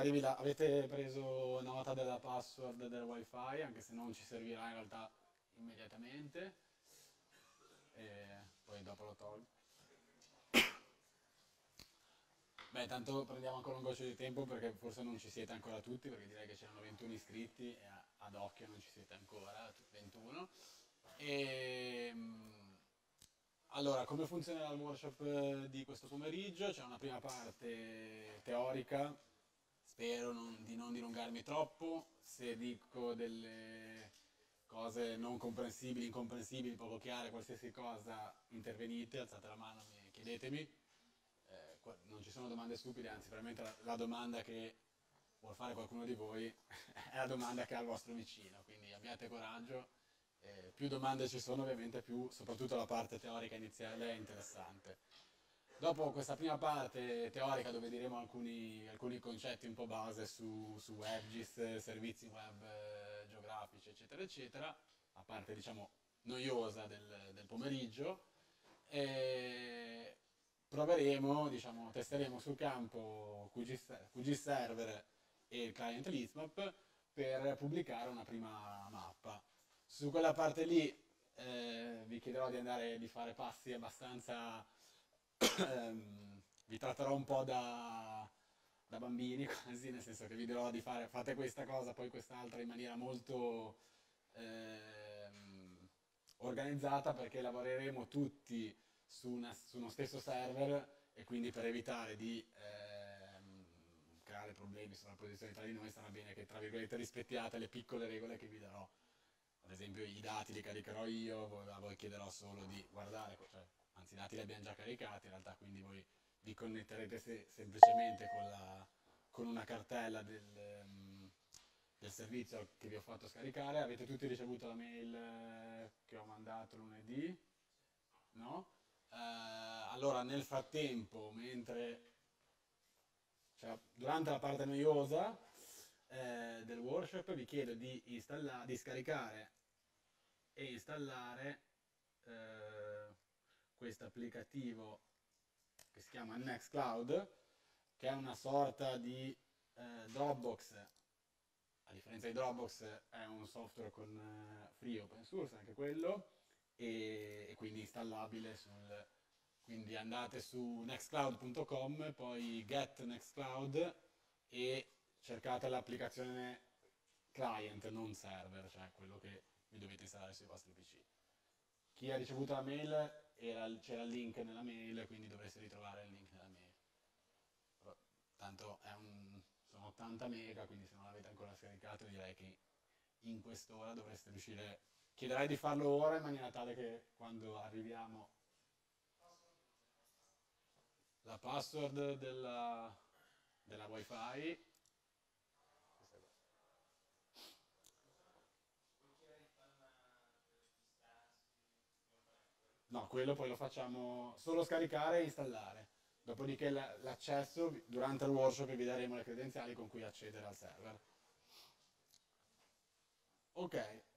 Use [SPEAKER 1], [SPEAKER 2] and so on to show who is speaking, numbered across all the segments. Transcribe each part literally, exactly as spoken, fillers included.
[SPEAKER 1] magari vi la- avete preso nota della password del wifi, anche se non ci servirà in realtà immediatamente, e poi dopo lo tolgo. Beh, tanto prendiamo ancora un goccio di tempo perché forse non ci siete ancora tutti, perché direi che c'erano ventuno iscritti e a- ad occhio non ci siete ancora, tu- ventuno. E, allora, come funzionerà il workshop eh, di questo pomeriggio? C'è una prima parte teorica, spero non- di non dilungarmi troppo, se dico delle cose non comprensibili, incomprensibili, poco chiare, qualsiasi cosa, intervenite, alzate la mano e chiedetemi. Eh, qua- non ci sono domande stupide, anzi, veramente la, la domanda che vuol fare qualcuno di voi è la domanda che ha il vostro vicino, quindi abbiate coraggio. Eh, più domande ci sono, ovviamente, più soprattutto la parte teorica iniziale è interessante. Dopo questa prima parte teorica dove diremo alcuni, alcuni concetti un po' base su, su WebGIS, servizi web eh, geografici, eccetera, eccetera, la parte diciamo noiosa del, del pomeriggio, e proveremo, diciamo, testeremo sul campo Q G, Ser- Q G Server e il client Listmap per pubblicare una prima mappa. Su quella parte lì eh, vi chiederò di andare di fare passi abbastanza ehm, vi tratterò un po' da, da bambini quasi, nel senso che vi dirò di fare fate questa cosa, poi quest'altra in maniera molto ehm, organizzata perché lavoreremo tutti su, una- su uno stesso server e quindi per evitare di ehm, creare problemi sulla posizione tra di noi sarà bene che tra virgolette rispettiate le piccole regole che vi darò. Ad esempio i dati li caricherò io, voi- a voi chiederò solo di guardare, cioè, anzi i dati li abbiamo già caricati in realtà, quindi voi vi connetterete se- semplicemente con, la- con una cartella del, ehm, del servizio che vi ho fatto scaricare. Avete tutti ricevuto la mail eh, che ho mandato lunedì? No? Eh, allora nel frattempo, mentre cioè, durante la parte noiosa eh, del workshop vi chiedo di, installa- di scaricare e installare eh, questo applicativo che si chiama Nextcloud, che è una sorta di eh, Dropbox. A differenza di Dropbox è un software con eh, free open source anche quello e, e quindi installabile sul. Quindi andate su nextcloud punto com, poi get Nextcloud e cercate l'applicazione client, non server, cioè quello che vi dovete installare sui vostri P C. Chi ha ricevuto la mail era- c'era il link nella mail, quindi dovreste ritrovare il link nella mail. Però, tanto è un- sono ottanta mega, quindi se non l'avete ancora scaricato direi che in quest'ora dovreste riuscire. Chiederei di farlo ora in maniera tale che quando arriviamo la password della, della wifi. No, quello poi lo facciamo solo scaricare e installare. Dopodiché la- l'accesso, durante il workshop vi daremo le credenziali con cui accedere al server. Ok,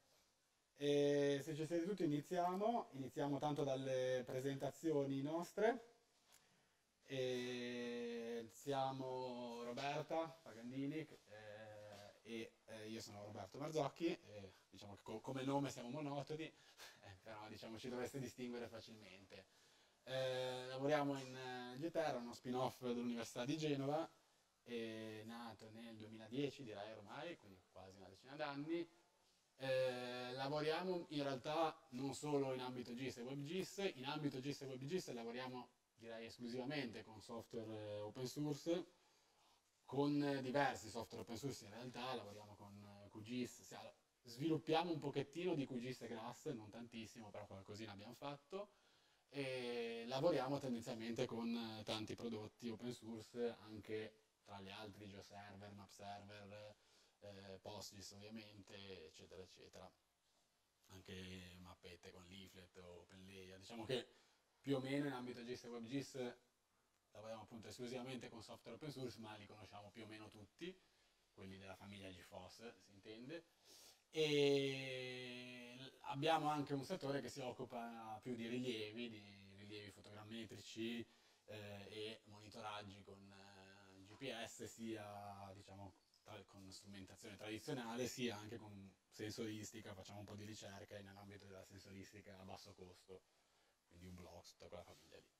[SPEAKER 1] e se ci siete tutti iniziamo. Iniziamo tanto dalle presentazioni nostre. E siamo Roberta Pagandini eh, e eh, io sono Roberto Marzocchi. E diciamo che co- come nome siamo monotoni, eh, però diciamo ci dovreste distinguere facilmente. Eh, lavoriamo in eh, Inghilterra, uno spin-off dell'Università di Genova, è nato nel duemiladieci direi ormai, quindi quasi una decina d'anni. Eh, lavoriamo in realtà non solo in ambito GIS e WebGIS, in ambito GIS e WebGIS lavoriamo direi esclusivamente con software eh, open source, con eh, diversi software open source in realtà, lavoriamo con eh, QGIS, sì, allora, sviluppiamo un pochettino di QGIS e Grass, non tantissimo, però qualcosina abbiamo fatto, e lavoriamo tendenzialmente con eh, tanti prodotti open source, anche tra gli altri GeoServer, MapServer, eh, PostGIS ovviamente, eccetera, eccetera. Anche mappette con leaflet o OpenLayer. Diciamo che più o meno in ambito GIS e WebGIS lavoriamo appunto esclusivamente con software open source, ma li conosciamo più o meno tutti, quelli della famiglia GeForce, si intende. E abbiamo anche un settore che si occupa più di rilievi, di rilievi fotogrammetrici eh, e monitoraggi con eh, P S sia, diciamo, tra- con strumentazione tradizionale, sia anche con sensoristica, facciamo un po' di ricerca nell'ambito della sensoristica a basso costo, quindi un blog, tutta quella famiglia lì.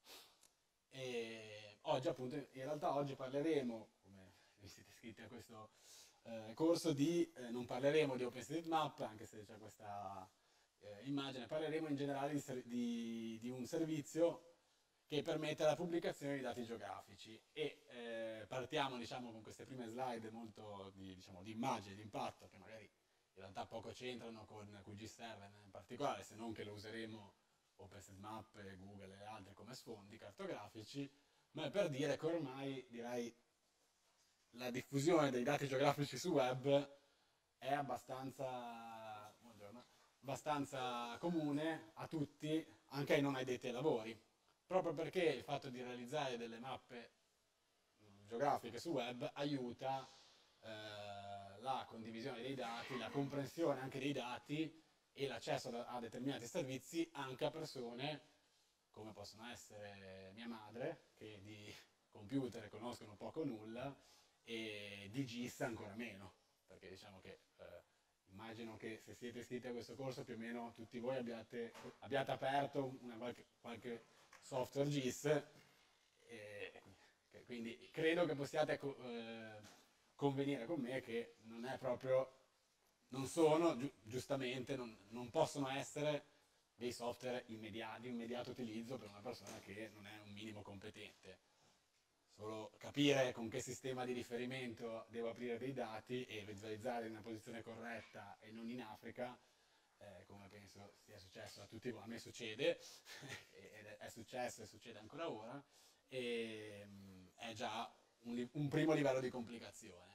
[SPEAKER 1] E oggi appunto, in realtà oggi parleremo, come vi siete iscritti a questo eh, corso, di, eh, non parleremo di OpenStreetMap, anche se c'è questa eh, immagine, parleremo in generale di, ser- di- di un servizio che permette la pubblicazione di dati geografici e eh, partiamo diciamo con queste prime slide molto di, diciamo, di immagine, di impatto, che magari in realtà poco c'entrano con Q G Server in particolare, se non che lo useremo OpenStreetMap, Google e altri come sfondi cartografici, ma è per dire che ormai direi la diffusione dei dati geografici su web è abbastanza, buongiorno, abbastanza comune a tutti, anche ai non addetti ai lavori, proprio perché il fatto di realizzare delle mappe mh, geografiche su web aiuta eh, la condivisione dei dati, la comprensione anche dei dati e l'accesso a, a determinati servizi anche a persone come possono essere mia madre, che di computer conoscono poco o nulla, e di G I S ancora meno, perché diciamo che eh, immagino che se siete iscritti a questo corso più o meno tutti voi abbiate, abbiate aperto una qualche, qualche software G I S, e, quindi credo che possiate eh, convenire con me che non è proprio, non sono, gi- giustamente, non, non possono essere dei software immediati, di immediato utilizzo per una persona che non è un minimo competente. Solo capire con che sistema di riferimento devo aprire dei dati e visualizzare in una posizione corretta e non in Africa, eh, come penso sia successo a tutti voi, a me succede, ed è successo e succede ancora ora, e mm, è già un, li- un primo livello di complicazione.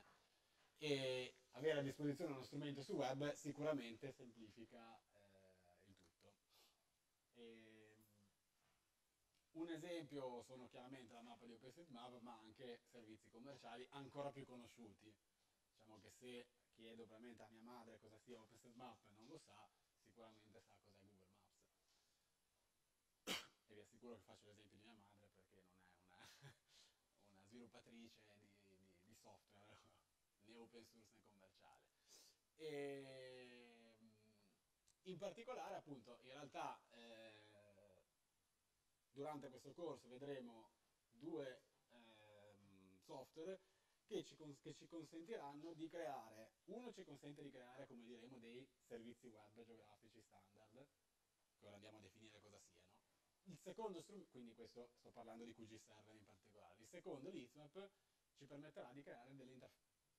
[SPEAKER 1] E avere a disposizione uno strumento su web sicuramente semplifica eh, il tutto. E, un esempio sono chiaramente la mappa di OpenStreetMap, ma anche servizi commerciali ancora più conosciuti. Diciamo che se chiedo probabilmente a mia madre cosa sia OpenStreetMap e non lo sa, sicuramente sa cos'è Google Maps. E vi assicuro che faccio l'esempio di mia madre perché non è una, una sviluppatrice di, di, di software né open source né commerciale. E, in particolare, appunto, in realtà eh, durante questo corso vedremo due ehm, software che ci, che ci consentiranno di creare, uno ci consente di creare, come diremo, dei servizi web geografici standard, che ora andiamo a definire cosa siano. Il secondo strumento, quindi questo sto parlando di Q G Server in particolare, il secondo, l'Eastmap, ci permetterà di creare delle interfacce,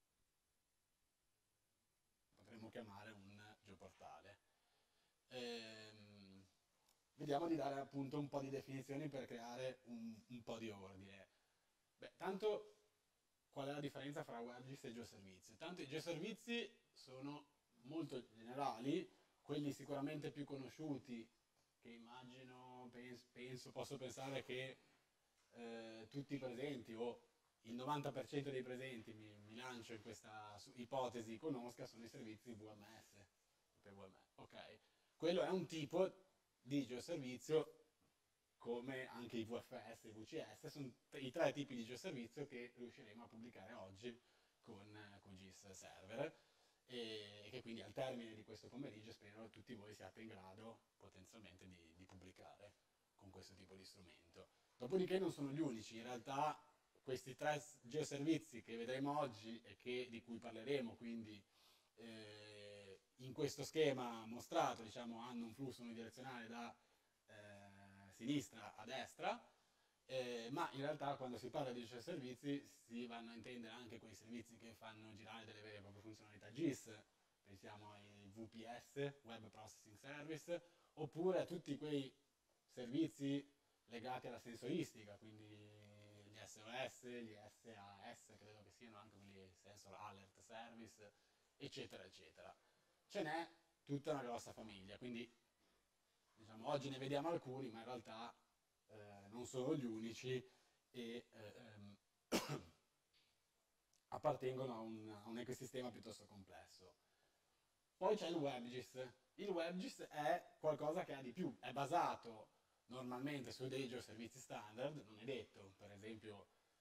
[SPEAKER 1] potremmo chiamare un geoportale. Ehm, vediamo di dare appunto un po' di definizioni per creare un, un po' di ordine. Beh, tanto qual è la differenza fra WebGIS e geoservizi? Tanto i geoservizi sono molto generali, quelli sicuramente più conosciuti, che immagino, penso, penso posso pensare che eh, tutti i presenti o il novanta per cento dei presenti, mi, mi lancio in questa ipotesi, conosca, sono i servizi V M S. V M S. Ok, quello è un tipo di geoservizio come anche i V F S e i V C S, sono i tre tipi di geoservizio che riusciremo a pubblicare oggi con Q G I S Server e che quindi al termine di questo pomeriggio spero tutti voi siate in grado potenzialmente di, di pubblicare con questo tipo di strumento. Dopodiché non sono gli unici, in realtà questi tre geoservizi che vedremo oggi e che, di cui parleremo, quindi eh, in questo schema mostrato, diciamo, hanno un flusso unidirezionale da eh, sinistra a destra, eh, ma in realtà quando si parla di servizi si vanno a intendere anche quei servizi che fanno girare delle vere e proprie funzionalità G I S, pensiamo ai V P S, Web Processing Service, oppure a tutti quei servizi legati alla sensoristica, quindi gli S O S, gli S A S, credo che siano anche quelli Sensor Alert Service, eccetera, eccetera. Ce n'è tutta una grossa famiglia, quindi diciamo, oggi ne vediamo alcuni, ma in realtà eh, non sono gli unici e eh, ehm, appartengono a un, a un ecosistema piuttosto complesso. Poi c'è il WebGIS. Il WebGIS è qualcosa che ha di più, è basato normalmente su dei geoservizi standard, non è detto, per esempio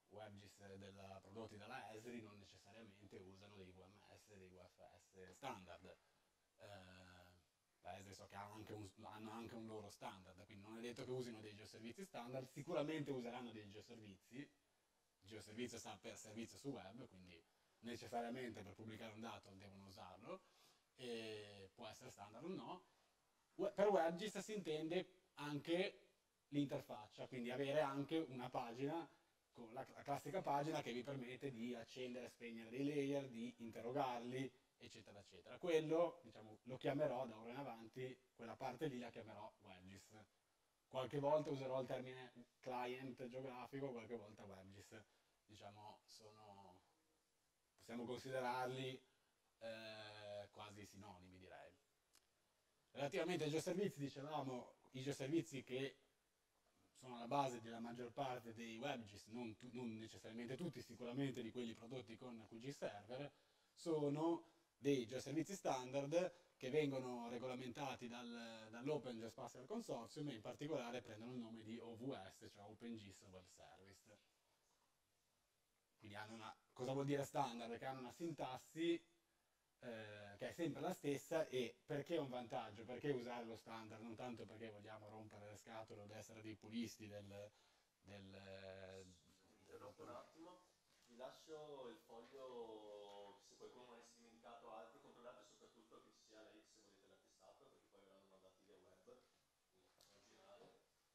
[SPEAKER 1] WebGIS del- prodotti dalla Esri non necessariamente usano dei V M S, dei V F S standard. Eh, la Esri so che ha anche un- hanno anche un loro standard, quindi non è detto che usino dei geoservizi standard, sicuramente useranno dei geoservizi. Geoservizio sta per servizio su web, quindi necessariamente per pubblicare un dato devono usarlo, e può essere standard o no. We- Per WebGIS si intende anche l'interfaccia, quindi avere anche una pagina, con la, la classica pagina che vi permette di accendere e spegnere dei layer, di interrogarli, eccetera, eccetera. Quello, diciamo, lo chiamerò da ora in avanti, quella parte lì la chiamerò WebGIS. Qualche volta userò il termine client geografico, qualche volta WebGIS. Diciamo, sono, possiamo considerarli eh, quasi sinonimi, direi. Relativamente ai geoservizi, dicevamo, i geoservizi che sono alla base della maggior parte dei WebGIS, non, tu- non necessariamente tutti, sicuramente di quelli prodotti con Q G Server, sono dei geoservizi standard che vengono regolamentati dal- dall'Open Geospatial Consortium e in particolare prendono il nome di O V S, cioè OpenGIS Web Service. Quindi hanno una, cosa vuol dire standard? Che hanno una sintassi eh, che è sempre la stessa. E perché è un vantaggio? Perché usare lo standard? Non tanto perché vogliamo rompere le scatole o essere dei puristi del, del, eh,
[SPEAKER 2] Scusa, ti interrompo un attimo. Vi lascio il foglio, se qualcuno non avesse dimenticato altri, controllate soprattutto che ci sia lei se volete l'attestato, perché poi verranno mandati via web, quindi originale.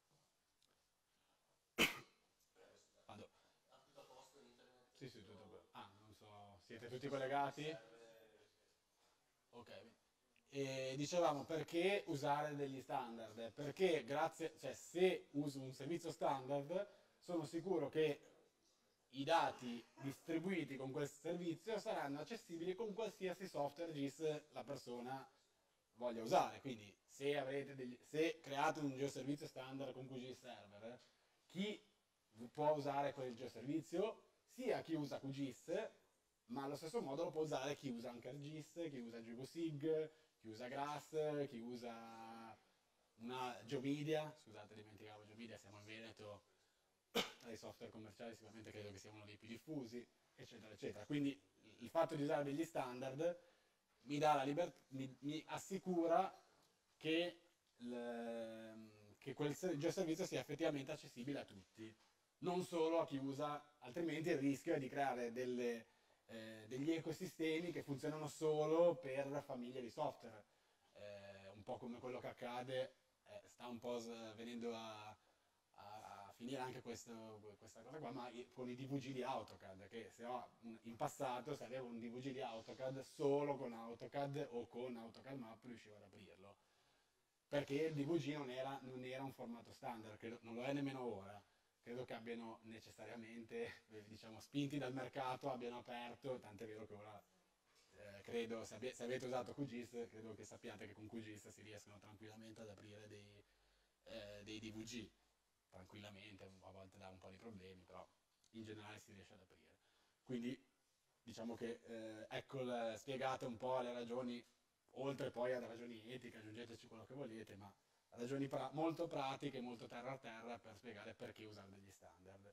[SPEAKER 2] Prego, scusate.
[SPEAKER 1] vado.
[SPEAKER 2] Ha tutto a posto in internet?
[SPEAKER 1] Sì, sì, tutto bene.
[SPEAKER 2] Tutto...
[SPEAKER 1] Ah, non so, siete tutti
[SPEAKER 2] Adesso non mi
[SPEAKER 1] collegati?
[SPEAKER 2] serve...
[SPEAKER 1] Ok. E dicevamo perché usare degli standard? Perché grazie, cioè se uso un servizio standard, sono sicuro che i dati distribuiti con quel servizio saranno accessibili con qualsiasi software GIS la persona voglia usare. Quindi se, avrete degli, se create un geoservizio standard con Q G Server, chi può usare quel geoservizio? Sia chi usa Q G I S, ma allo stesso modo lo può usare chi usa anche ArcGIS, chi usa GeoSig, chi usa Grass, chi usa una Geomedia. Scusate, dimenticavo Geomedia, siamo in Veneto, tra i software commerciali sicuramente credo che sia uno dei più diffusi, eccetera, eccetera. Quindi il fatto di usare degli standard mi, dà la liber- mi, mi assicura che, il- che quel ser- geoservizio sia effettivamente accessibile a tutti, non solo a chi usa, altrimenti il rischio è di creare delle, eh, degli ecosistemi che funzionano solo per famiglie di software. Eh, un po' come quello che accade, eh, sta un po' s- venendo a, a finire anche questo- questa cosa qua, ma i- con i D V G di AutoCAD, che se ho un- in passato se avevo un D V G di AutoCAD, solo con AutoCAD o con AutoCAD Map riuscivo ad aprirlo, perché il D V G non era, non era un formato standard, credo- non lo è nemmeno ora. Credo che abbiano necessariamente, eh, diciamo, spinti dal mercato, abbiano aperto, tant'è vero che ora, eh, credo, se, abbi- se avete usato QGIS, credo che sappiate che con QGIS si riescono tranquillamente ad aprire dei, eh, dei D V G, tranquillamente, a volte dà un po' di problemi, però in generale si riesce ad aprire. Quindi diciamo che eh, ecco il- spiegate un po' le ragioni, oltre poi alle ragioni etiche, aggiungeteci quello che volete, ma ragioni pra- molto pratiche, molto terra a terra per spiegare perché usare degli standard.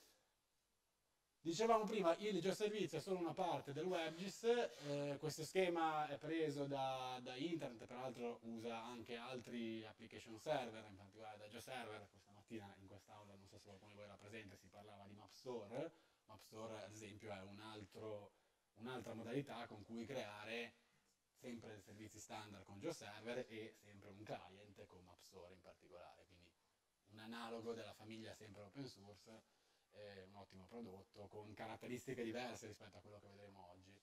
[SPEAKER 1] Dicevamo prima, il geoservizio è solo una parte del WebGIS, eh, questo schema è preso da, da internet, peraltro usa anche altri application server, in particolare da GeoServer. Questa mattina in quest'aula, non so se qualcuno di voi era presente, si parlava di MapStore. MapStore ad esempio è un altro, un'altra modalità con cui creare sempre servizi standard con GeoServer e sempre un client con MapStore in particolare, quindi un analogo della famiglia sempre open source, eh, un ottimo prodotto con caratteristiche diverse rispetto a quello che vedremo oggi.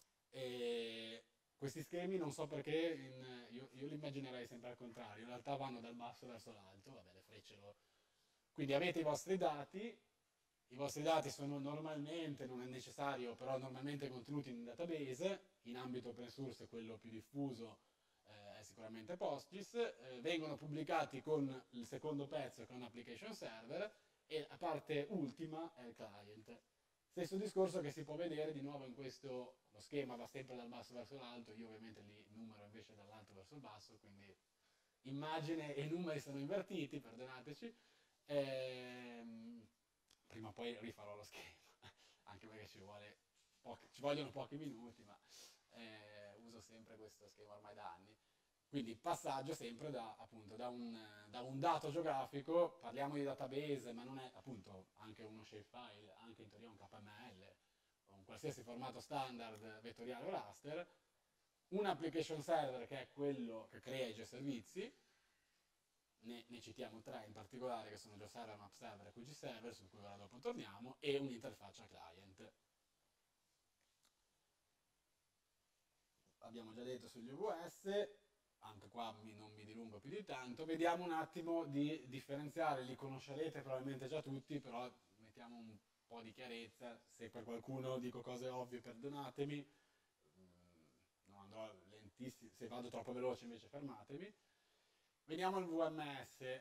[SPEAKER 1] E questi schemi non so perché, in- io, io li immaginerei sempre al contrario, in realtà vanno dal basso verso l'alto, vabbè le frecce lo... Quindi avete i vostri dati, i vostri dati sono normalmente, non è necessario, però normalmente contenuti in un database, in ambito open source quello più diffuso eh, è sicuramente PostGIS, eh, vengono pubblicati con il secondo pezzo che è un application server e la parte ultima è il client. Stesso discorso che si può vedere di nuovo in questo, lo schema va sempre dal basso verso l'alto, io ovviamente li numero invece dall'alto verso il basso, quindi immagine e numeri sono invertiti, perdonateci. Ehm, prima o poi rifarò lo schema, anche perché ci, vuole pochi, ci vogliono pochi minuti, ma eh, uso sempre questo schema ormai da anni. Quindi il passaggio sempre da, appunto, da, un, da un dato geografico, parliamo di database, ma non è appunto anche uno shapefile, anche in teoria un K M L, o un qualsiasi formato standard vettoriale o raster, un application server che è quello che crea i geoservizi, ne, ne citiamo tre in particolare che sono GeoServer, MapServer e Q G Server, su cui ora dopo torniamo, e un'interfaccia client. Abbiamo già detto sugli O V S, anche qua mi, non mi dilungo più di tanto, vediamo un attimo di differenziare, li conoscerete probabilmente già tutti, però mettiamo un po' di chiarezza, se per qualcuno dico cose ovvie perdonatemi, non andrò lentissimo, se vado troppo veloce invece fermatemi. Veniamo al V M S.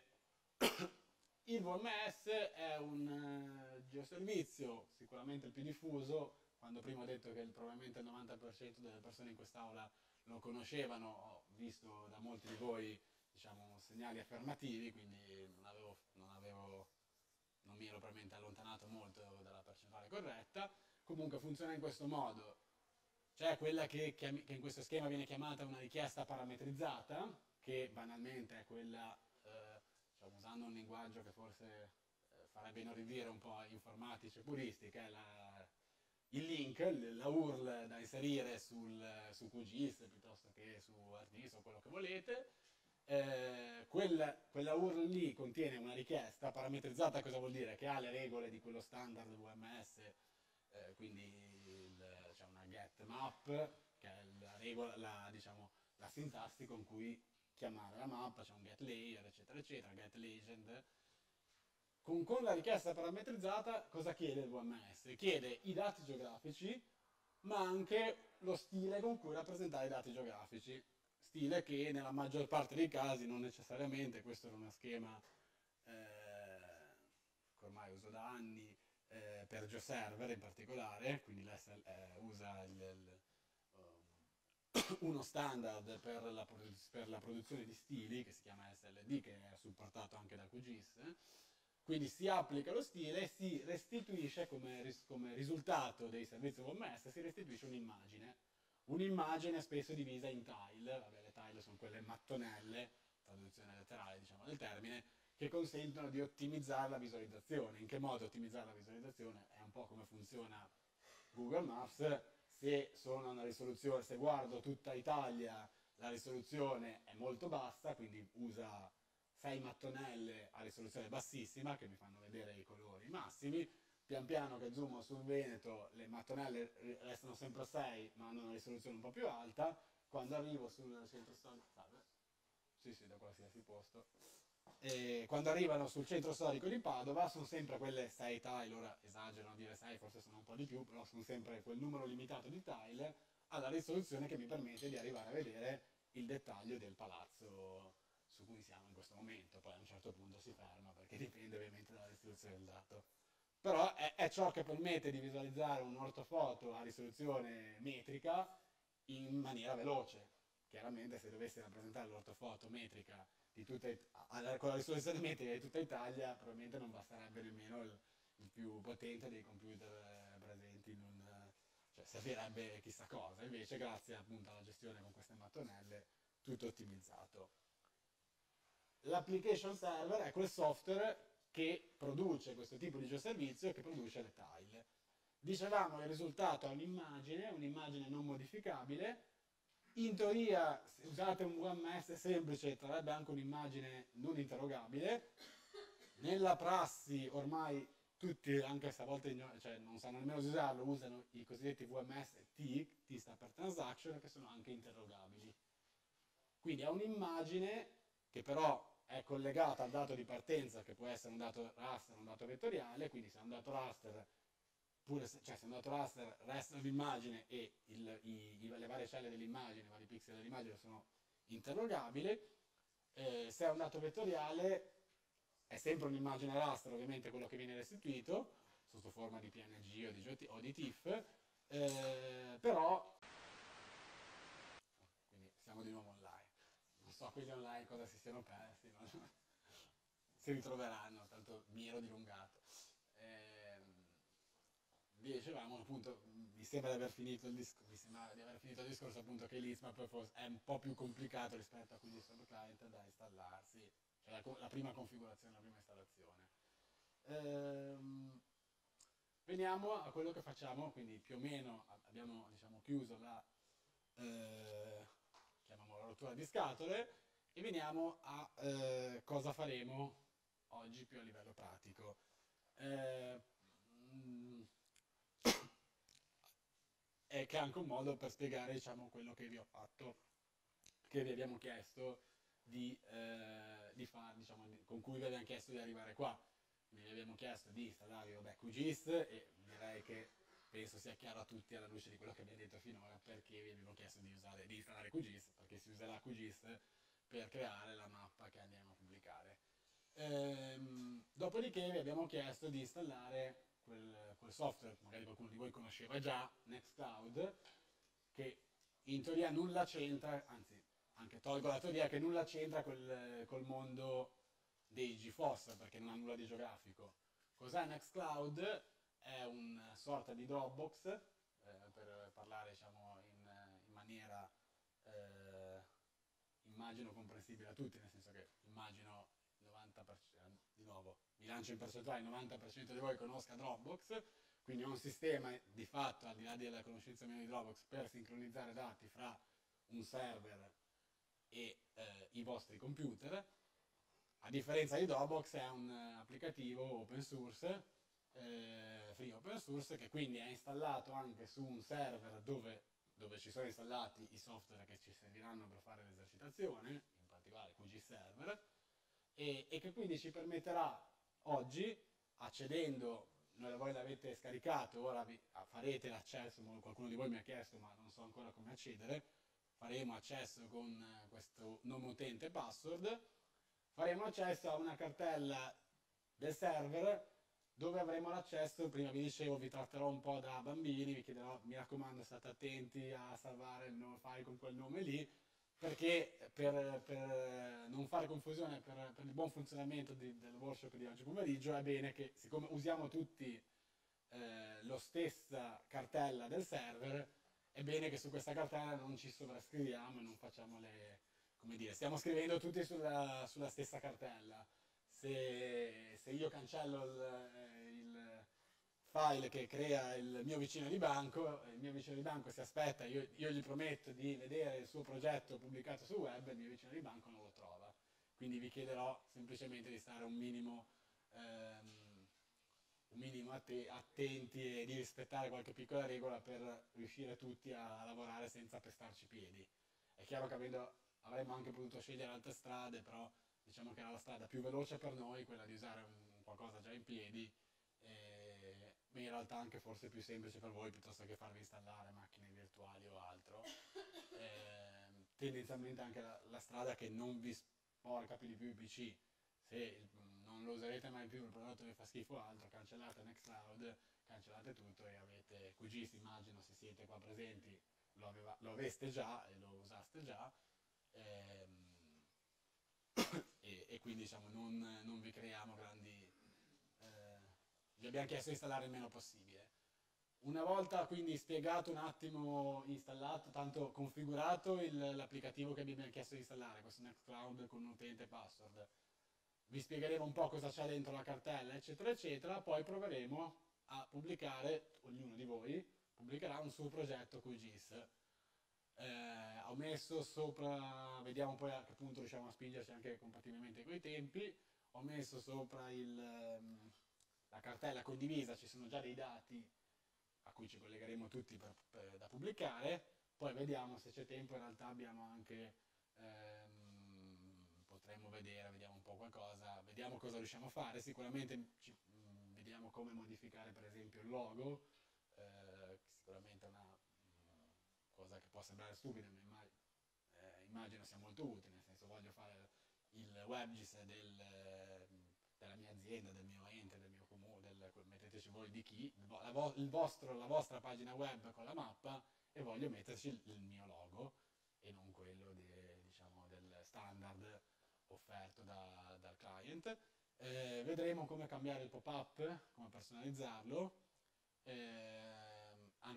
[SPEAKER 1] Il V M S è un uh, geoservizio, sicuramente il più diffuso. Quando prima ho detto che probabilmente il novanta per cento delle persone in quest'aula lo conoscevano, ho visto da molti di voi, diciamo, segnali affermativi, quindi non, avevo, non, avevo, non mi ero probabilmente allontanato molto dalla percentuale corretta. Comunque funziona in questo modo. C'è quella che, che in questo schema viene chiamata una richiesta parametrizzata, che banalmente è quella, eh, diciamo, usando un linguaggio che forse eh, farebbe inorridire un po' informatici e puristi, che è la, il link, la U R L da inserire sul, su Q G I S piuttosto che su Artis o quello che volete. Eh, quella, quella U R L lì contiene una richiesta parametrizzata, cosa vuol dire? Che ha le regole di quello standard V M S, eh, quindi c'è una get map, che è la, regola, la, diciamo, la sintassi con cui chiamare la mappa, c'è un get layer, eccetera, eccetera, get legend. Con, con la richiesta parametrizzata cosa chiede il V M S? Chiede i dati geografici, ma anche lo stile con cui rappresentare i dati geografici. Stile che nella maggior parte dei casi non necessariamente, questo era uno schema eh, che ormai uso da anni, eh, per GeoServer in particolare, quindi eh, usa il, il, um, uno standard per la, per la produzione di stili che si chiama S L D, che è supportato anche da Q G I S. Quindi si applica lo stile e si restituisce come, come risultato dei servizi V M S, si restituisce un'immagine. Un'immagine spesso divisa in tile, vabbè, le tile sono quelle mattonelle, traduzione letterale diciamo del termine, che consentono di ottimizzare la visualizzazione. In che modo ottimizzare la visualizzazione? È un po' come funziona Google Maps. Se sono una risoluzione, se guardo tutta Italia, la risoluzione è molto bassa, quindi usa sei mattonelle a risoluzione bassissima che mi fanno vedere i colori massimi. Pian piano che zoomo sul Veneto le mattonelle restano sempre sei ma hanno una risoluzione un po' più alta. Quando arrivo sul centro storico, salve, sì sì da qualsiasi posto, e quando arrivano sul centro storico di Padova sono sempre quelle sei tile, ora esagero a dire sei, forse sono un po' di più, però sono sempre quel numero limitato di tile alla risoluzione che mi permette di arrivare a vedere il dettaglio del palazzo su cui siamo in questo momento. Poi a un certo punto si ferma perché dipende ovviamente dalla risoluzione del dato. Però è, è ciò che permette di visualizzare un ortofoto a risoluzione metrica in maniera veloce. Chiaramente se dovessi rappresentare l'ortofoto metrica di tutta, con la risoluzione metrica di tutta Italia, probabilmente non basterebbe nemmeno il, il più potente dei computer presenti in un, cioè servirebbe chissà cosa. Invece grazie appunto alla gestione con queste mattonelle, tutto ottimizzato. L'application server è quel software che produce questo tipo di geoservizio e che produce le tile. Dicevamo che il risultato è un'immagine, un'immagine non modificabile. In teoria, se usate un V M S semplice, trarrebbe anche un'immagine non interrogabile. Nella prassi ormai tutti, anche se a volte cioè, non sanno nemmeno usarlo, usano i cosiddetti V M S T, T sta per transaction, che sono anche interrogabili. Quindi è un'immagine che però è collegata al dato di partenza, che può essere un dato raster o un dato vettoriale, quindi se è un dato raster, pure se, cioè se è un dato raster resta l'immagine e il, i, i, le varie celle dell'immagine, i vari pixel dell'immagine sono interrogabili. Eh, se è un dato vettoriale è sempre un'immagine raster, ovviamente quello che viene restituito, sotto forma di P N G o di, o di T I F, eh, però, quindi siamo di nuovo online. Non so quelli online cosa si siano persi, ma si ritroveranno, tanto mi ero dilungato. Eh, dicevamo appunto, mi sembra di aver finito il, disc- mi sembra di aver finito il discorso appunto che l'Ismap è un po' più complicato rispetto a QGIS Web Client da installarsi, cioè la, la prima configurazione, la prima installazione. Ehm, veniamo a quello che facciamo, quindi più o meno abbiamo diciamo, chiuso la, eh, chiamiamola rottura di scatole, e veniamo a eh, cosa faremo oggi più a livello pratico. Eh, mh, è che è anche un modo per spiegare diciamo, quello che vi ho fatto, che vi abbiamo chiesto di, eh, di fare, diciamo, di, con cui vi abbiamo chiesto di arrivare qua. Vi abbiamo chiesto di installare vabbè, QGIS e direi che penso sia chiaro a tutti alla luce di quello che abbiamo detto finora perché vi abbiamo chiesto di, usare, di installare QGIS, perché si userà QGIS per creare la mappa che andiamo a pubblicare. Ehm, dopodiché vi abbiamo chiesto di installare quel, quel software, magari qualcuno di voi conosceva già, Nextcloud, che in teoria nulla c'entra, anzi anche tolgo la teoria che nulla c'entra col, col mondo dei GeForce perché non ha nulla di geografico. Cos'è Nextcloud? È una sorta di Dropbox, eh, per parlare diciamo, in, in maniera eh, immagino comprensibile a tutti, nel senso che immagino il novanta per cento, di nuovo, mi lancio in percentuale, il novanta per cento di voi conosca Dropbox, quindi è un sistema di fatto, al di là della conoscenza mia di Dropbox, per sincronizzare dati fra un server e eh, i vostri computer. A differenza di Dropbox è un applicativo open source, eh, free open source, che quindi è installato anche su un server dove, dove ci sono installati i software che ci serviranno per fare l'esercitazione, in particolare QGIS Server, e, e che quindi ci permetterà oggi, accedendo, noi voi l'avete scaricato, ora vi, farete l'accesso, qualcuno di voi mi ha chiesto ma non so ancora come accedere, faremo accesso con questo nome utente e password, faremo accesso a una cartella del server dove avremo l'accesso, prima vi dicevo, vi tratterò un po' da bambini, vi chiederò, mi raccomando, state attenti a salvare il nuovo file con quel nome lì, perché per, per non fare confusione, per, per il buon funzionamento di, del workshop di oggi pomeriggio, è bene che, siccome usiamo tutti eh, la stessa cartella del server, è bene che su questa cartella non ci sovrascriviamo e non facciamo le, come dire, stiamo scrivendo tutti sulla, sulla stessa cartella. Se, se io cancello il, il file che crea il mio vicino di banco, il mio vicino di banco si aspetta, io, io gli prometto di vedere il suo progetto pubblicato sul web, il mio vicino di banco non lo trova. Quindi vi chiederò semplicemente di stare un minimo, ehm, un minimo att- attenti e di rispettare qualche piccola regola per riuscire tutti a, a lavorare senza pestarci i piedi. È chiaro che avendo, avremmo anche potuto scegliere altre strade, però diciamo che era la strada più veloce per noi, quella di usare un, qualcosa già in piedi, e, ma in realtà anche forse più semplice per voi piuttosto che farvi installare macchine virtuali o altro. Eh, tendenzialmente anche la, la strada che non vi sporca più di più il P C, se il, non lo userete mai più, il prodotto vi fa schifo o altro, cancellate Nextcloud, cancellate tutto e avete QGIS, immagino se siete qua presenti lo, aveva, lo aveste già e lo usaste già. Ehm, e, e quindi diciamo non, non vi creiamo grandi eh, vi abbiamo chiesto di installare il meno possibile. Una volta quindi spiegato un attimo, installato, tanto configurato il, l'applicativo che vi abbiamo chiesto di installare, questo Nextcloud con un utente e password, vi spiegheremo un po' cosa c'è dentro la cartella eccetera eccetera, poi proveremo a pubblicare, ognuno di voi pubblicherà un suo progetto QGIS. Eh, ho messo sopra, vediamo poi a che punto riusciamo a spingerci anche compatibilmente con i tempi, ho messo sopra il, ehm, la cartella condivisa, ci sono già dei dati a cui ci collegheremo tutti per, per, da pubblicare, poi vediamo se c'è tempo, in realtà abbiamo anche, ehm, potremmo vedere, vediamo un po' qualcosa, vediamo cosa riusciamo a fare, sicuramente ci, mh, vediamo come modificare per esempio il logo, eh, sicuramente è una cosa che può sembrare stupida, ma immag- eh, immagino sia molto utile, nel senso voglio fare il WebGIS del, eh, della mia azienda, del mio ente, del mio comune, del, metteteci voi di chi, il, vo- la, vo- il vostro, la vostra pagina web con la mappa e voglio metterci il, il mio logo e non quello de- diciamo, del standard offerto da- dal client. Eh, vedremo come cambiare il pop-up, come personalizzarlo. Eh,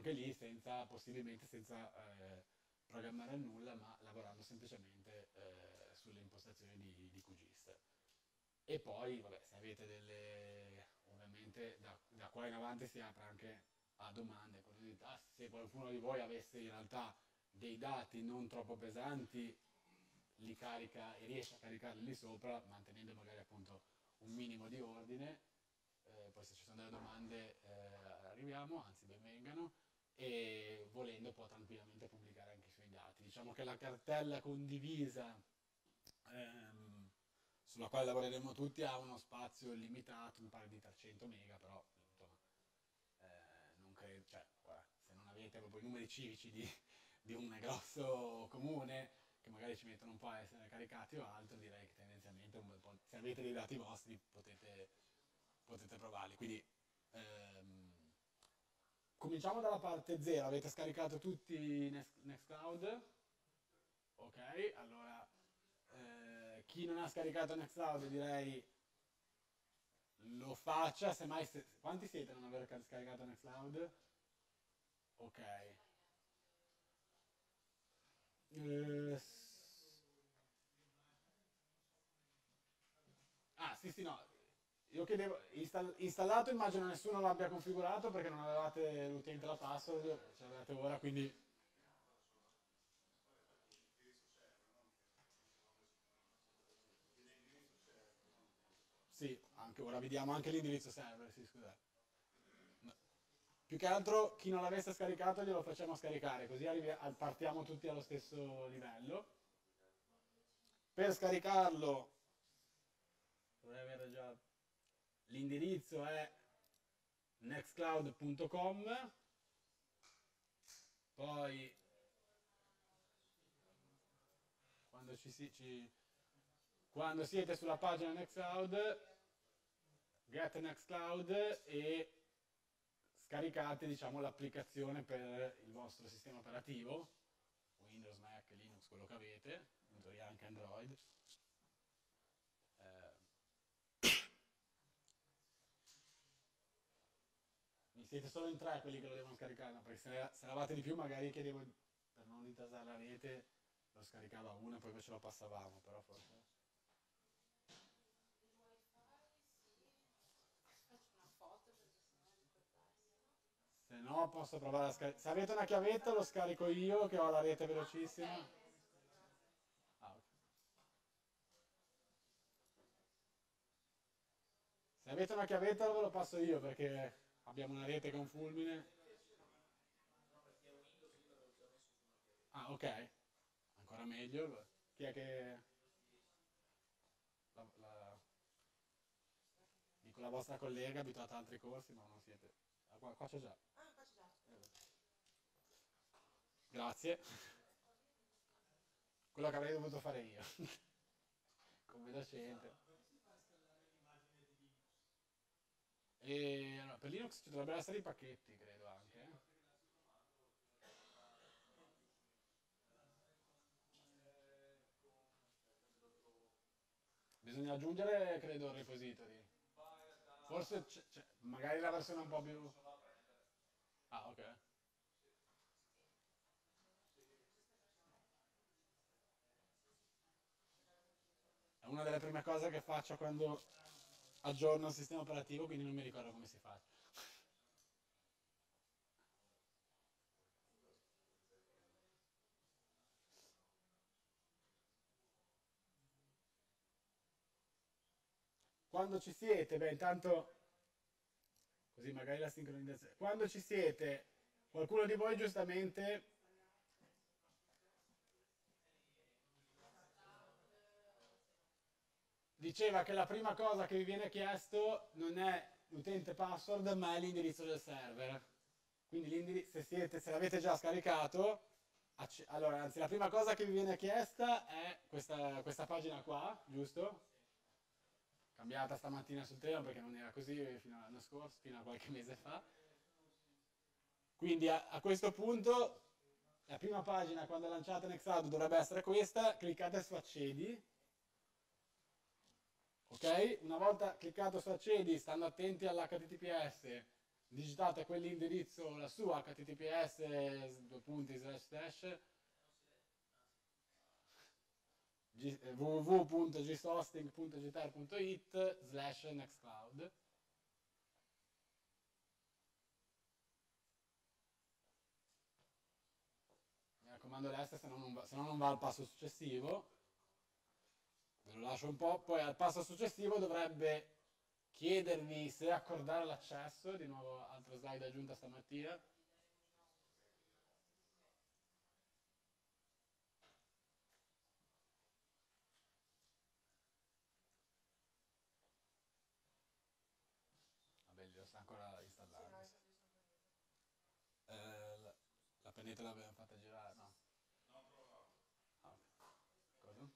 [SPEAKER 1] anche lì senza, possibilmente senza eh, programmare nulla, ma lavorando semplicemente eh, sulle impostazioni di, di QGIS. E poi, vabbè, se avete delle, ovviamente da, da qua in avanti si apre anche a domande, curiosità, se qualcuno di voi avesse in realtà dei dati non troppo pesanti, li carica e riesce a caricarli lì sopra, mantenendo magari appunto un minimo di ordine. Eh, poi se ci sono delle domande eh, arriviamo, anzi benvengano, e volendo può tranquillamente pubblicare anche i suoi dati. Diciamo che la cartella condivisa ehm, sulla quale lavoreremo tutti ha uno spazio limitato, mi pare di trecento mega, però insomma, eh, non credo, cioè, guarda, se non avete proprio i numeri civici di, di un grosso comune, che magari ci mettono un po' a essere caricati o altro, direi che tendenzialmente un bel po', se avete dei dati vostri potete, potete provarli. Quindi ehm, cominciamo dalla parte zero. Avete scaricato tutti Next- Nextcloud? Ok, allora eh, chi non ha scaricato Nextcloud direi lo faccia, semmai se, quanti siete a non aver scaricato Nextcloud? Ok. Eh, ah, sì, sì, no. Io chiedevo, install- installato immagino nessuno l'abbia configurato perché non avevate l'utente la password, ce l'avete ora, quindi sì, anche ora vediamo anche l'indirizzo server, sì, scusate. No. Più che altro chi non l'avesse scaricato glielo facciamo scaricare, così arrivi- a- partiamo tutti allo stesso livello. Per scaricarlo dovrei avere già l'indirizzo è nextcloud punto com, poi quando, ci si- ci- quando siete sulla pagina Nextcloud, get Nextcloud e scaricate diciamo, l'applicazione per il vostro sistema operativo, Windows, Mac, Linux, quello che avete, in teoria anche Android. Eh, siete solo in tre quelli che lo devono scaricare, no? Perché se, se eravate di più magari chiedevo per non ritasare la rete, lo scaricava uno e poi ce lo passavamo, però forse... Se no posso provare a scaricare. Se avete una chiavetta lo scarico io che ho la rete velocissima. Ah, ok. Se avete una chiavetta ve lo passo io perché abbiamo una rete con fulmine. Ah, ok. Ancora meglio. Chi è che... La, la- dico la vostra collega abituata ad altri corsi, ma non siete... Ah, qua, qua c'è già. Grazie. Quello che avrei dovuto fare io. Come docente. E allora, per Linux ci dovrebbero essere i pacchetti, credo anche. eh. Bisogna aggiungere, credo, il repository. Forse c'è, c'è- magari la versione un po' più... Ah, ok. È una delle prime cose che faccio quando aggiorno il sistema operativo, quindi non mi ricordo come si fa. Quando ci siete, beh, intanto, così magari la sincronizzazione. Quando ci siete, qualcuno di voi giustamente diceva che la prima cosa che vi viene chiesto non è l'utente password, ma è l'indirizzo del server. Quindi se, siete, se l'avete già scaricato, allora, anzi, la prima cosa che vi viene chiesta è questa, questa pagina qua, giusto? Cambiata stamattina sul telefono perché non era così fino all'anno scorso, fino a qualche mese fa. Quindi a, a questo punto la prima pagina quando lanciate Nextcloud dovrebbe essere questa, cliccate su accedi. Ok? Una volta cliccato su accedi, stando attenti all'H T T P S, digitate quell'indirizzo lassù, https due punti slash slash www.gisthosting.gtr.it slash nextcloud. Mi raccomando l'S, se no non va, se no non va al passo successivo. Ve lo lascio un po', poi al passo successivo dovrebbe chiedervi se accordare l'accesso, di nuovo altro slide aggiunta stamattina. Vabbè, lo sta ancora installando. Eh, la, la pennetta l'abbiamo fatta girare, no? Ah, ok. Cosa?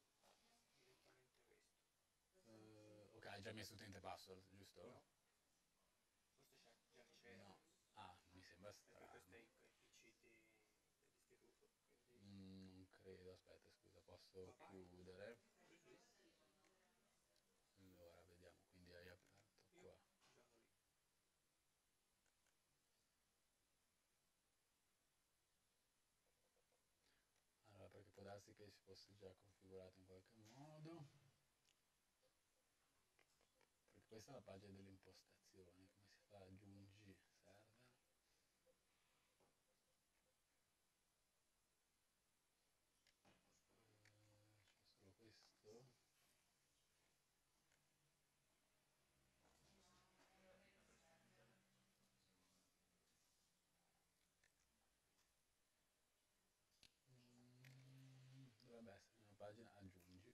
[SPEAKER 1] Eh, ok, hai già messo utente password, giusto? No. Ah, mi sembra strano. Mm, non credo, aspetta, scusa, posso chiudere. Allora, vediamo, quindi hai aperto qua. Allora, perché può darsi che si fosse già configurato in qualche modo. Perché questa è la pagina delle impostazioni, come si fa? Aggiungi server. Eh, c'è solo questo. Mm, dovrebbe essere una pagina aggiungi.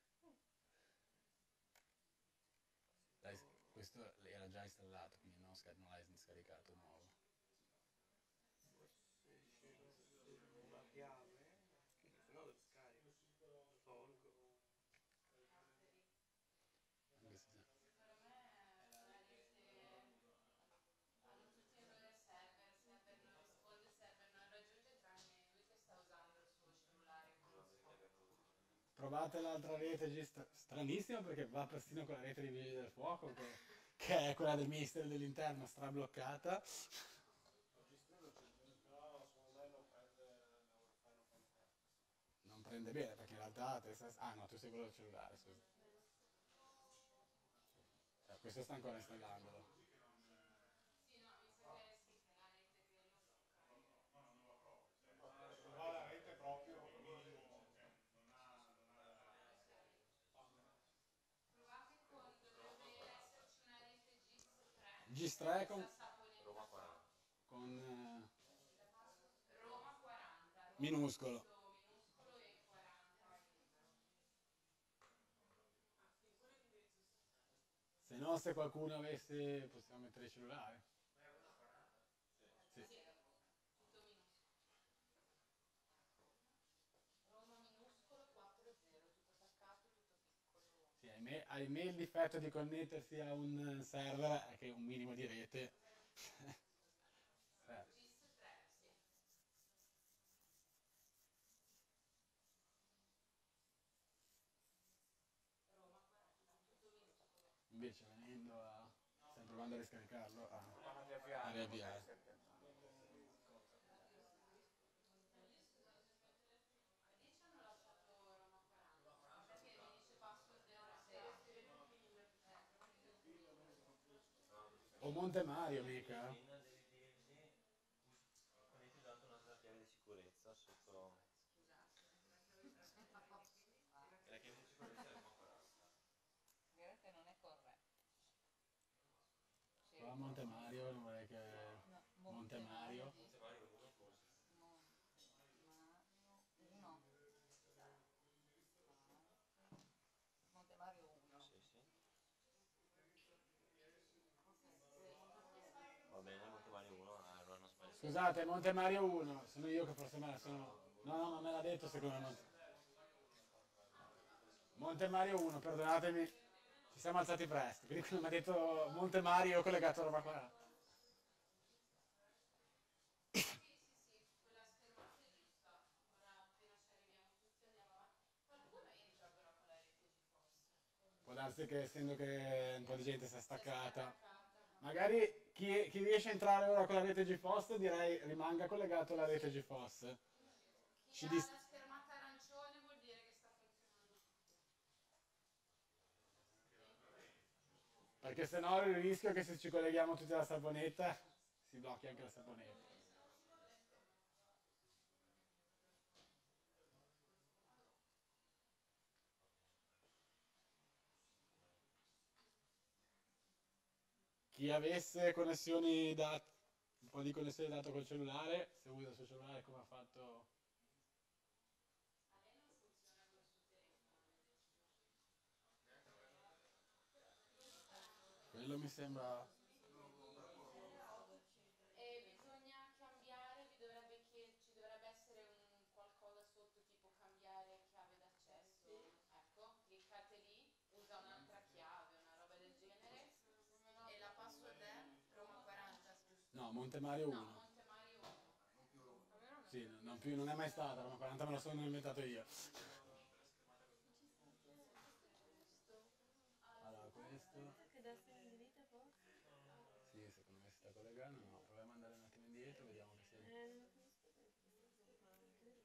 [SPEAKER 1] Dai, questo era già installato, quindi non, scar- non l'hai scaricato nuovo.
[SPEAKER 3] Una chiave, che se no lo scarico, tolgo.
[SPEAKER 1] Anche se... Provate l'altra rete, G, stranissima perché va persino con la rete di Vigili del Fuoco, che, che è quella del Ministero dell'Interno strabloccata. Non prende bene perché in realtà... te stai- Ah no, tu sei quello del cellulare, scusa. Eh, questo sta ancora installandolo. No, la rete proprio minimo, non ha, non ha... GIS tre con, con eh, minuscolo. Se no, se qualcuno avesse, possiamo mettere il cellulare. Sì. Sì, ahimè, ahimè il difetto di connettersi a un server è che un minimo di rete. Eh, invece venendo a... Stiamo provando a riscaricarlo, a, a riavviare. O Monte Mario mica.
[SPEAKER 2] Avete dato un'altra chiave di sicurezza sotto... E la chiave di sicurezza è Roma quaranta.
[SPEAKER 4] Direi che non è corretto. Sì.
[SPEAKER 1] Qua Monte Mario, non vorrei che...
[SPEAKER 4] No,
[SPEAKER 1] Monte Mario.
[SPEAKER 2] Monte Mario uno forse.
[SPEAKER 4] Monte Mario uno. Monte Mario uno.
[SPEAKER 2] Sì, sì. Va bene, Monte Mario uno, eh, allora non sbaglio.
[SPEAKER 1] Scusate, Monte Mario uno, sono io che forse me la sono... No, no, ma me l'ha detto secondo me. Monte Mario uno, perdonatemi, ci siamo alzati presto, quindi quando mi ha detto Monte Mario ho collegato a roba quaranta. Può darsi che essendo che un po' di gente si è staccata. Magari chi, chi riesce a entrare ora con la rete GeForce direi rimanga collegato alla rete GeForce.
[SPEAKER 5] Chi
[SPEAKER 1] Ci
[SPEAKER 5] ha
[SPEAKER 1] dis-
[SPEAKER 5] la schermata arancione vuol dire che sta funzionando.
[SPEAKER 1] perché se no il rischio è che se ci colleghiamo tutti alla saponetta si blocchi anche la saponetta. Chi avesse connessioni da un po' di connessione data col cellulare, se usa il suo cellulare come ha fatto.
[SPEAKER 5] A lei non funziona col suo telefono.
[SPEAKER 1] Quello mi sembra.
[SPEAKER 5] E bisogna cambiare, vi dovrebbe chied- ci dovrebbe essere un qualcosa sotto tipo cambiare chiave d'accesso. Ecco, cliccate lì, usa un'altra chiave, una roba del genere. E la password è Roma quaranta, giusto?
[SPEAKER 1] No, Montemario
[SPEAKER 5] No,
[SPEAKER 1] uno.
[SPEAKER 5] Montemario uno.
[SPEAKER 1] Sì, non, più, non è mai stata, ma quaranta me lo sono inventato io. Allora, questo.
[SPEAKER 6] Che destra indirizzo forse?
[SPEAKER 1] Sì, secondo me si sta collegando. No, proviamo ad andare un attimo indietro, vediamo che sia.
[SPEAKER 6] Eh, non lo conosco perché sta fare.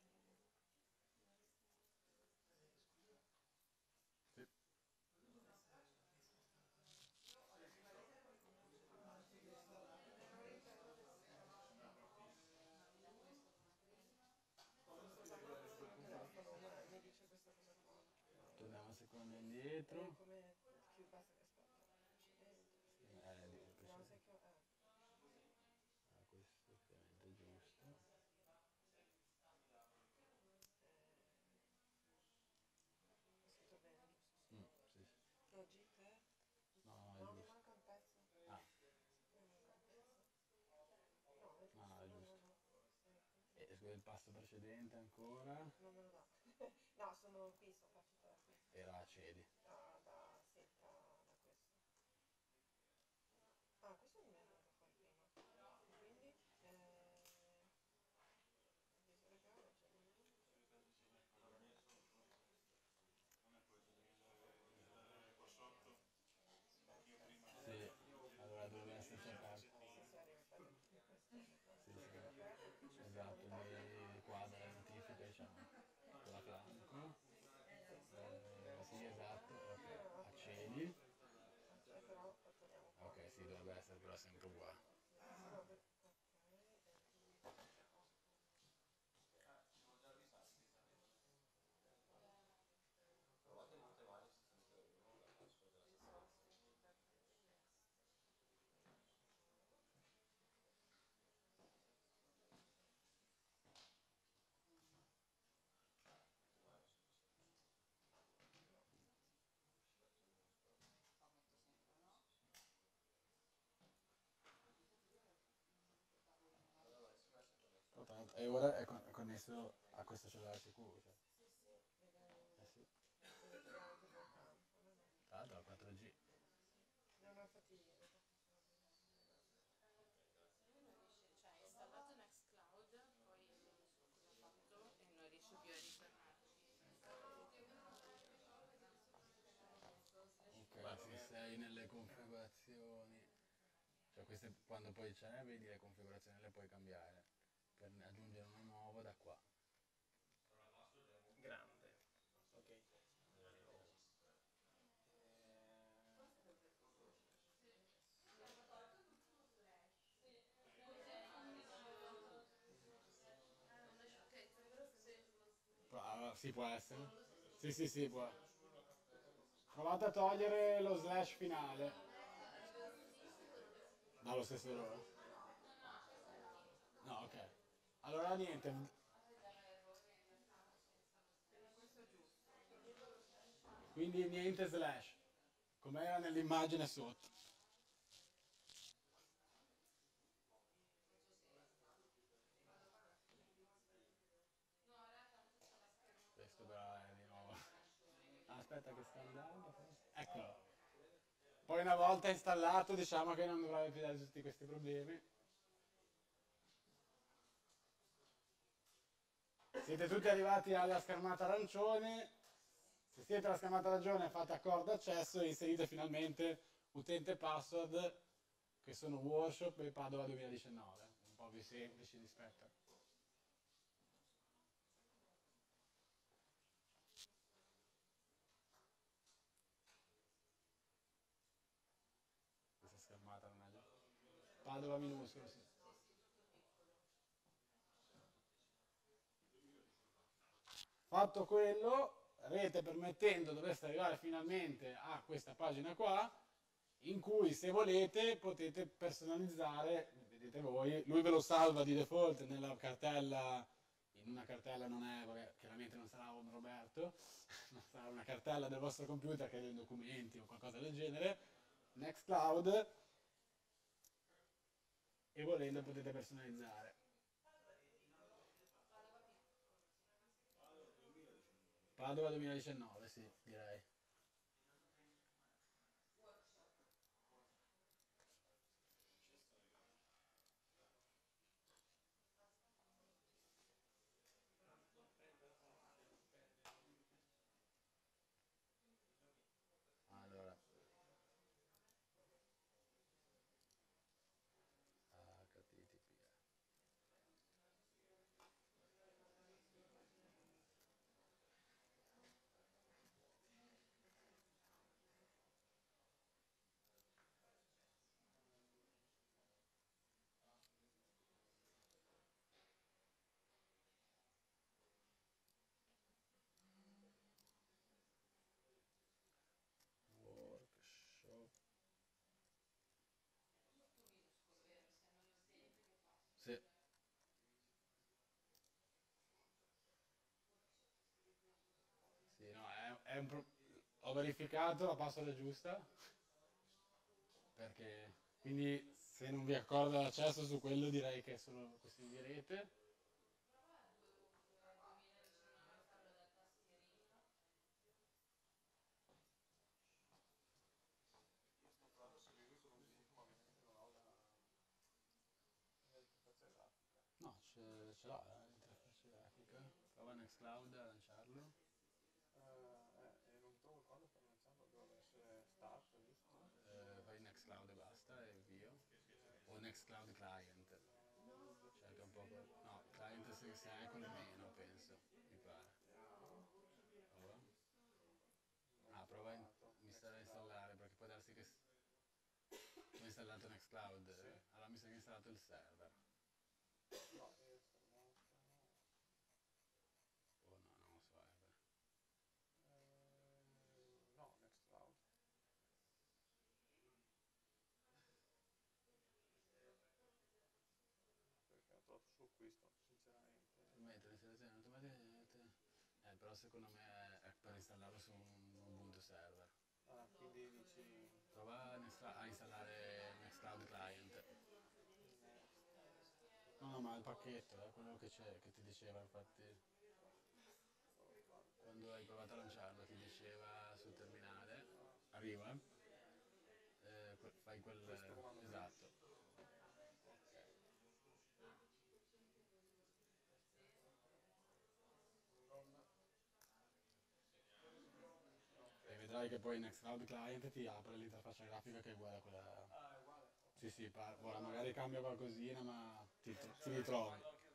[SPEAKER 1] Sì.
[SPEAKER 3] Mi dice questo come fa.
[SPEAKER 1] Torniamo un secondo
[SPEAKER 3] Eh,
[SPEAKER 1] indietro.
[SPEAKER 3] come più basta che aspetta. Accidenti.
[SPEAKER 1] Eh, di-
[SPEAKER 3] Vediamo
[SPEAKER 1] questo,
[SPEAKER 3] se che. Eh.
[SPEAKER 1] ah, questo ovviamente è giusto.
[SPEAKER 3] È scritto bene, giusto?
[SPEAKER 1] Mm, sì, sì.
[SPEAKER 3] No, G tre?
[SPEAKER 1] No, no, è
[SPEAKER 3] No, mi
[SPEAKER 1] giusto.
[SPEAKER 3] manca un pezzo.
[SPEAKER 1] Ah,
[SPEAKER 3] Mi manca un pezzo. No, è giusto.
[SPEAKER 1] no, è
[SPEAKER 3] No, no,
[SPEAKER 1] giusto.
[SPEAKER 3] no. Sì.
[SPEAKER 1] E il passo precedente ancora
[SPEAKER 3] Non me lo dà. No, sono qui, sono partita da qui.
[SPEAKER 1] era accedi.
[SPEAKER 3] Da, da, sì, da, da questo. Ah, questo non mi è venuto fuori prima. Quindi, eh, disregale, cioè,
[SPEAKER 1] Sì, allora dovrebbe esserci aperto.
[SPEAKER 3] sì, sì, arriva per questo.
[SPEAKER 1] Sì, sì, esatto, lì qua dalle notifiche diciamo, con la fianco. Eh, sì, esatto, ok, accedi.
[SPEAKER 3] Eh, però togliamo qua.
[SPEAKER 1] Ok, sì, dovrebbe essere però sempre uguale.
[SPEAKER 3] Vabbè, ok.
[SPEAKER 2] Provate molte mani senza mettere uno, la password della schermata.
[SPEAKER 4] Qua metto sempre no.
[SPEAKER 2] Allora, S M S è connesso.
[SPEAKER 1] Oh, tanto- E ora è con- è connesso a questo cellulare sicuro, cioè.
[SPEAKER 3] Sì, sì, vediamo.
[SPEAKER 1] Eh sì.
[SPEAKER 3] Quindi troviamo tipo il campo, no?
[SPEAKER 1] Tra l'altro la quattro G.
[SPEAKER 3] No, no, infatti, infatti
[SPEAKER 5] Lui non riesce, cioè ha installato Nextcloud, poi non so cosa ha fatto e non riesce più a ritornarci.
[SPEAKER 1] Ok, se sei nelle configurazioni, cioè queste quando poi c'è, vedi le configurazioni le puoi cambiare per aggiungere uno nuovo da qua.
[SPEAKER 3] grande. Ok.
[SPEAKER 1] Ah, sì, può essere. Sì, sì, sì, può. Provate a togliere lo slash finale. Dallo stesso errore? No, ok. Allora niente. Quindi niente slash. Come era nell'immagine sotto. Questo però è di nuovo. Ah, aspetta che sta andando. Forse. Eccolo. Poi una volta installato diciamo che non dovrebbe più darci tutti questi problemi. Siete tutti arrivati alla schermata arancione. Se siete alla schermata arancione fate accordo accesso e inserite finalmente utente password che sono workshop e Padova duemiladiciannove, un po' più semplici rispetto. Questa schermata non è già. Padova minuscolo, sì. Fatto quello, rete permettendo, dovreste arrivare finalmente a questa pagina qua, in cui se volete potete personalizzare, vedete voi, lui ve lo salva di default nella cartella, in una cartella non è, vabbè, chiaramente non sarà un Roberto, non sarà una cartella del vostro computer che è dei documenti o qualcosa del genere, Nextcloud, e volendo potete personalizzare. Padova duemiladiciannove, sì, direi. Allora, H T T P. Workshop. Sì. Sì, no, è, è un pro- ho verificato la password giusta, perché quindi se non vi accorda l'accesso su quello direi che è solo questione di rete.
[SPEAKER 3] Io sto provando a seguirlo su un sito, ma ovviamente non ho la l'interfaccia grafica.
[SPEAKER 1] No, ce, ce l'ha eh, l'interfaccia grafica. Prova Nextcloud a lanciarlo.
[SPEAKER 3] Eh, eh, e non trovo il codo per lanciarlo, deve essere start, giusto?
[SPEAKER 1] Eh, fai Nextcloud e basta e invio. O Nextcloud Client. Cerca un po'. per- No, Client se, se hai col meno, penso, mi pare.
[SPEAKER 3] Vediamo.
[SPEAKER 1] Prova.
[SPEAKER 3] Non
[SPEAKER 1] Ah,
[SPEAKER 3] ho
[SPEAKER 1] prova a in-
[SPEAKER 3] trovato.
[SPEAKER 1] iniziare a installare, perché può darsi che s- tu hai installato Nextcloud,
[SPEAKER 3] Sì.
[SPEAKER 1] eh, allora mi sa che hai installato il server.
[SPEAKER 3] No, è installato.
[SPEAKER 1] Oh no, non lo so. Eh, beh.
[SPEAKER 3] Eh, no, Nextcloud. Perché ho trovato solo questo, sinceramente.
[SPEAKER 1] Mettere in selezione automaticamente. Eh, però secondo me è, è per installarlo su un Ubuntu server.
[SPEAKER 3] Ah, quindi dici
[SPEAKER 1] Prova a insta- a installare Nextcloud Client.
[SPEAKER 3] Next.
[SPEAKER 1] No, no, ma il pacchetto, è quello che c'è, che ti diceva, infatti,
[SPEAKER 3] Eccolo qua.
[SPEAKER 1] quando hai provato a lanciarlo, ti diceva sul terminale,
[SPEAKER 3] Ah,
[SPEAKER 1] arriva, eh, que- fai quel,
[SPEAKER 3] questo comando qui.
[SPEAKER 1] esatto.
[SPEAKER 3] Ok. Non...
[SPEAKER 1] E
[SPEAKER 3] Ok.
[SPEAKER 1] vedrai che poi Nextcloud Client ti apre l'interfaccia grafica che è uguale a quella.
[SPEAKER 3] Ah, è uguale.
[SPEAKER 1] Sì, sì, par- ora magari cambia qualcosina, ma ti, ti ritrovi.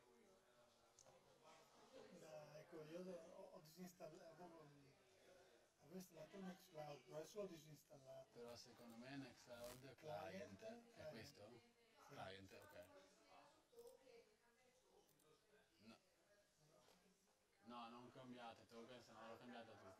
[SPEAKER 7] Da, ecco, io ho, ho disinstallato, avevo installato Nextcloud, però adesso l'ho disinstallato.
[SPEAKER 1] Però secondo me Nextcloud
[SPEAKER 7] Client,
[SPEAKER 1] Client è
[SPEAKER 7] client,
[SPEAKER 1] questo?
[SPEAKER 7] sì.
[SPEAKER 1] Client, ok. No, no, non cambiate token, se no l'ho cambiato tutti.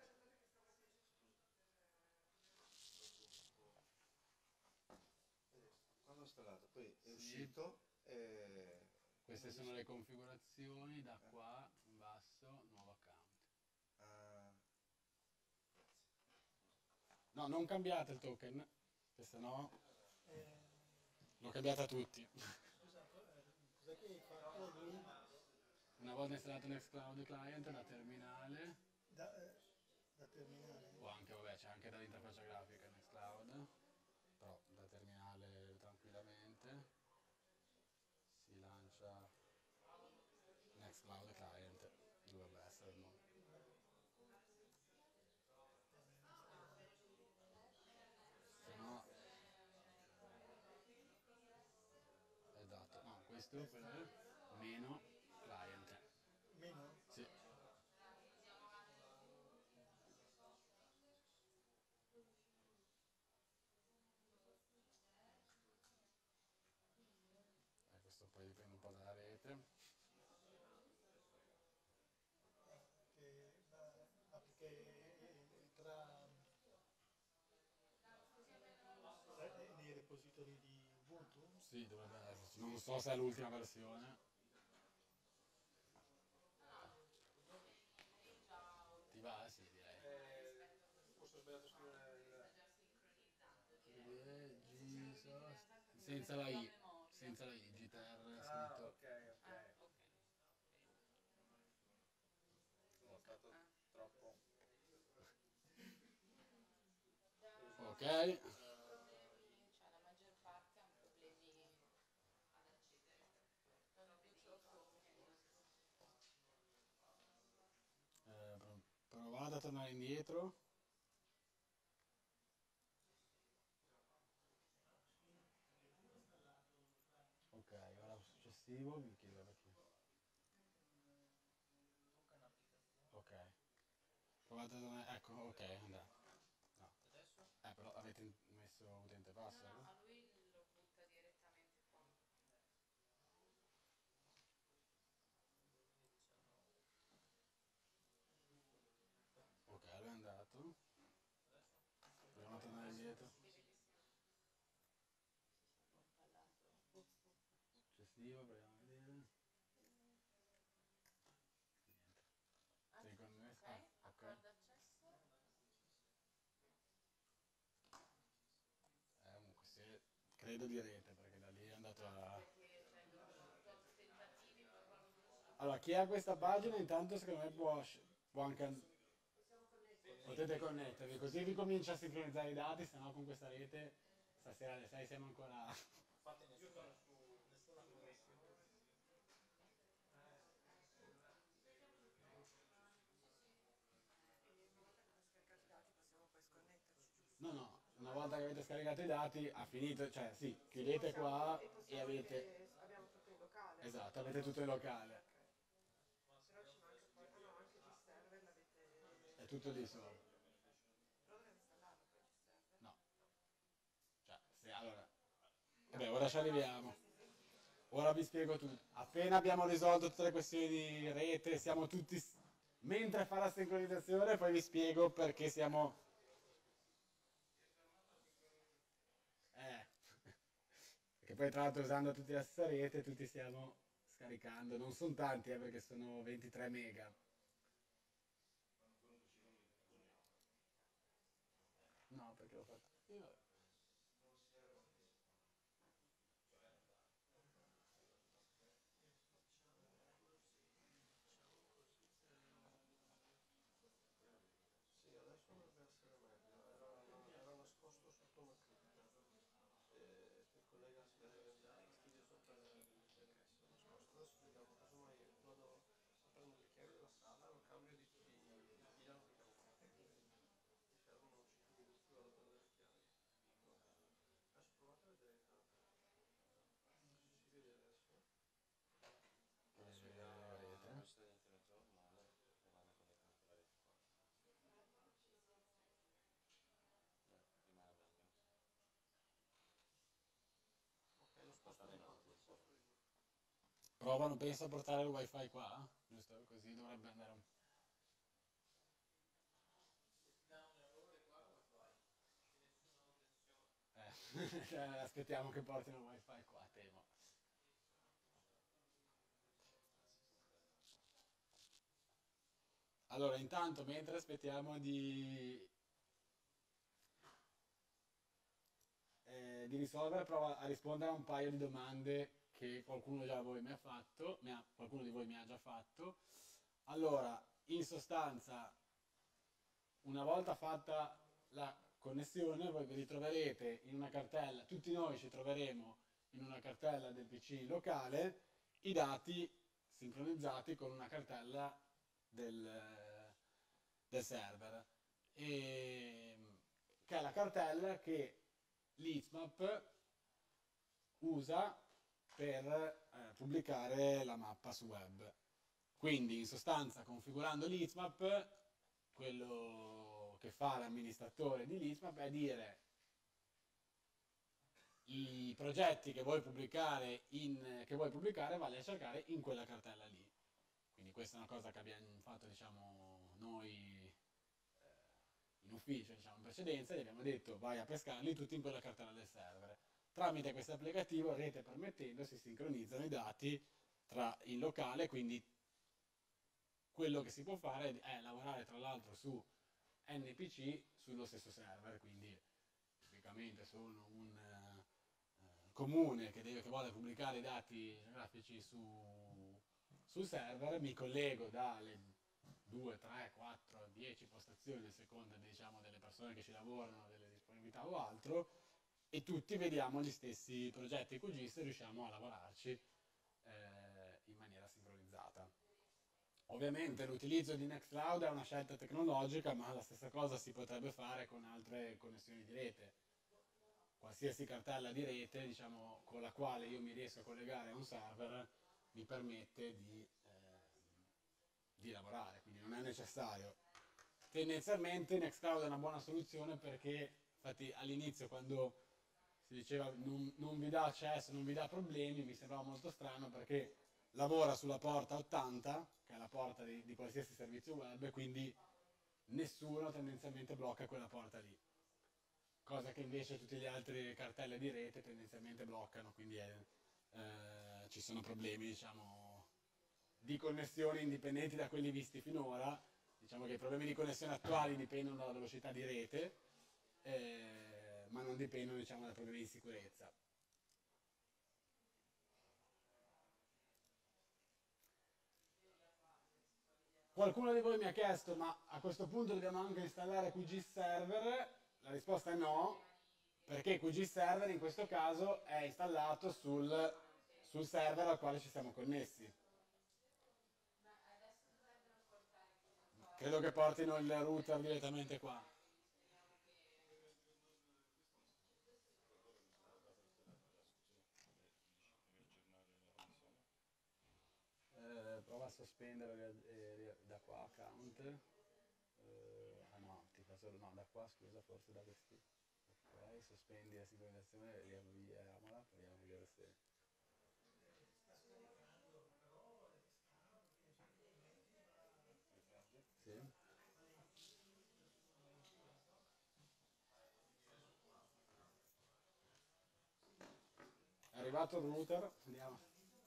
[SPEAKER 8] Quando ho installato, poi è
[SPEAKER 1] Sì,
[SPEAKER 8] uscito e...
[SPEAKER 1] queste
[SPEAKER 8] non
[SPEAKER 1] sono le
[SPEAKER 8] riesco-
[SPEAKER 1] configurazioni, da
[SPEAKER 8] eh,
[SPEAKER 1] qua in basso, nuovo account.
[SPEAKER 8] ah,
[SPEAKER 1] No, non cambiate il token, che sennò
[SPEAKER 7] Eh,
[SPEAKER 1] l'ho cambiata a tutti.
[SPEAKER 7] scusa, eh, cos'è che hai fatto lui
[SPEAKER 1] Una volta installato Nextcloud Client da terminale,
[SPEAKER 7] da, eh, da terminale?
[SPEAKER 1] o anche, vabbè, c'è anche dall'interfaccia grafica Nextcloud, però da terminale tranquillamente si lancia Nextcloud Client, dovrebbe essere il nome. Se no, questo, quello è, meno client.
[SPEAKER 7] Meno?
[SPEAKER 1] Sì. Eh, questo poi dipende un po' dalla rete.
[SPEAKER 7] Che, ma, ma perché eh, tra, tra- nei repository di Ubuntu?
[SPEAKER 1] Sì, dovrebbe esserci. Non so se è l'ultima versione. Ti va? Sì, direi.
[SPEAKER 3] Eh, forse ho sbagliato a scrivere il...
[SPEAKER 1] Eh, Jesus. Senza la I, senza la I, G T R
[SPEAKER 3] Ah,
[SPEAKER 1] scritto.
[SPEAKER 3] ok, ok.
[SPEAKER 4] Ah, ok.
[SPEAKER 3] Sono stato troppo...
[SPEAKER 1] Ok.
[SPEAKER 5] Problemi, cioè la maggior parte hanno problemi ad accedere.
[SPEAKER 1] Eh, pro- provate a tornare indietro. Ok, ora successivo vi chiedo perché. Ok. Provate a tornare. Ecco, ok, è andato. No. Eh, però avete in- messo utente
[SPEAKER 5] No, no,
[SPEAKER 1] password?
[SPEAKER 5] a lui lo butta direttamente qua.
[SPEAKER 1] Ok, lui è andato. Proviamo a tornare indietro. Successivo, proviamo a vedere. Niente. Sei connesso?
[SPEAKER 5] Ok,
[SPEAKER 1] Ah, ok.
[SPEAKER 5] accordo accesso.
[SPEAKER 1] Eh, comunque se credo di rete perché da lì è andato a.
[SPEAKER 5] Perché cioè, dopo tot tentativi poi qualcuno ci ha
[SPEAKER 1] Allora, chi ha questa pagina intanto secondo me può, sc- può anche. an- Potete connettervi, così vi comincia a sincronizzare i dati, se no con questa rete stasera alle sei siamo ancora.
[SPEAKER 3] Infatti nessuno su... nessuno su Meeting.
[SPEAKER 1] No, no, una volta che avete scaricato i dati ha finito, cioè sì, chiudete qua e avete.
[SPEAKER 6] Abbiamo tutto in locale.
[SPEAKER 1] Esatto, avete tutto in locale,
[SPEAKER 6] Però ci manca poi. Ah no, anche G-Server l'avete.
[SPEAKER 1] è tutto lì sopra.
[SPEAKER 6] Però dobbiamo installarlo poi G-Server.
[SPEAKER 1] No, cioè, se allora. Vabbè, ora ci arriviamo. Ora vi spiego tutto. Appena abbiamo risolto tutte le questioni di rete, siamo tutti. s- Mentre fa la sincronizzazione, poi vi spiego perché siamo. Eh. Perché poi tra l'altro usando tutti la stessa rete, tutti stiamo scaricando. Non sono tanti, eh, perché sono ventitré mega. No, perché l'ho fatto. Io.
[SPEAKER 3] Sì, adesso dovrebbe essere meglio. Era, no, era nascosto sotto una cripta. Se si collega si vede il studio sopra il nascosto. Adesso vediamo, casomai vado a prendere le chiavi della sala, lo cambio di, di, di piano di camminate, così mi servono cinque minuti, vado a prendere le chiavi. No. Adesso provate a vedere intanto. Non so se si vede adesso. Adesso vediamo
[SPEAKER 1] Eh,
[SPEAKER 3] la
[SPEAKER 1] rete.
[SPEAKER 3] velocità di internet normale e vanno connettendo la rete qua. Eh, rimane meglio. Ok, lo sposto di qua, lo sposto di qua.
[SPEAKER 1] Provano, penso a portare il wifi qua, giusto? Così dovrebbe andare un. Eh, cioè, aspettiamo che portino il wifi qua, temo. Allora, intanto, mentre aspettiamo di, eh, di risolvere, prova a rispondere a un paio di domande che qualcuno già voi mi ha fatto, mi ha- qualcuno di voi mi ha già fatto. Allora, in sostanza, una volta fatta la connessione, voi vi ritroverete in una cartella, tutti noi ci troveremo in una cartella del P C locale i dati sincronizzati con una cartella del, del server, e, che è la cartella che l'I S M A P usa per eh, pubblicare la mappa su web. Quindi in sostanza configurando l'Heatmap, quello che fa l'amministratore di l'Heatmap è dire i progetti che vuoi pubblicare, in, che vuoi pubblicare vale a cercare in quella cartella lì. Quindi questa è una cosa che abbiamo fatto, diciamo, noi in ufficio, diciamo, in precedenza, gli abbiamo detto vai a pescarli tutti in quella cartella del server. Tramite questo applicativo, rete permettendo, si sincronizzano i dati tra in locale, quindi quello che si può fare è lavorare tra l'altro su N P C sullo stesso server, quindi tipicamente sono un eh, comune che, deve, che vuole pubblicare i dati grafici su, sul server, mi collego dalle due, tre, quattro, dieci postazioni a seconda, diciamo, delle persone che ci lavorano, delle disponibilità o altro, e tutti vediamo gli stessi progetti Q G I S e riusciamo a lavorarci eh, in maniera sincronizzata. Ovviamente l'utilizzo di Nextcloud è una scelta tecnologica, ma la stessa cosa si potrebbe fare con altre connessioni di rete. Qualsiasi cartella di rete, diciamo, con la quale io mi riesco a collegare a un server, mi permette di, eh, di lavorare, quindi non è necessario. Tendenzialmente Nextcloud è una buona soluzione perché, infatti, all'inizio quando si diceva non, non vi dà accesso, non vi dà problemi, mi sembrava molto strano perché lavora sulla porta ottanta, che è la porta di, di qualsiasi servizio web, e quindi nessuno tendenzialmente blocca quella porta lì. Cosa che invece tutte le altre cartelle di rete tendenzialmente bloccano, quindi è, eh, ci sono problemi, diciamo, di connessione indipendenti da quelli visti finora. Diciamo che i problemi di connessione attuali dipendono dalla velocità di rete, eh, ma non dipendono, diciamo, dai problemi di sicurezza. Qualcuno di voi mi ha chiesto, ma a questo punto dobbiamo anche installare Q G I S Server? La risposta è no, perché Q G I S Server in questo caso è installato sul, sul server al quale ci siamo connessi. Credo che portino il router direttamente qua. Eh, prova a sospendere eh, da qua account. Eh, ah no, ti fa solo no, da qua scusa, forse da questi. Ok, sospendi la sincronizzazione e riavviamola, proviamo a vedere se. Sì. È arrivato il router, andiamo.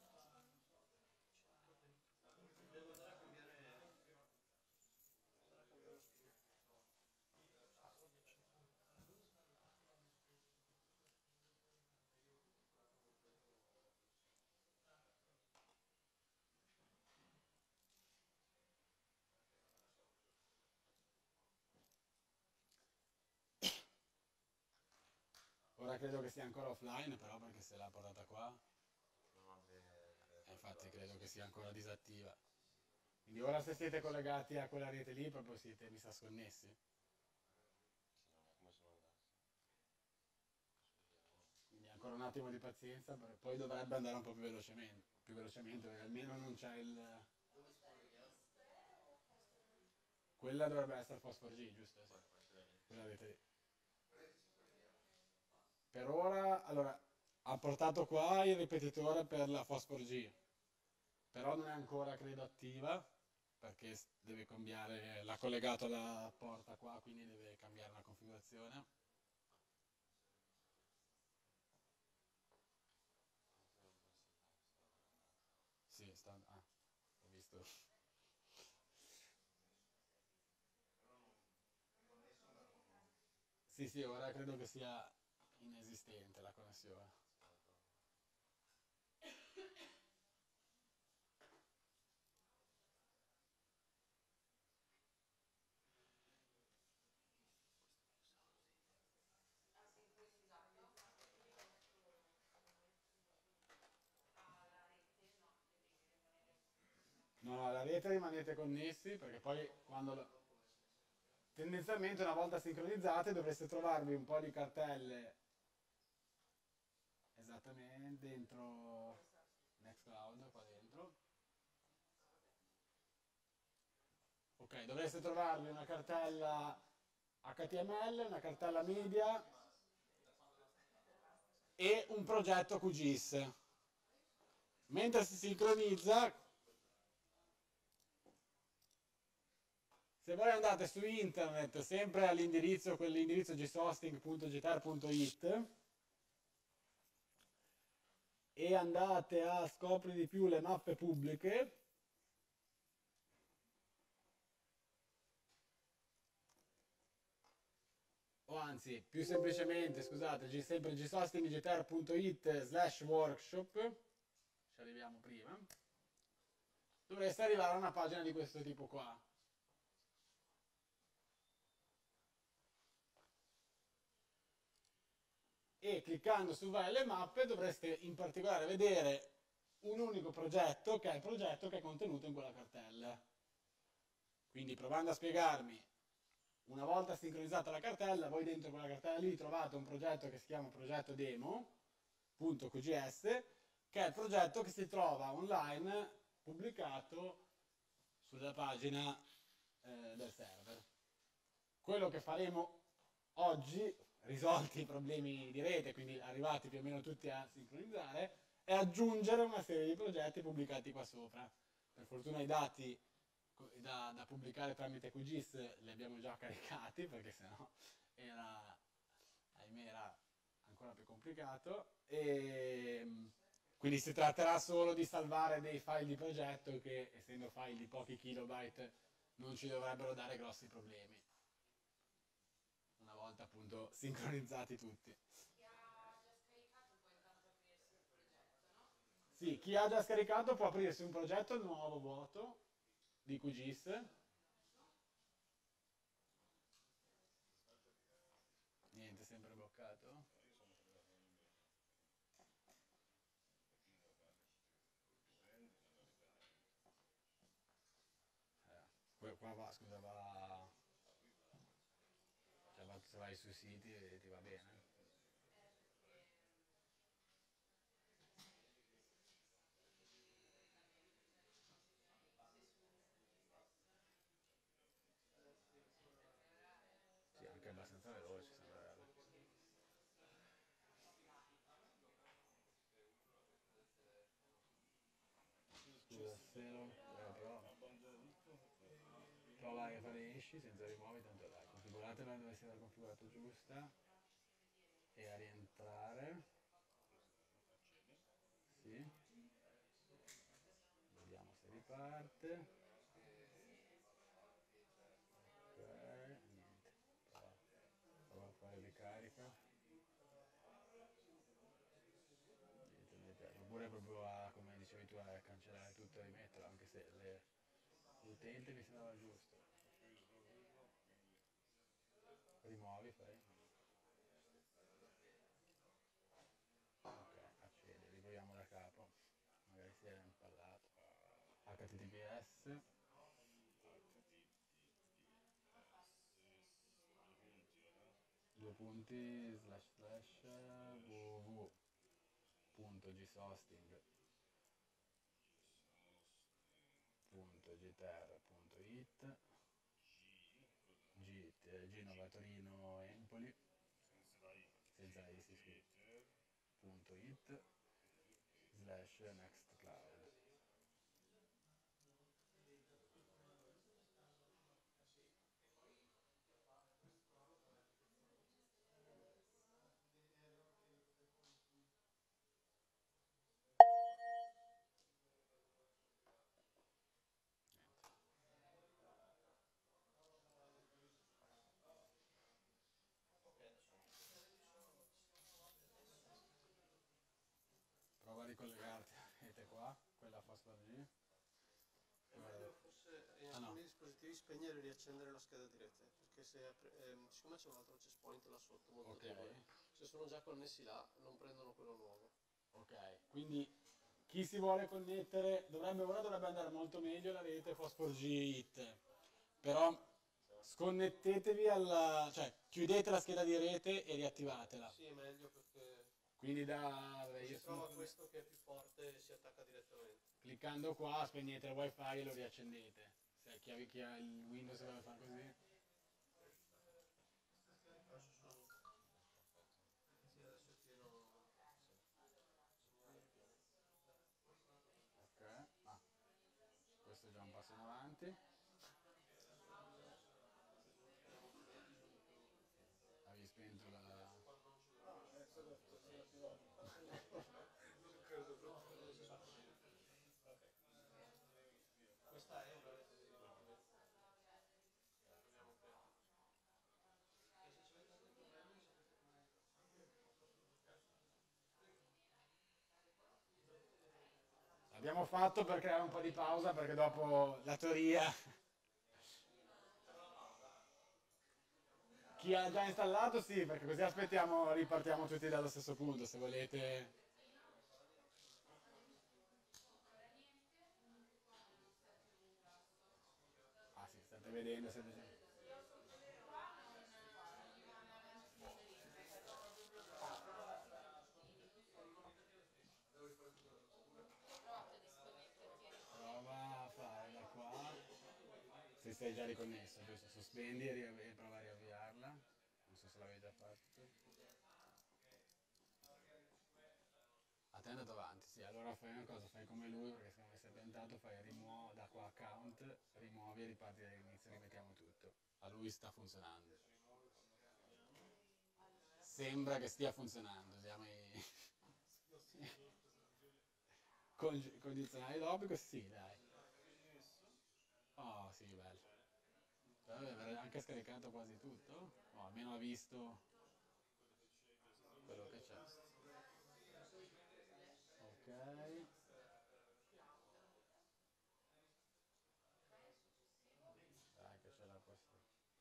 [SPEAKER 1] Ora credo che sia ancora offline, però perché se l'ha portata qua, eh, infatti credo che sia ancora disattiva. Quindi ora se siete collegati a quella rete lì, proprio siete, mi sa, sconnessi. Quindi ancora un attimo di pazienza, poi dovrebbe andare un po' più velocemente, più velocemente perché almeno non c'è il... Quella dovrebbe essere Fos quattro G, giusto? Quella rete lì. Per ora, allora, ha portato qua il ripetitore per la Fos quattro G, però non è ancora, credo, attiva, perché deve cambiare, l'ha collegato alla porta qua, quindi deve cambiare la configurazione. Sì, sta... ah, ho visto. Sì, sì, ora credo che sia inesistente la connessione. No, alla rete rimanete connessi perché poi quando... Lo... Tendenzialmente una volta sincronizzate dovreste trovarvi un po' di cartelle esattamente dentro Nextcloud. Nextcloud qua dentro. Ok, dovreste trovarvi una cartella H T M L, una cartella media e un progetto Q G I S. Mentre si sincronizza, se voi andate su internet, sempre all'indirizzo, quell'indirizzo gsosting punto gter punto it, e andate a scoprire di più le mappe pubbliche, o anzi, più semplicemente, scusate, g- sempre gsostinggter punto it slash workshop, ci arriviamo prima, dovreste arrivare a una pagina di questo tipo qua. E cliccando su varie mappe dovreste in particolare vedere un unico progetto, che è il progetto che è contenuto in quella cartella. Quindi provando a spiegarmi, una volta sincronizzata la cartella, voi dentro quella cartella lì trovate un progetto che si chiama progetto demo.qgs, che è il progetto che si trova online pubblicato sulla pagina eh, del server. Quello che faremo oggi, risolti i problemi di rete, quindi arrivati più o meno tutti a sincronizzare, è aggiungere una serie di progetti pubblicati qua sopra. Per fortuna i dati da, da pubblicare tramite Q G I S li abbiamo già caricati, perché sennò era, ahimè, era ancora più complicato. E quindi si tratterà solo di salvare dei file di progetto che, essendo file di pochi kilobyte, non ci dovrebbero dare grossi problemi, una volta appunto sincronizzati tutti.
[SPEAKER 5] Chi ha già scaricato può intanto aprirsi il progetto, no?
[SPEAKER 1] Sì, chi ha già scaricato può aprirsi un progetto nuovo, vuoto, di Q G I S. Niente, sempre bloccato. Eh, qua va, scusa, va... Cioè, va, se vai sui siti ti va bene. Sì, anche abbastanza veloce, sembrerebbe. Scusa, se lo... Eh, però... Prova a fare esci senza rimuovi, tanto dai, configuratela dove sia configurata giusta e a rientrare. Sì. Vediamo se riparte. Ok, niente. Prova, prova a fare ricarica. Niente, niente. Oppure proprio a, come dicevi tu, a cancellare tutto e rimetterlo, anche se le, l'utente mi sembrava giusto. Rimuovi, fai. Ok, accedi, riproviamo da capo. Magari si era impallato. H T T P S. Due punti slash slash www.gsosting.gter.it G, Genova, Torino, Empoli, senza i, si scusa, punto it slash nextcloud. Prova a ricollegarti a rete qua, quella Fosfor G.
[SPEAKER 3] È meglio forse in
[SPEAKER 1] Ah, no.
[SPEAKER 3] alcuni dispositivi spegnere e riaccendere la scheda di rete, perché se apre- ehm, siccome c'è un altro access point là sotto molto
[SPEAKER 1] Ok.
[SPEAKER 3] debole, se sono già connessi là non prendono quello nuovo.
[SPEAKER 1] Ok, quindi chi si vuole connettere, dovrebbe, ora dovrebbe andare molto meglio la rete Fosfor G It, però sconnettetevi alla, cioè chiudete la scheda di rete e riattivatela.
[SPEAKER 3] Sì, è meglio perché
[SPEAKER 1] Quindi da, vabbè,
[SPEAKER 3] Si
[SPEAKER 1] io
[SPEAKER 3] trova
[SPEAKER 1] sono,
[SPEAKER 3] questo che è più forte e si attacca direttamente.
[SPEAKER 1] cliccando qua spegnete il wifi e lo riaccendete. Se chi ha, chi ha il Windows deve fare così.
[SPEAKER 3] Adesso sono... Sì, adesso è pieno... Segnale pieno.
[SPEAKER 1] Ok, ah, questo è già un passo in avanti. Avevi spento la...
[SPEAKER 3] Questa è una rete di divertimento. Abbiamo appena. E se ci avete altri problemi sapete come...
[SPEAKER 1] L'abbiamo fatto per creare un po' di pausa perché dopo la teoria... Chi ha già installato sì, perché così aspettiamo, ripartiamo tutti dallo stesso punto, se volete. Ah sì, state vedendo, siete già... Prova a fare da qua. Se sei già riconnesso, giusto? Sospendi e, ri- e prova a riavviarla. Non so se l'avevi già fatto. A te è andato avanti, sì, allora fai una cosa, fai come lui, perché secondo me sei piantato, fai rimuovi da qua account, rimuovi e riparti dall'inizio, rimettiamo tutto. A lui sta funzionando. Sembra che stia funzionando, usiamo i Con- condizionali d'obbligo, sì, dai. Oh, sì, bello. Però deve aver anche scaricato quasi tutto, o almeno ha visto quello che c'è. Ok. Dai che ce l'ha questo.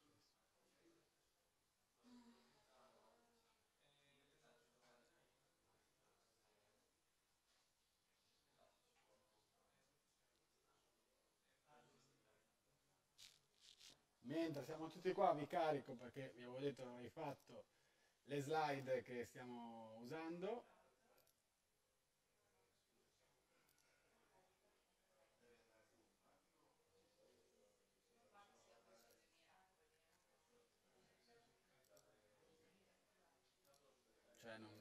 [SPEAKER 1] Mentre siamo tutti qua vi carico perché vi avevo detto che avrei fatto le slide che stiamo usando. Cioè non...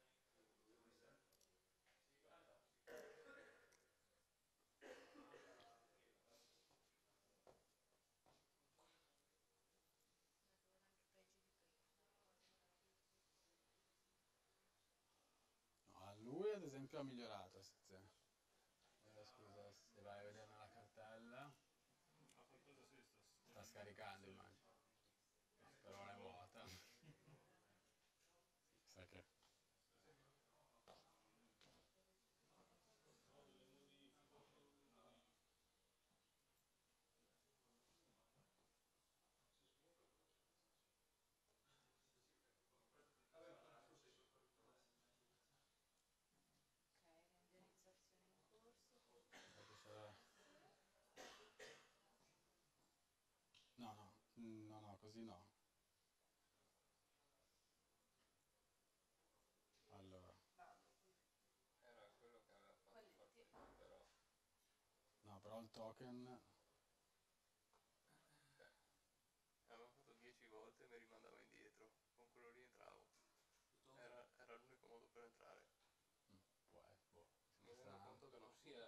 [SPEAKER 1] No, a lui ad esempio ha migliorato. Se, eh, scusa, se vai a vedere nella cartella, sta scaricando immagino. Però è vuota. Sai che...
[SPEAKER 5] Ok, renderizzazione in corso.
[SPEAKER 1] sai che c'era- No, no, mm, no, no, così no. Allora,
[SPEAKER 9] Era quello che aveva fatto
[SPEAKER 5] Quelli ti-
[SPEAKER 9] partire, però.
[SPEAKER 1] no, però il token...
[SPEAKER 9] Cioè, aveva fatto dieci volte e mi rimandava indietro. Con quello lì entravo. Era, era l'unico modo per entrare.
[SPEAKER 1] Mm, può essere, boh,
[SPEAKER 9] Mi
[SPEAKER 1] mi
[SPEAKER 9] rendo
[SPEAKER 1] sa...
[SPEAKER 9] conto che non sia.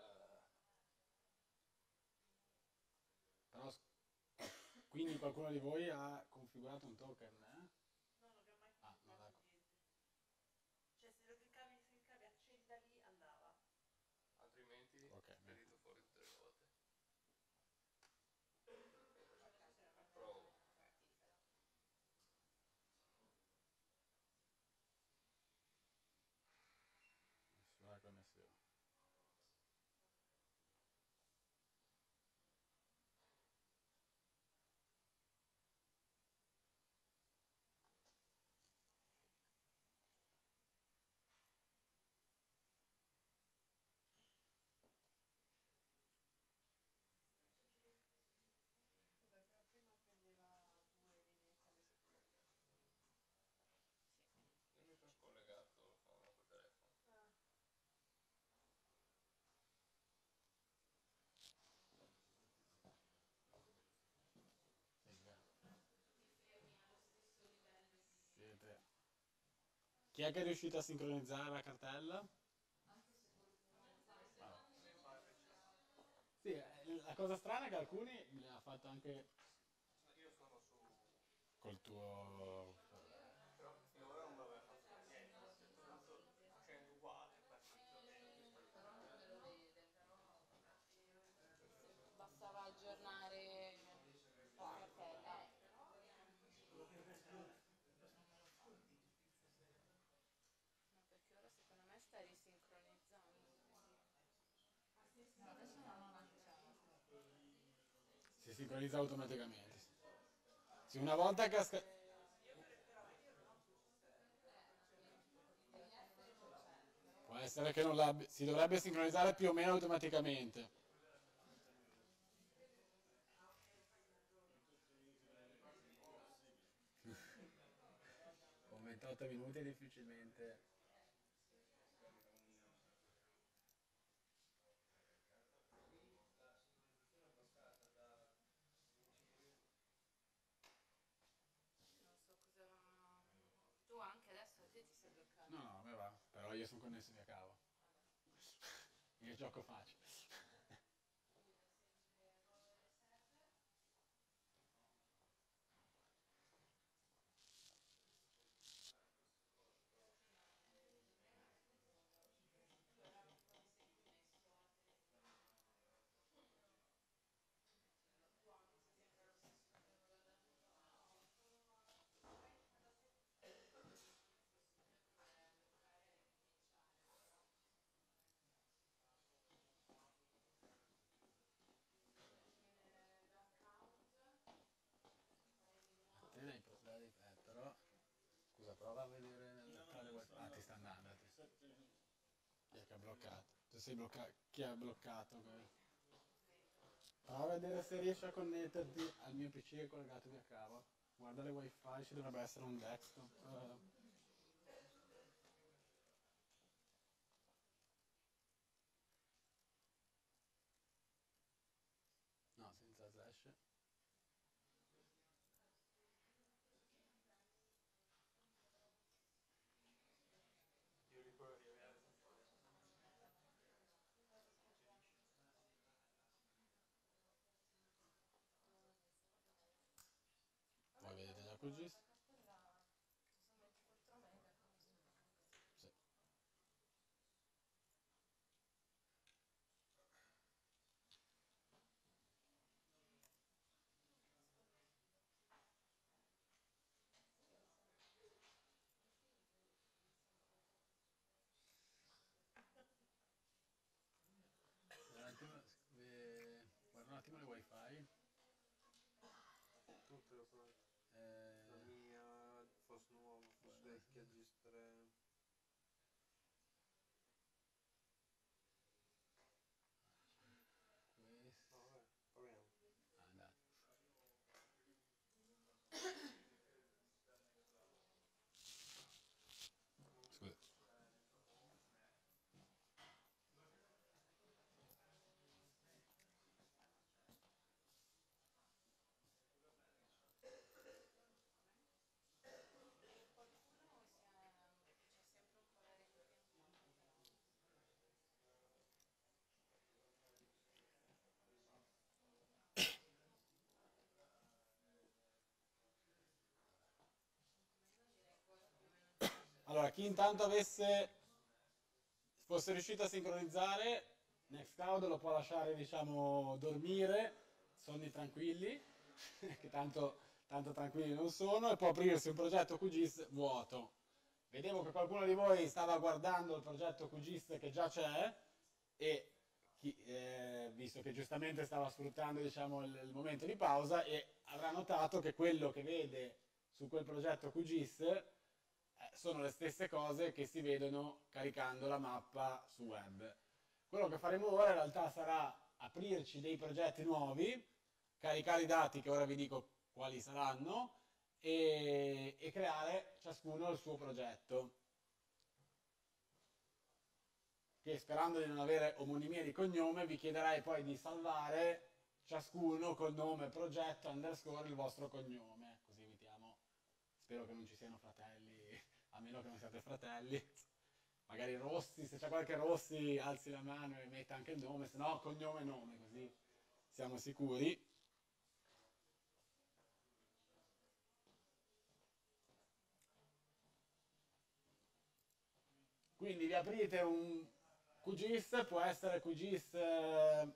[SPEAKER 1] Però, s- quindi qualcuno di voi ha configurato un token, eh?
[SPEAKER 6] No, non abbiamo mai
[SPEAKER 1] Ah, non l'ha...
[SPEAKER 6] configurato niente. Cioè, se lo cliccavi, se cliccavi accendi da lì, andava.
[SPEAKER 9] Altrimenti
[SPEAKER 1] Ok, bene.
[SPEAKER 9] spedito fuori tutte le volte.
[SPEAKER 5] a caso era partita.
[SPEAKER 9] Provo.
[SPEAKER 5] Partita.
[SPEAKER 1] Sulla connessione. Chi è che è riuscito a sincronizzare la cartella? Sì, eh, la cosa strana è che alcuni le ha fatto anche
[SPEAKER 9] Io sono su...
[SPEAKER 1] col tuo...
[SPEAKER 9] però finora non mi aveva fatto niente. A un certo punto facendo uguale, partito e...
[SPEAKER 5] Bastava aggiornare la cartella. No, perché ora secondo me sta risincronizzando. Adesso non ho lanciato.
[SPEAKER 1] si sincronizza automaticamente. Sì, una volta che ha sca- può essere che non l'abbia, si dovrebbe sincronizzare più o meno automaticamente. Con ventotto minuti difficilmente.
[SPEAKER 5] Non so cosa... Tu anche adesso a te ti sei bloccato.
[SPEAKER 1] No, no, a me va, però io sono connesso via cavo. Io gioco facile. Te dai, dai, eh, però scusa, prova a vedere nel tale wifi. Ah, ti sta andando a te. Chi è che ha bloccato? Tu sei bloccato. Chi ha bloccato? que- Prova a vedere se riesci a connetterti al mio P C che è collegato via cavo. Guarda le wifi, ci dovrebbe essere un desktop. Eh, no, senza slash.
[SPEAKER 9] Io dico di avere...
[SPEAKER 1] Vuoi vedere già col gis? Sì. Guarda un attimo, eh, guarda un attimo le wifi.
[SPEAKER 3] Tutte le provate. La
[SPEAKER 1] Eh,
[SPEAKER 3] mia, forse nuova, forse
[SPEAKER 1] guarda,
[SPEAKER 3] vecchia, G S tre.
[SPEAKER 1] questo.
[SPEAKER 3] No, vabbè, proviamo.
[SPEAKER 1] Ah, andate. Scusa.
[SPEAKER 5] Qualcuno si è... c'è sempre un po' la rete piantata però.
[SPEAKER 1] Allora, chi intanto avesse, fosse riuscito a sincronizzare, Nextcloud lo può lasciare, diciamo, dormire, sonni tranquilli, che tanto, tanto tranquilli non sono, e può aprirsi un progetto Q G I S vuoto. Vedevo che qualcuno di voi stava guardando il progetto Q G I S che già c'è, e chi, eh, visto che giustamente stava sfruttando, diciamo, il, il momento di pausa, e avrà notato che quello che vede su quel progetto Q G I S eh, sono le stesse cose che si vedono caricando la mappa su web. Quello che faremo ora in realtà sarà aprirci dei progetti nuovi, caricare i dati che ora vi dico quali saranno e, e creare ciascuno il suo progetto, che sperando di non avere omonimia di cognome vi chiederei poi di salvare ciascuno col nome progetto underscore il vostro cognome, così evitiamo, spero che non ci siano fratelli a meno che non siate fratelli. Magari Rossi, se c'è qualche Rossi alzi la mano e metta anche il nome, se no cognome e nome, così siamo sicuri. Quindi vi aprite un Q G I S, può essere Q G I S, eh,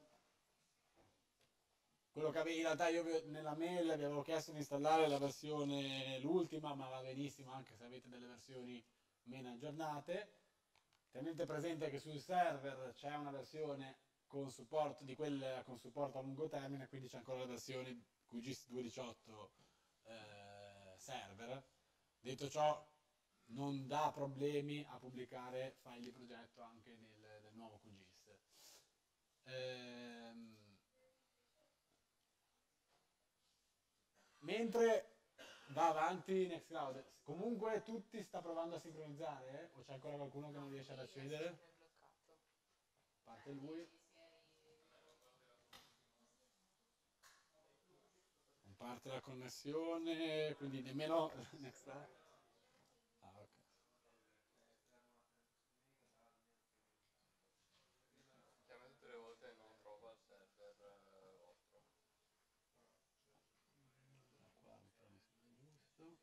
[SPEAKER 1] quello che avevi, in realtà io vi- nella mail vi avevo chiesto di installare la versione, l'ultima, ma va benissimo anche se avete delle versioni meno aggiornate. Tenete presente che sul server c'è una versione con supporto di quelle con supporto a lungo termine, quindi c'è ancora la versione Q G I S due punto diciotto eh, server. Detto ciò, non dà problemi a pubblicare file di progetto anche nel, nel nuovo Q G I S. Ehm, mentre va avanti Nextcloud, comunque tutti sta provando a sincronizzare, eh? O c'è ancora qualcuno che non riesce ad accedere? A parte lui. Non parte la connessione, quindi nemmeno Nextcloud. Ah, ok.
[SPEAKER 9] Chiama tutte le volte e non trova il server eh, vostro.
[SPEAKER 1] Qua mi fa giusto.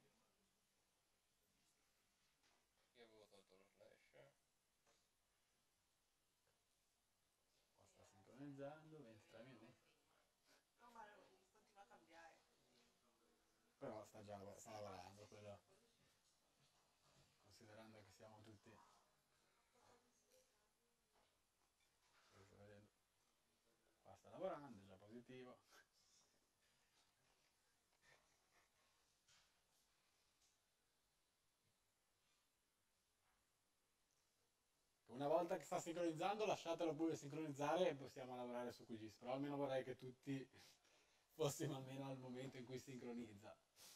[SPEAKER 9] Io avevo tolto lo slash.
[SPEAKER 1] Qua sta sincronizzando, ventitré minuti.
[SPEAKER 6] No, ma continua a cambiare.
[SPEAKER 1] Però sta già sta lavorando, quello. Considerando che siamo tutti. Qua sta lavorando, è già positivo. Una volta che sta sincronizzando lasciatelo pure sincronizzare e possiamo lavorare su Q G I S, però almeno vorrei che tutti fossimo almeno al momento in cui sincronizza.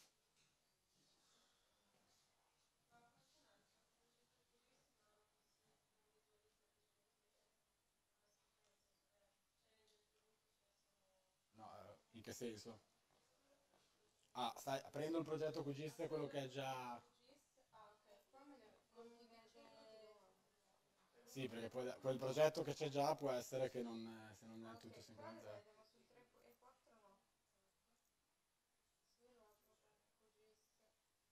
[SPEAKER 1] No, eh, in che senso? Ah, stai aprendo il progetto Q G I S, quello che è già...
[SPEAKER 5] Ah, ok, qua me ne, non mi dice.
[SPEAKER 1] Sì, perché poi quel progetto che c'è già può essere che non, eh, se non è tutto
[SPEAKER 5] Ok, qua
[SPEAKER 1] sincronizzato.
[SPEAKER 5] andiamo sul tre e quattro no. Se lo apro c'è Q G I S.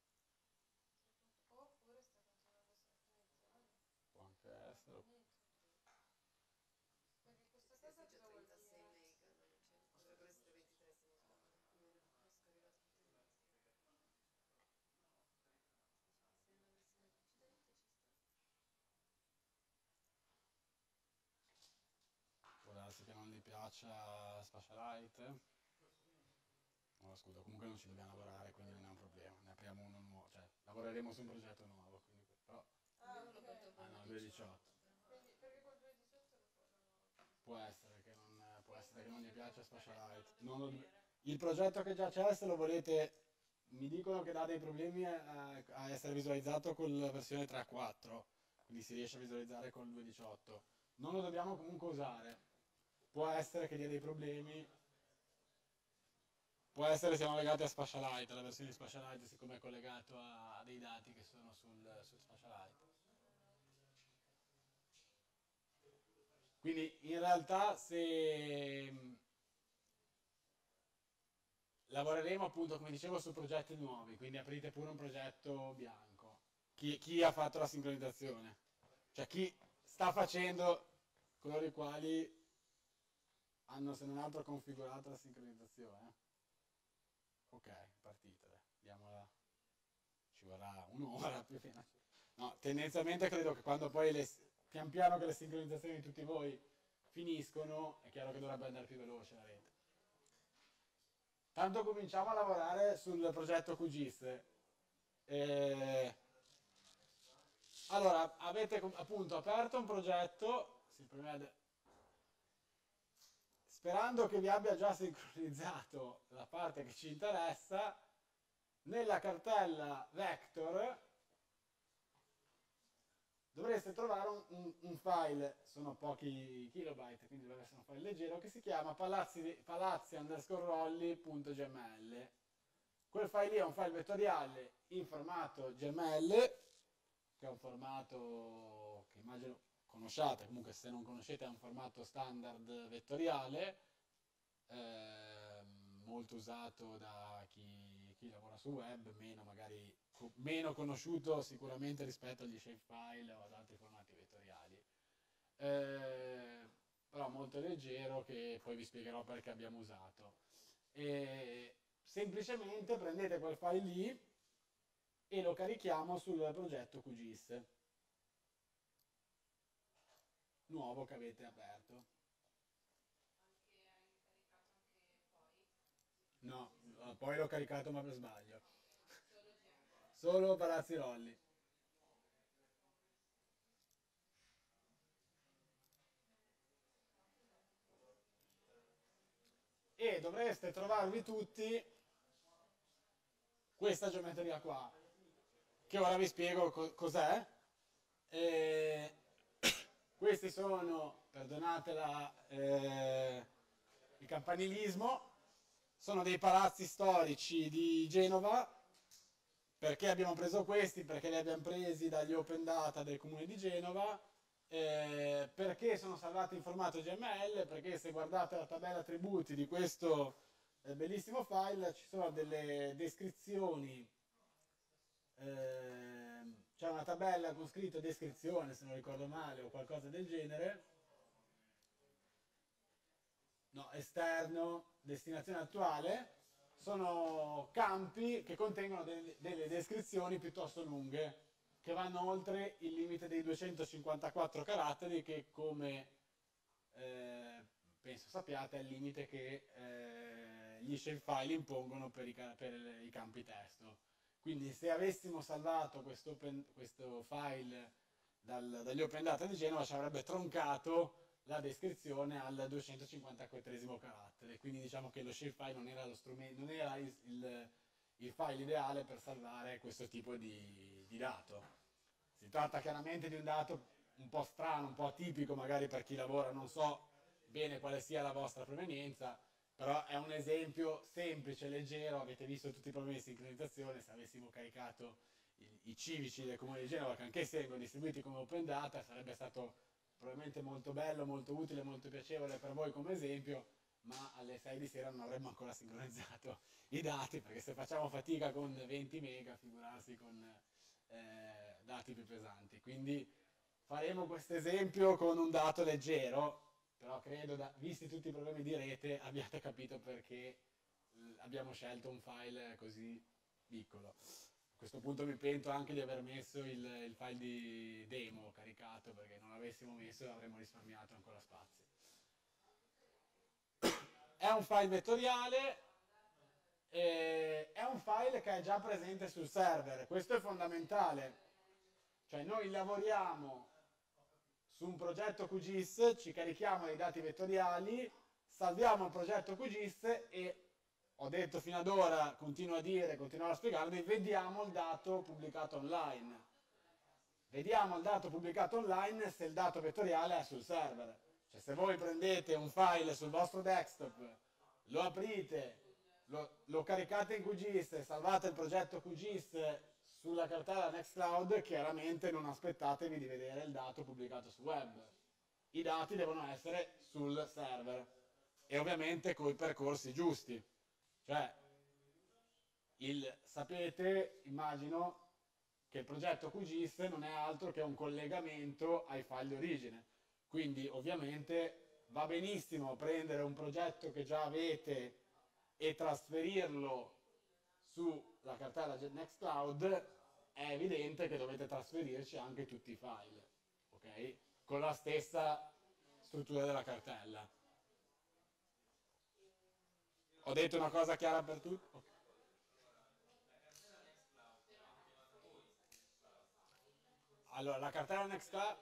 [SPEAKER 5] Oppure sta continuando a sincronizzare.
[SPEAKER 1] Può anche essere.
[SPEAKER 5] Niente. Perché questa
[SPEAKER 4] Se
[SPEAKER 5] cosa
[SPEAKER 4] sei già
[SPEAKER 5] cosa vuol
[SPEAKER 4] trentasei
[SPEAKER 5] dire?
[SPEAKER 4] mega, non c'è, dovrebbero essere ventitré se non sbaglio, almeno l'ho scaricato tutti i mezzi. Se non avessi mai precedente ci sta.
[SPEAKER 1] Può darsi che non gli piaccia Spatialite. No, scusa, comunque non ci dobbiamo lavorare, quindi non è un problema. Ne apriamo uno nuovo, cioè lavoreremo su un progetto nuovo, quindi però...
[SPEAKER 5] Ah,
[SPEAKER 4] Io l'ho
[SPEAKER 5] ok.
[SPEAKER 4] aperto
[SPEAKER 1] Ah
[SPEAKER 4] con
[SPEAKER 1] no,
[SPEAKER 4] il
[SPEAKER 1] due
[SPEAKER 4] diciotto.
[SPEAKER 1] diciotto.
[SPEAKER 5] Quindi perché col due diciotto lo fa? No, no.
[SPEAKER 1] Può essere che non, può essere che non gli piaccia Spatialite. Non lo dov- il progetto che già c'è, se lo volete, mi dicono che dà dei problemi a, a essere visualizzato con la versione tre punto quattro, quindi si riesce a visualizzare con il due punto diciotto. Non lo dobbiamo comunque usare. Può essere che dia dei problemi. Può essere che siamo legati a Spatialite, la versione di Spatialite, siccome è collegato a, a dei dati che sono sul, sul Spatialite. Quindi in realtà se lavoreremo appunto come dicevo su progetti nuovi, quindi aprite pure un progetto bianco. Chi, chi ha fatto la sincronizzazione? Cioè chi sta facendo coloro i quali hanno se non altro configurato la sincronizzazione. Ok, partite, dai. Diamola. Ci vorrà un'ora più o meno. No, tendenzialmente credo che quando poi le, pian piano che le sincronizzazioni di tutti voi finiscono, è chiaro che dovrebbe andare più veloce la rete. Tanto cominciamo a lavorare sul progetto Q G I S. Eh, allora, avete appunto aperto un progetto, sì, sperando che vi abbia già sincronizzato la parte che ci interessa, nella cartella vector dovreste trovare un, un, un file, sono pochi kilobyte, quindi deve essere un file leggero, che si chiama palazzi, palazzi underscore rolli.gml. Quel file lì è un file vettoriale in formato G M L, che è un formato che immagino conosciate, comunque se non conoscete è un formato standard vettoriale, eh, molto usato da chi, chi lavora su web, meno magari meno conosciuto sicuramente rispetto agli shapefile o ad altri formati vettoriali, eh, però molto leggero, che poi vi spiegherò perché abbiamo usato. E semplicemente prendete quel file lì e lo carichiamo sul progetto Q G I S nuovo che avete aperto. No, poi l'ho caricato ma per sbaglio. Solo Palazzi Rolli. E dovreste trovarvi tutti questa geometria qua, che ora vi spiego co cos'è. E questi sono, perdonate la, eh, il campanilismo, sono dei palazzi storici di Genova. Perché abbiamo preso questi? Perché li abbiamo presi dagli open data del comune di Genova, eh, perché sono salvati in formato G M L, perché se guardate la tabella attributi di questo eh, bellissimo file ci sono delle descrizioni, eh, c'è una tabella con scritto descrizione, se non ricordo male, o qualcosa del genere, no, esterno, destinazione attuale, sono campi che contengono delle, delle descrizioni piuttosto lunghe, che vanno oltre il limite dei duecentocinquantaquattro caratteri, che come eh, penso sappiate è il limite che eh, gli shapefile impongono per i, per i campi testo. Quindi se avessimo salvato questo, open, questo file dal, dagli open data di Genova ci avrebbe troncato la descrizione al duecentocinquantaquattresimo carattere, quindi diciamo che lo shapefile non era, lo strumento, non era il, il, il file ideale per salvare questo tipo di, di dato. Si tratta chiaramente di un dato un po' strano, un po' atipico magari per chi lavora, non so bene quale sia la vostra provenienza, però è un esempio semplice, leggero. Avete visto tutti i problemi di sincronizzazione. Se avessimo caricato i, i civici del comune di Genova, che anche se vengono distribuiti come open data, sarebbe stato probabilmente molto bello, molto utile, molto piacevole per voi come esempio, ma alle sei di sera non avremmo ancora sincronizzato i dati, perché se facciamo fatica con venti mega, figurarsi con eh, dati più pesanti. Quindi faremo questo esempio con un dato leggero, però credo, da, visti tutti i problemi di rete, abbiate capito perché abbiamo scelto un file così piccolo. A questo punto mi pento anche di aver messo il, il file di demo caricato, perché non l'avessimo messo avremmo risparmiato ancora spazio. È un file vettoriale, eh, è un file che è già presente sul server. Questo è fondamentale. Cioè noi lavoriamo su un progetto Q G I S, ci carichiamo dei dati vettoriali, salviamo il progetto Q G I S e, ho detto fino ad ora, continuo a dire, continuo a spiegarvi, vediamo il dato pubblicato online. Vediamo il dato pubblicato online se il dato vettoriale è sul server. Cioè se voi prendete un file sul vostro desktop, lo aprite, lo, lo caricate in Q G I S e salvate il progetto Q G I S sulla cartella Nextcloud, chiaramente non aspettatevi di vedere il dato pubblicato su web. I dati devono essere sul server e ovviamente con i percorsi giusti. Cioè, il, sapete, immagino, che il progetto Q G I S non è altro che un collegamento ai file di origine. Quindi ovviamente va benissimo prendere un progetto che già avete e trasferirlo sulla cartella Nextcloud. È evidente che dovete trasferirci anche tutti i file, ok? Con la stessa struttura della cartella. Ho detto una cosa chiara per tutti? Okay. Allora, la cartella Nextcloud...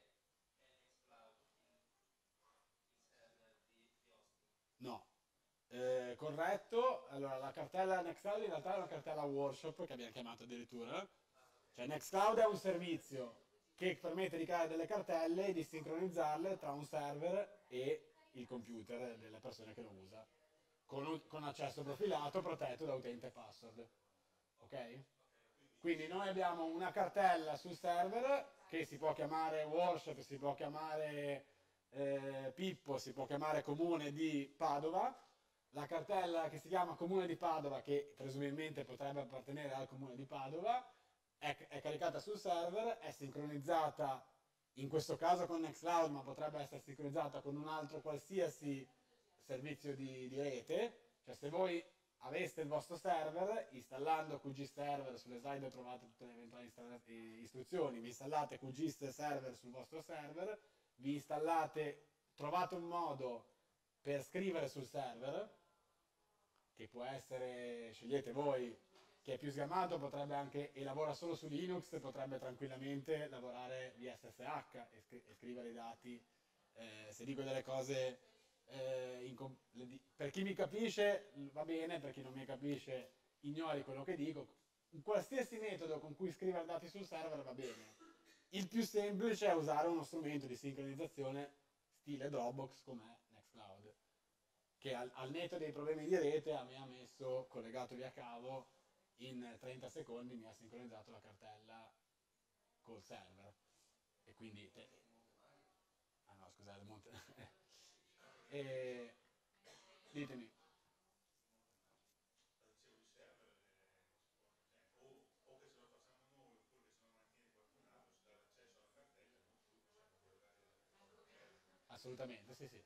[SPEAKER 1] No, eh, corretto. Allora, la cartella Nextcloud in realtà è una cartella workshop che abbiamo chiamato addirittura. Cioè Nextcloud è un servizio che permette di creare delle cartelle e di sincronizzarle tra un server e il computer delle persone che lo usa, con, con accesso profilato, protetto da utente e password. Ok? Quindi noi abbiamo una cartella sul server che si può chiamare workshop, si può chiamare eh, Pippo, si può chiamare Comune di Padova. La cartella che si chiama Comune di Padova, che presumibilmente potrebbe appartenere al Comune di Padova, è, è caricata sul server, è sincronizzata in questo caso con Nextcloud, ma potrebbe essere sincronizzata con un altro qualsiasi servizio di, di rete. Cioè se voi aveste il vostro server, installando Q G Server, sulle slide trovate tutte le eventuali istruzioni, vi installate Q G Server sul vostro server, vi installate, trovate un modo per scrivere sul server, che può essere, scegliete voi, che è più sgamato, potrebbe anche, e lavora solo su Linux, potrebbe tranquillamente lavorare via S S H e, scri- e scrivere i dati. Eh, se dico delle cose, eh, in com- di- per chi mi capisce va bene, per chi non mi capisce ignori quello che dico. Un qualsiasi metodo con cui scrivere dati sul server va bene. Il più semplice è usare uno strumento di sincronizzazione stile Dropbox come Nextcloud, che al, al netto dei problemi di rete a me ha messo, collegato via cavo, in trenta secondi mi ha sincronizzato la cartella col server. E quindi... Te... Ah no, scusate, monte... e... ditemi. Assolutamente, sì, sì.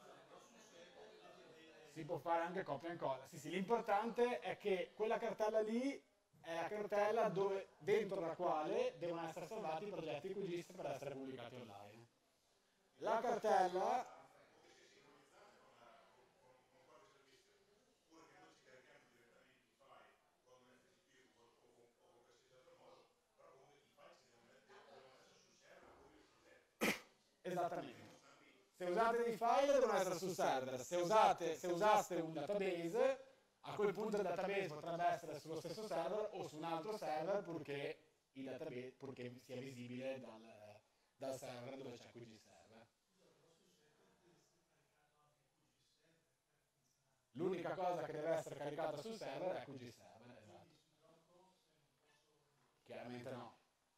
[SPEAKER 1] Si può fare anche copia e incolla. Sì, sì, l'importante è che quella cartella lì è la cartella dove, dentro la quale devono essere salvati i progetti Q G I S per essere pubblicati online. La cartella... Esattamente. Se usate dei file devono essere sul server, se, usate, se usaste un database, a quel punto il database potrebbe essere sullo stesso server o su un altro server, purché, il database, purché sia visibile dal, dal server dove c'è Q G Server. L'unica cosa che deve essere caricata sul server è Q G Server, esatto. Chiaramente no.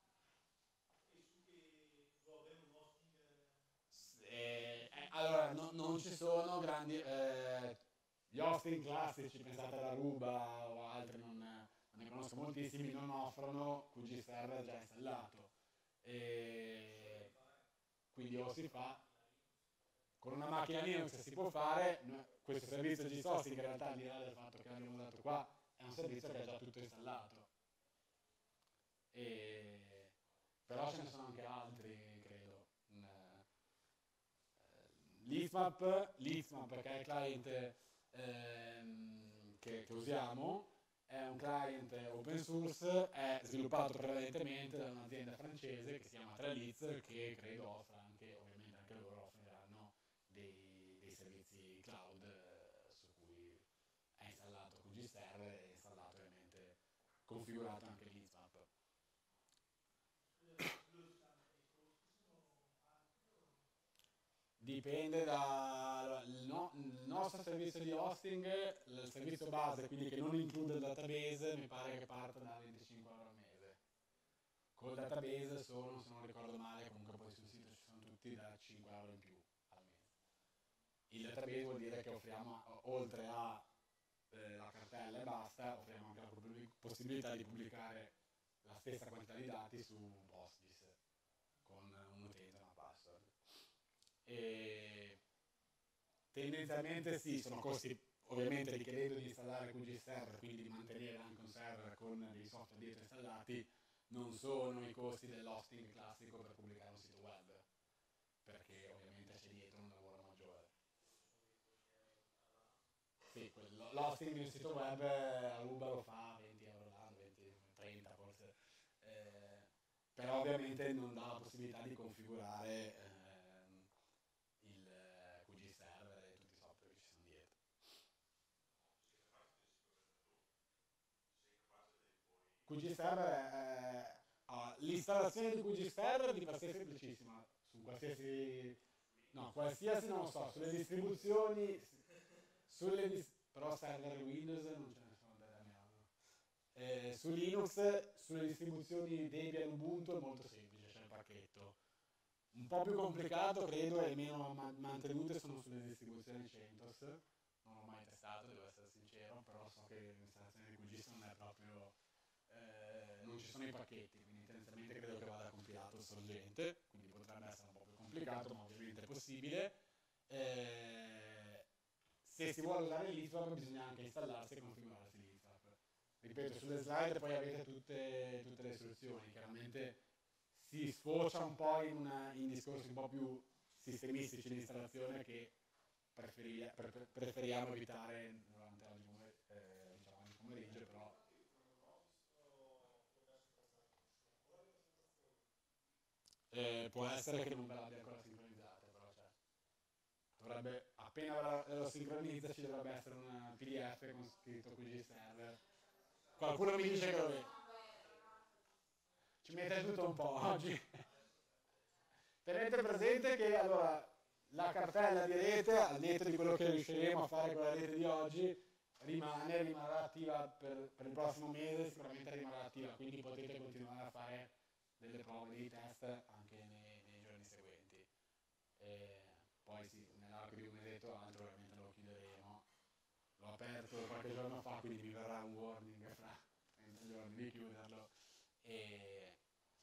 [SPEAKER 1] Eh, eh, allora, no, non ci sono grandi... Eh, gli hosting classici, pensate alla Aruba o altri, non, non ne conosco moltissimi, non offrono Q G Server già installato. E quindi o si fa... Con una macchina Linux si può fare, questo servizio G Hosting in realtà, al di là del fatto che l'abbiamo dato qua, è un servizio che è già tutto installato. E... Però ce ne sono anche altri, credo. L'Eastmap, l'Eastmap che è il client ehm, che, che usiamo, è un client open source, è sviluppato prevalentemente da un'azienda francese che si chiama Trellitz, che credo offra anche, ovviamente anche loro offriranno dei, dei servizi cloud eh, su cui è installato Q G Server e è installato ovviamente configurato anche l'Eastmap. Dipende dal no, il nostro servizio di hosting, il servizio base, quindi che non include il database, mi pare che parta da venticinque euro al mese. Col database sono, se non ricordo male, comunque poi sul sito ci sono tutti da cinque euro in più al mese. Il database vuol dire che offriamo, oltre alla eh, cartella e basta, offriamo anche la possibilità di pubblicare la stessa quantità di dati su PostGIS con un utente e una password. E tendenzialmente sì, sono costi ovviamente richiedendo di installare Q G Server, quindi di mantenere anche un server con dei software dietro installati, non sono i costi dell'hosting classico per pubblicare un sito web, perché ovviamente c'è dietro un lavoro maggiore. Sì, l'hosting di un sito web Aruba lo fa venti euro l'anno, venti, trenta forse, eh, però ovviamente non dà la possibilità di configurare eh, il Q G Server e tutti i software che ci sono dietro. Q G Server è... ah, l'installazione di Q G Server di per sé è semplicissima, su qualsiasi... no, qualsiasi non lo so, sulle distribuzioni, sulle dis- però server Windows non ce ne sono delle mie. Eh, su Linux, sulle distribuzioni Debian Ubuntu è molto semplice, c'è il pacchetto. Un po' più complicato, credo, e meno ma- mantenute sono sulle distribuzioni CentOS. Non l'ho mai testato, devo essere sincero, però so che l'installazione di Q G S non è proprio... eh, non ci sono i pacchetti, quindi tendenzialmente credo che vada compilato sorgente, quindi potrebbe essere un po' più complicato, ma ovviamente è possibile. Eh, se si vuole usare l'ISWAP bisogna anche installarsi e configurarsi l'ISWAP. Ripeto, sulle slide poi avete tutte, tutte le istruzioni, chiaramente si sfocia un po' in, una, in discorsi un po' più sistemistici di installazione che preferi- pre- preferiamo evitare durante oggi pomer- eh, diciamo, oggi pomeriggio, però eh, può essere che non ve l'abbia ancora sincronizzata, però cioè, dovrebbe, appena ve la- lo sincronizza ci dovrebbe essere un P D F con scritto Q G Server. Qualcuno mi dice che lo vede. Ci mette tutto un po' oggi. Tenete presente che allora la cartella di rete, al netto di quello che riusciremo a fare con la rete di oggi, rimane, rimarrà attiva per, per il prossimo mese, sicuramente rimarrà attiva, quindi potete continuare a fare delle prove di test anche nei, nei giorni seguenti. E poi sì, nell'arco di un mesetto o altro ovviamente lo chiuderemo. L'ho aperto qualche giorno fa, quindi mi verrà un warning fra trenta giorni di chiuderlo. E,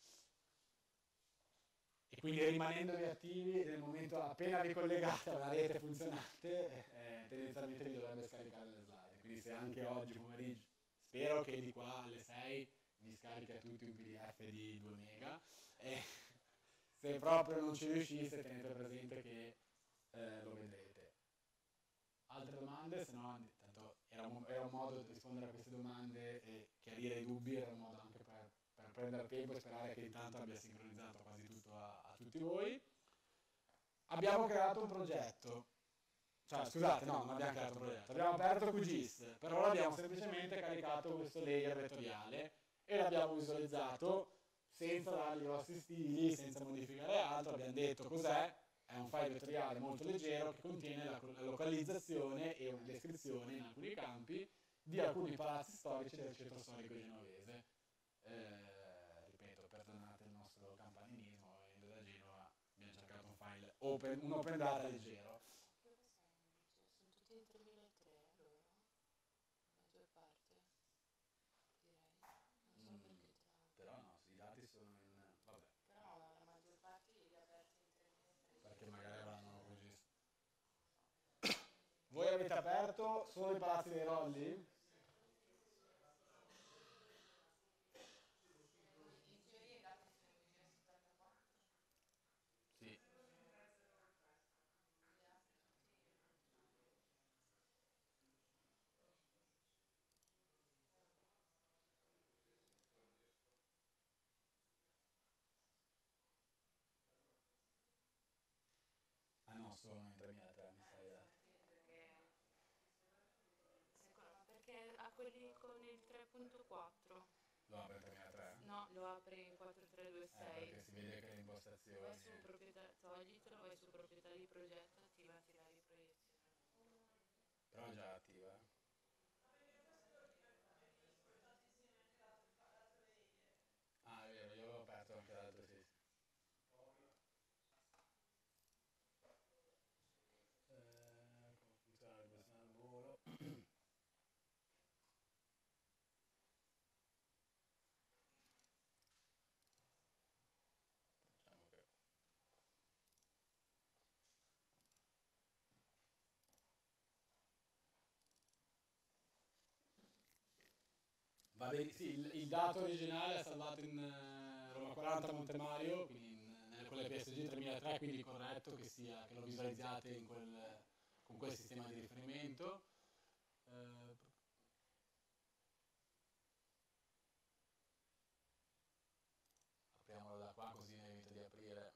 [SPEAKER 1] e quindi rimanendovi attivi nel momento appena vi collegate a una rete funzionante, eh, tendenzialmente vi dovrebbe scaricare le slide. Quindi se anche oggi pomeriggio, spero che di qua alle sei vi scarichi a tutti un P D F di due mega, e se proprio non ci riusciste tenete presente che eh, lo vedrete. Altre domande? Se no, tanto era un, era un modo di rispondere a queste domande e chiarire i dubbi, era un modo anche per, per prendere tempo e sperare che intanto abbia sincronizzato quasi tutto a, a tutti voi. Abbiamo creato un progetto, cioè scusate, no, non abbiamo creato un progetto, abbiamo aperto Q G I S, per ora abbiamo semplicemente caricato questo layer vettoriale e l'abbiamo visualizzato senza dargli grossi stili, senza modificare altro, abbiamo detto cos'è. È un file vettoriale molto leggero che contiene la, la localizzazione e una descrizione in alcuni campi di alcuni palazzi storici del centro storico genovese. Eh, ripeto, perdonate il nostro campanilismo, venendo da Genova abbiamo cercato un file open, un open data leggero.
[SPEAKER 5] Sono tutti entro il duemilatré loro, la maggior parte, direi. Non so
[SPEAKER 1] Mm,
[SPEAKER 5] perché tra...
[SPEAKER 1] però no, i dati sono in... vabbè,
[SPEAKER 5] Però la maggior parte li ha aperti in duemilatré.
[SPEAKER 1] perché magari avranno così. Voi avete aperto solo i palazzi dei Rolli?
[SPEAKER 5] In teoria i dati sono in vigile settantaquattro.
[SPEAKER 1] Sì. Ah no, sono in tremilatré, mi stai dando.
[SPEAKER 5] Perché, secondo, ma perché a quelli con il tre punto quattro?
[SPEAKER 1] Lo apre in tremilatré?
[SPEAKER 5] No, lo apri in
[SPEAKER 1] Eh,
[SPEAKER 5] quattrotredue sei.
[SPEAKER 1] perché si vede che le impostazioni...
[SPEAKER 5] Vai su proprietà, toglitelo, vai su proprietà di progetto, attivati la riproiezione.
[SPEAKER 1] Però è già attiva. eh. Ah, è vero, io avevo aperto anche l'altro, sì. Eh, come funziona la ripressione al volo? Diciamo che... Va bene, sì, il, il dato originale è salvato in eh, Roma quaranta Montemario, quindi in, nelle quelle P S G tremilatré, quindi corretto che, sia, che lo visualizzate in quel, con quel sistema di riferimento. Eh, apriamolo da qua così ne evito di aprire.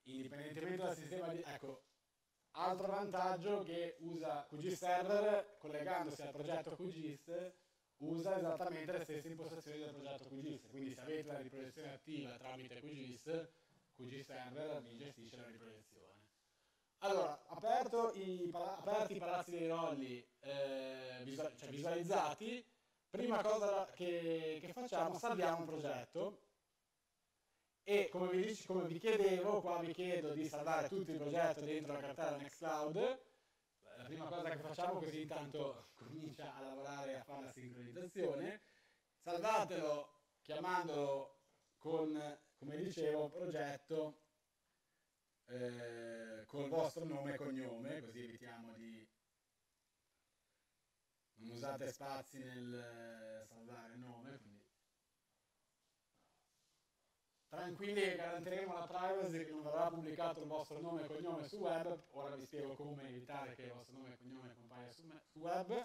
[SPEAKER 1] indipendentemente dal sistema di... Ecco, altro vantaggio che usa Q G Server, collegandosi al progetto QGIS, usa esattamente le stesse impostazioni del progetto QGIS. Quindi se avete la riproiezione attiva tramite QGIS, Q G Server vi gestisce la riproiezione. Allora, aperto i pala- aperti i palazzi dei rolli, eh, visual- cioè visualizzati, prima cosa che, che facciamo, salviamo un progetto. E come vi, dic- come vi chiedevo, qua vi chiedo di salvare tutto il progetto dentro la cartella Nextcloud. La prima cosa che facciamo, così intanto comincia a lavorare e a fare la sincronizzazione. Salvatelo chiamandolo con, come dicevo, progetto eh, col vostro nome e cognome, così evitiamo di... non usate spazi nel eh, salvare il nome, quindi tranquilli che garantiremo la privacy, che non verrà pubblicato il vostro nome e cognome su web. Ora vi spiego come evitare che il vostro nome e cognome compaia su, me- su web.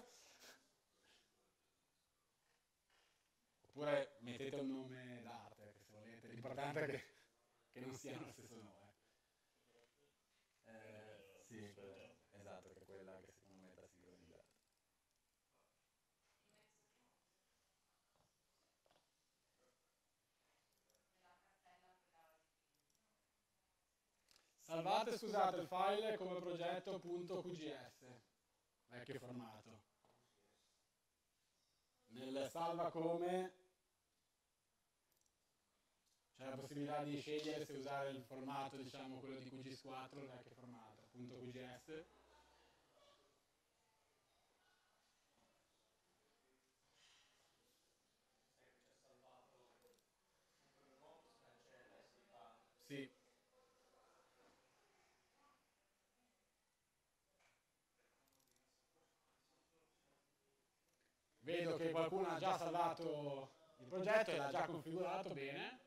[SPEAKER 1] Oppure mettete un nome d'arte, se volete, l'importante è che, che non siano lo stesso nome. Eh, sì, que- esatto, che è quella che secondo me è da sincronizzare. Salvate, scusate, il file come progetto.qgs, vecchio formato. Nel salva come c'è la possibilità di scegliere se usare il formato, diciamo, quello di Q G I S quattro, il vecchio formato, .qgs. Sì. Vedo che qualcuno ha già salvato il progetto e l'ha già configurato bene.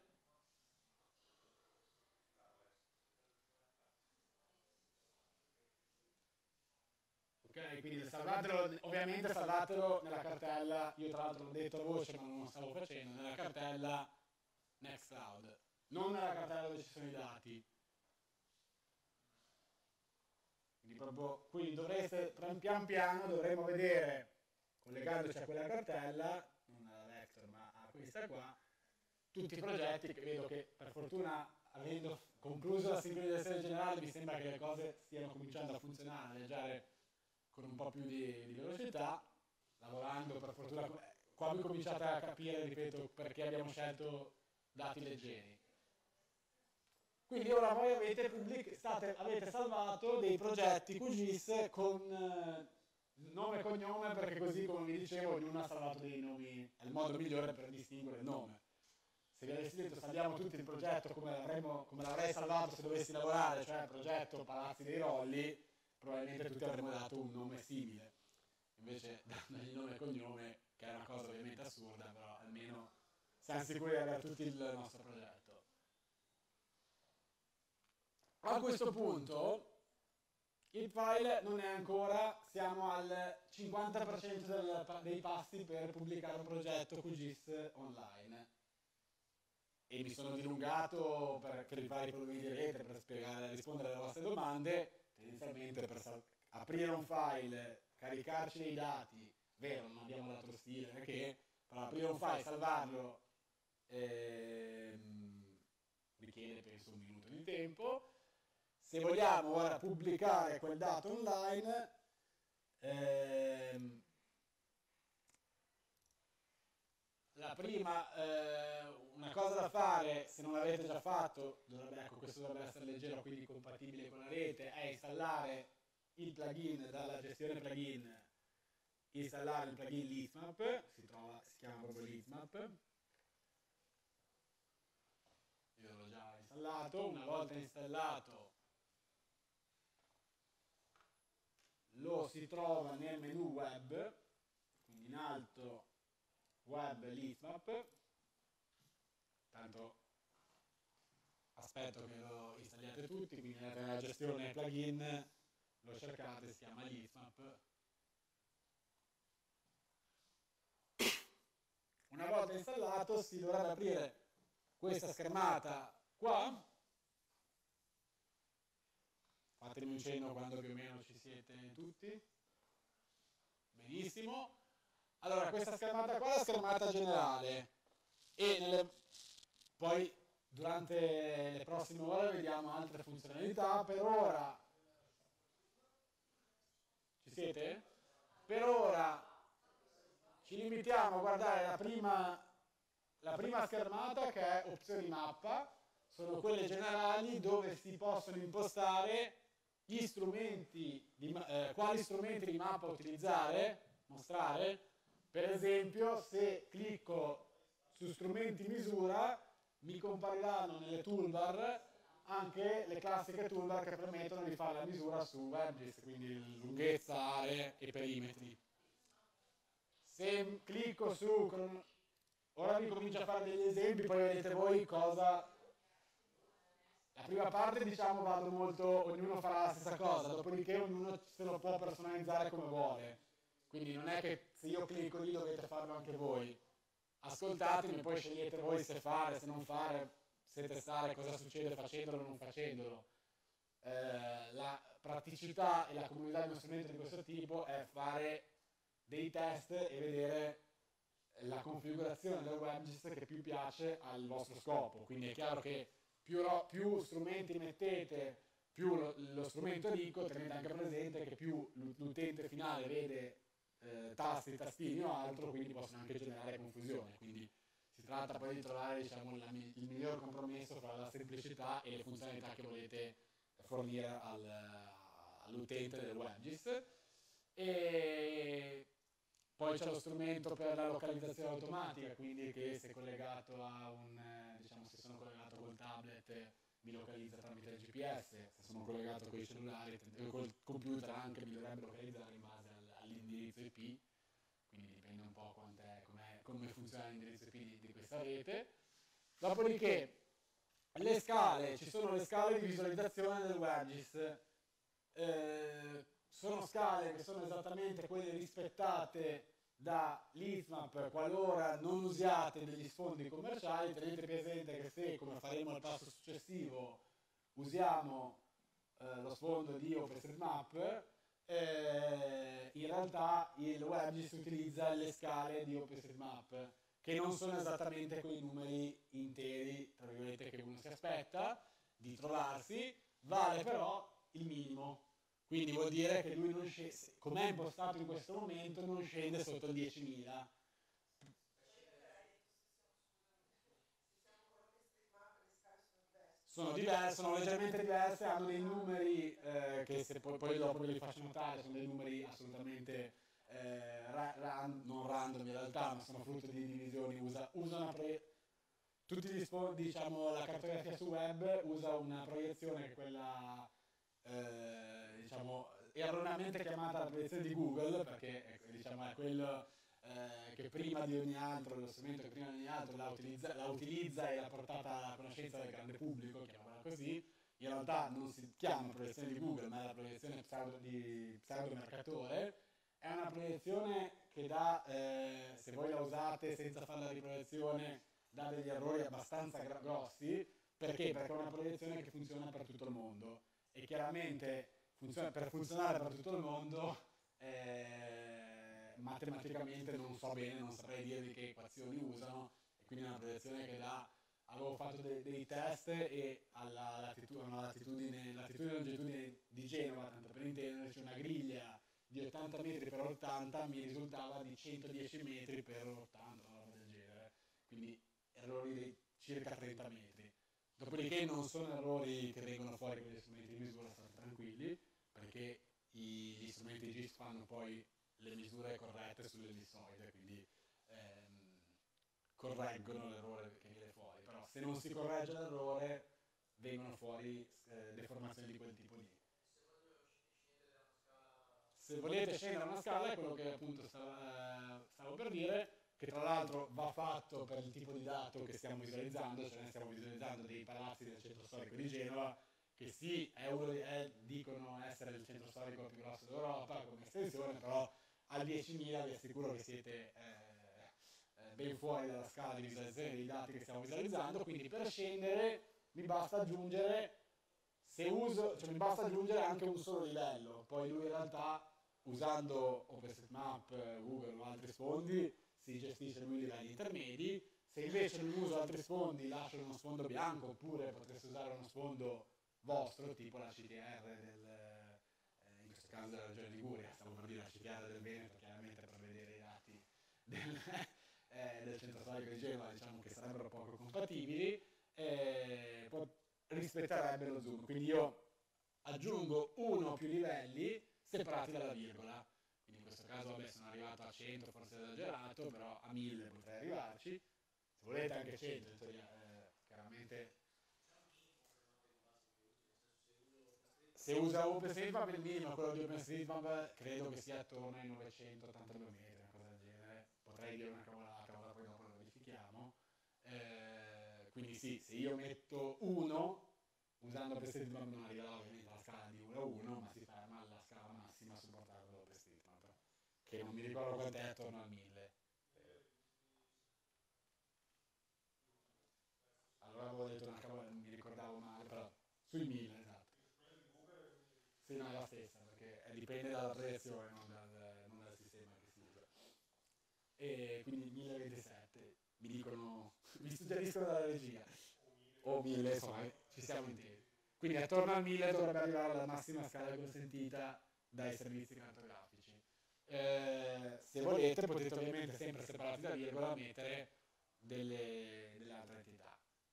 [SPEAKER 1] Ok, quindi salvatelo, ovviamente salvatelo nella cartella, io tra l'altro l'ho detto a voce ma non lo stavo facendo, nella cartella Nextcloud, non nella cartella dove ci sono i dati. Quindi proprio qui dovreste, pian piano dovremo vedere, collegandoci a quella cartella, non alla Vector ma a questa qua, tutti i progetti che vedo che per fortuna, avendo concluso la sincronizzazione generale, mi sembra che le cose stiano cominciando a funzionare, a viaggiare con un po' più di, di velocità, lavorando per fortuna. Qua vi cominciate a capire, ripeto, perché abbiamo scelto dati leggeri. Quindi ora voi avete, pubblic- state, avete salvato dei progetti QGIS con eh, nome e cognome, perché così, come vi dicevo, ognuno ha salvato dei nomi, è il modo migliore per distinguere il nome. Se vi avessi detto salviamo tutto il progetto come, l'avremmo, come l'avrei salvato se dovessi lavorare, cioè progetto Palazzi dei Rolli, probabilmente tutti avremmo dato un nome simile. Invece dandogli nome e cognome, che è una cosa ovviamente assurda, però almeno siamo sicuri di avere tutti il nostro progetto. A questo punto il file non è ancora, siamo al cinquanta per cento del, dei passi per pubblicare un progetto QGIS online. E mi sono dilungato per, per i vari problemi di rete, per spiegare, rispondere alle vostre domande, tendenzialmente per sal- aprire un file, caricarci dei dati, vero, non abbiamo l'altro stile, perché per aprire un file, salvarlo, ehm, richiede penso un minuto di tempo. Se vogliamo ora pubblicare quel dato online, ehm, la prima, eh, una cosa da fare, se non l'avete già fatto, dovrebbe, ecco, questo dovrebbe essere leggero, quindi compatibile con la rete, è installare il plugin dalla gestione plugin, installare il plugin Lismap, si, trova, si chiama proprio Lismap. Io l'ho già installato, una volta installato lo si trova nel menu web, quindi in alto web Lismap, tanto aspetto che lo installiate tutti, quindi andate nella gestione plugin, lo cercate, si chiama Lismap. Una volta installato si dovrebbe aprire questa schermata qua, fatemi un cenno quando più o meno ci siete tutti. Benissimo. Allora, questa schermata qua è la schermata generale e nelle, poi durante le prossime ore vediamo altre funzionalità. Per ora, ci siete? Per ora ci limitiamo a guardare la prima, la prima schermata, che è opzioni mappa. Sono quelle generali dove si possono impostare gli strumenti, di, eh, quali strumenti di mappa utilizzare, mostrare. Per esempio, se clicco su strumenti misura, mi compariranno nelle toolbar anche le classiche toolbar che permettono di fare la misura su WebGIS, quindi lunghezza, aree e perimetri. Se clicco su, ora vi comincio a fare degli esempi, poi vedete voi cosa. La prima parte, diciamo, vado molto, ognuno farà la stessa cosa, dopodiché ognuno se lo può personalizzare come vuole. Quindi non è che se io clicco lì dovete farlo anche voi. Ascoltatemi, poi scegliete voi se fare, se non fare, se testare cosa succede facendolo o non facendolo. Eh, la praticità e la comunità di uno strumento di questo tipo è fare dei test e vedere la configurazione del WebGIS che più piace al vostro scopo. Quindi è chiaro che più, più strumenti mettete, più lo, lo strumento è ricco. Tenete anche presente che più l'utente finale vede eh, tasti, tastini o altro, quindi possono anche generare confusione. Quindi si tratta poi di trovare, diciamo, la, il miglior compromesso fra la semplicità e le funzionalità che volete fornire al, all'utente del WebGIS. E poi c'è lo strumento per la localizzazione automatica, quindi che se collegato a un, eh, diciamo, se sono collegato col tablet mi localizza tramite il G P S, se sono collegato con i cellulari, col computer anche mi dovrebbe localizzare in base al, all'indirizzo I P, quindi dipende un po' quant'è, com'è, come funziona l'indirizzo I P di, di questa rete. Dopodiché le scale, ci sono le scale di visualizzazione del WebGIS. Eh, sono scale che sono esattamente quelle rispettate da l'Eastmap qualora non usiate degli sfondi commerciali. Tenete presente che se, come faremo al passo successivo, usiamo eh, lo sfondo di OpenStreetMap, eh, in realtà il WebGIS utilizza le scale di OpenStreetMap, che non sono esattamente quei numeri interi, tra virgolette, che uno si aspetta di trovarsi, vale però il minimo. Quindi vuol dire che lui, non scende, come è impostato in questo momento, non scende sotto il diecimila. Sono diverse, sono leggermente diverse, hanno dei numeri eh, che se poi, poi dopo ve li faccio notare, sono dei numeri assolutamente eh, ra, ra, non random in realtà, ma sono frutto di divisioni. Usa, usa una proie- tutti gli sfondi, diciamo, la cartografia su web usa una proiezione che è quella eh, diciamo erroneamente chiamata la proiezione di Google, perché è, diciamo, è quello eh, che prima di ogni altro, lo strumento che prima di ogni altro la utilizza, la utilizza e l'ha portata alla conoscenza del grande pubblico, chiamiamola così. In realtà non si chiama proiezione di Google, ma è la proiezione pseudo, di pseudomercatore. È una proiezione che dà, eh, se voi la usate senza fare la riproiezione, dà degli errori abbastanza grossi. Perché? Perché è una proiezione che funziona per tutto il mondo. E chiaramente funziona, per funzionare per tutto il mondo eh, matematicamente non so bene, non saprei dirvi che equazioni usano, e quindi è una proiezione che dà, avevo fatto dei, dei test e alla latitudine, latitudine, latitudine e longitudine di Genova, tanto per intenderci, una griglia di ottanta metri per ottanta mi risultava di centodieci metri per ottanta, una roba del genere, quindi errori di circa trenta metri. Dopodiché non sono errori che vengono fuori con gli strumenti di misura, state tranquilli, perché i, gli strumenti GIS fanno poi le misure corrette sull'ellissoide, quindi ehm, correggono l'errore che viene fuori. Però se non si corregge l'errore vengono fuori eh, deformazioni di quel tipo lì. Se volete scendere una scala, è quello che appunto stavo, stavo per dire, che tra l'altro va fatto per il tipo di dato che stiamo visualizzando, cioè noi stiamo visualizzando dei palazzi del centro storico di Genova, che sì, è uno, è, dicono essere il centro storico più grosso d'Europa come estensione, però al diecimila vi assicuro che siete eh, eh, ben fuori dalla scala di visualizzazione dei dati che stiamo visualizzando. Quindi per scendere mi basta aggiungere, se uso, cioè mi basta aggiungere anche un solo livello, poi lui in realtà usando OpenStreetMap, Google o altri sfondi si gestisce lui i livelli intermedi. Se invece non uso altri sfondi, lascio uno sfondo bianco, oppure potreste usare uno sfondo vostro, tipo la C T R del, eh, in questo caso della Regione Liguria, stavo per dire la C T R del Veneto, chiaramente per vedere i dati del, eh, del centro storico di Genova, diciamo che sarebbero poco compatibili, eh, poi rispetterebbe lo zoom. Quindi io aggiungo uno o più livelli separati dalla virgola. Quindi in questo caso vabbè, sono arrivato a cento, forse esagerato, però a mille potrei arrivarci. Se volete anche cento, in teoria, eh, chiaramente. Se usa OpenStreetMap il minimo, quello di OpenStreetMap credo che sia attorno ai novecentottanta chilometri, una cosa del genere. Potrei dire una cavolata, ma poi dopo lo verifichiamo. Eh, quindi sì, se io metto uno, usando OpenStreetMap non arriverà ovviamente alla scala di uno a uno, ma si ferma alla scala massima supportata da OpenStreetMap, che non mi ricordo quant'è, attorno al mille. Allora avevo detto una cavolata, non mi ricordavo male, però sui mille, esatto. Sì, no, è la stessa, perché eh, dipende dalla proiezione, non dal, non dal sistema che si usa. E quindi mille ventisette, mi dicono, mi suggeriscono dalla regia, o mille, insomma, ci siamo intesi. Quindi attorno al mille dovrebbe arrivare alla massima scala consentita dai servizi cartografici. Eh, se volete potete ovviamente sempre separati da virgola mettere delle, delle altre entità.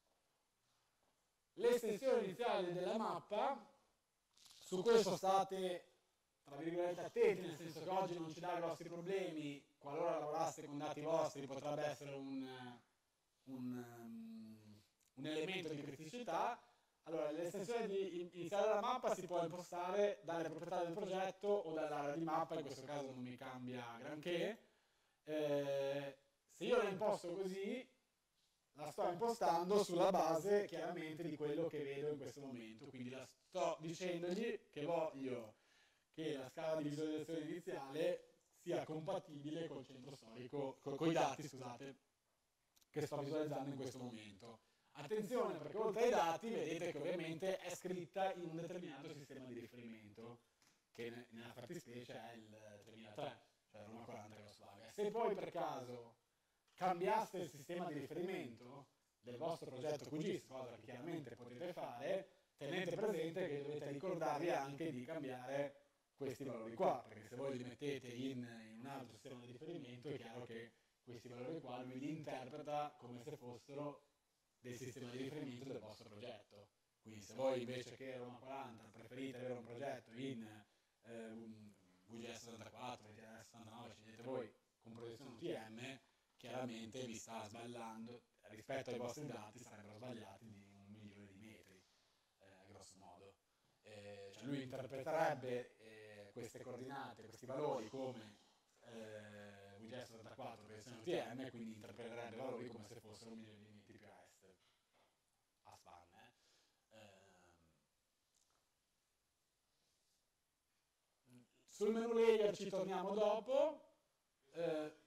[SPEAKER 1] L'estensione iniziale della mappa, su questo state, tra virgolette, attenti, nel senso che oggi non ci dà grossi problemi, qualora lavoraste con dati vostri potrebbe essere un, un, um, un elemento di criticità. Allora, l'estensione di, iniziale della mappa si può impostare dalle proprietà del progetto o dall'area di mappa, in questo caso non mi cambia granché. Eh, se io la imposto così, la sto impostando sulla base chiaramente di quello che vedo in questo momento, quindi la sto dicendogli che voglio che la scala di visualizzazione iniziale sia compatibile col centro storico, con i dati, scusate, che sto visualizzando in questo momento. Attenzione, perché oltre ai dati vedete che ovviamente è scritta in un determinato sistema di riferimento, che nella fattispecie è il tremilatré, cioè Roma quaranta Volkswagen. Se poi per caso cambiaste il sistema di riferimento del vostro progetto Q G I S, cosa che chiaramente potete fare, tenete presente che dovete ricordarvi anche di cambiare questi valori qua, perché se voi li mettete in, in un altro sistema di riferimento è chiaro che questi valori qua lui li interpreta come se fossero del sistema di riferimento del vostro progetto. Quindi se voi invece che Roma quaranta preferite avere un progetto in eh, V G S settantaquattro, V T S settantanove, scegliete voi con proiezione U T M, chiaramente vi sta sbagliando, rispetto ai vostri dati sarebbero sbagliati di un milione di metri, eh, grosso modo. Eh, cioè lui interpreterebbe eh, queste coordinate, questi valori come eh, V G S settantaquattro proiezione U T M, quindi interpreterebbe i valori come se fossero un milione di metri più a est, a spanne. Eh. Ehm, sul menu layer ci torniamo dopo. Eh,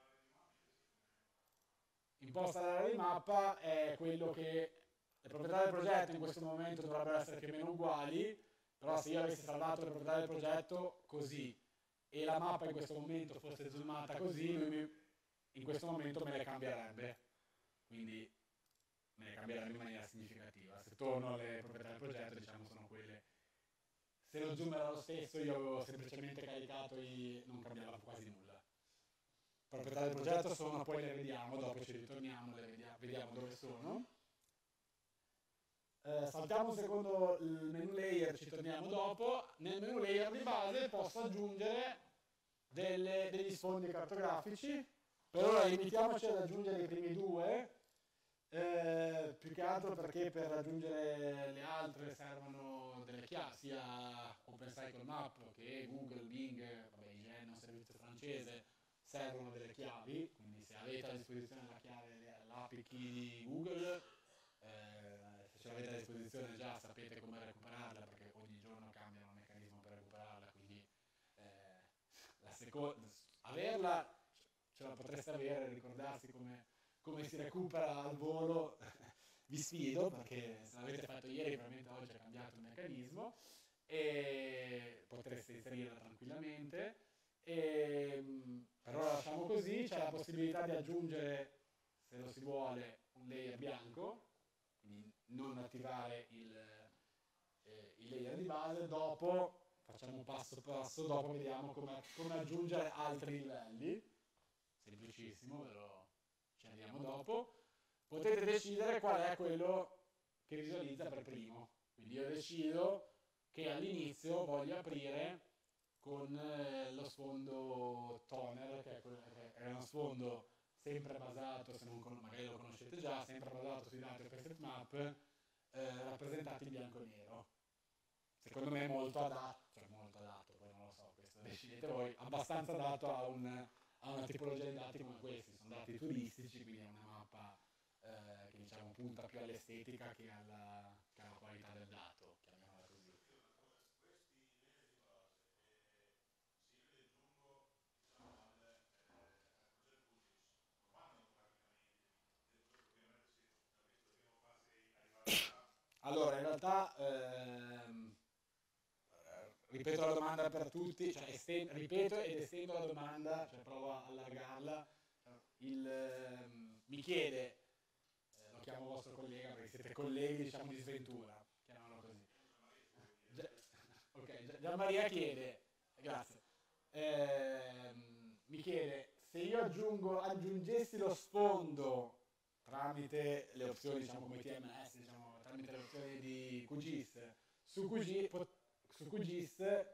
[SPEAKER 1] imposta l'area di mappa è quello che le proprietà del progetto in questo momento dovrebbero essere più o meno uguali, però se io avessi salvato le proprietà del progetto così e la mappa in questo momento fosse zoomata così, lui mi, in questo momento me le cambierebbe, quindi me le cambierebbe in maniera significativa. Se torno alle proprietà del progetto, diciamo sono quelle. Se lo zoom era lo stesso, io avevo semplicemente caricato i... non cambiava quasi nulla. Proprietà del progetto sono, poi le vediamo, dopo ci ritorniamo, le vediamo, vediamo dove sono. Eh, saltiamo un secondo il menu layer, ci torniamo dopo. Nel menu layer di base posso aggiungere delle, degli sfondi cartografici. Per ora limitiamoci ad aggiungere i primi due, eh, più che altro perché per aggiungere le altre servono delle chiavi, sia OpenCycleMap che Google, Bing, vabbè, I G N è un servizio francese, servono delle chiavi, quindi se avete a disposizione la chiave, l'A P I key di Google, eh, se ce l'avete a disposizione già sapete come recuperarla, perché ogni giorno cambiano il meccanismo per recuperarla, quindi eh, la seconda, averla ce la potreste avere, ricordarsi come, come si recupera al volo vi sfido, perché se l'avete fatto ieri probabilmente oggi è cambiato il meccanismo, e potreste inserirla tranquillamente. E, però la lasciamo così, c'è la possibilità di aggiungere, se lo si vuole, un layer bianco, quindi non attivare il, eh, il layer di base. Dopo facciamo passo passo, dopo vediamo come, come aggiungere altri livelli, semplicissimo, ve lo ci andiamo dopo. Potete decidere qual è quello che visualizza per primo, quindi io decido che all'inizio voglio aprire con eh, lo sfondo toner, che è, quello, che è uno sfondo sempre basato, se non con, magari lo conoscete già, sempre basato sui dati OpenStreetMap, eh, rappresentati in bianco e nero. Secondo me è molto adatto, cioè molto adatto, poi non lo so, questo decidete voi, abbastanza adatto a, un, a una tipologia di dati come questi, sono dati turistici, quindi è una mappa eh, che diciamo punta più all'estetica che alla, che alla qualità del dato, chiamiamola così. Allora, in realtà, ehm, ripeto la domanda per tutti, cioè esten- ripeto ed estendo la domanda, cioè provo a allargarla. Il, ehm, mi chiede, eh, lo chiamo vostro collega perché siete colleghi, diciamo, di sventura, chiamiamolo così. Gia- ok, Gia- Gianmaria chiede, grazie, Ehm, mi chiede se io aggiungo, aggiungessi lo sfondo tramite le opzioni, diciamo, come T M S, diciamo, tramite le opzioni di Q G I S, su Q G, pot- su Q G I S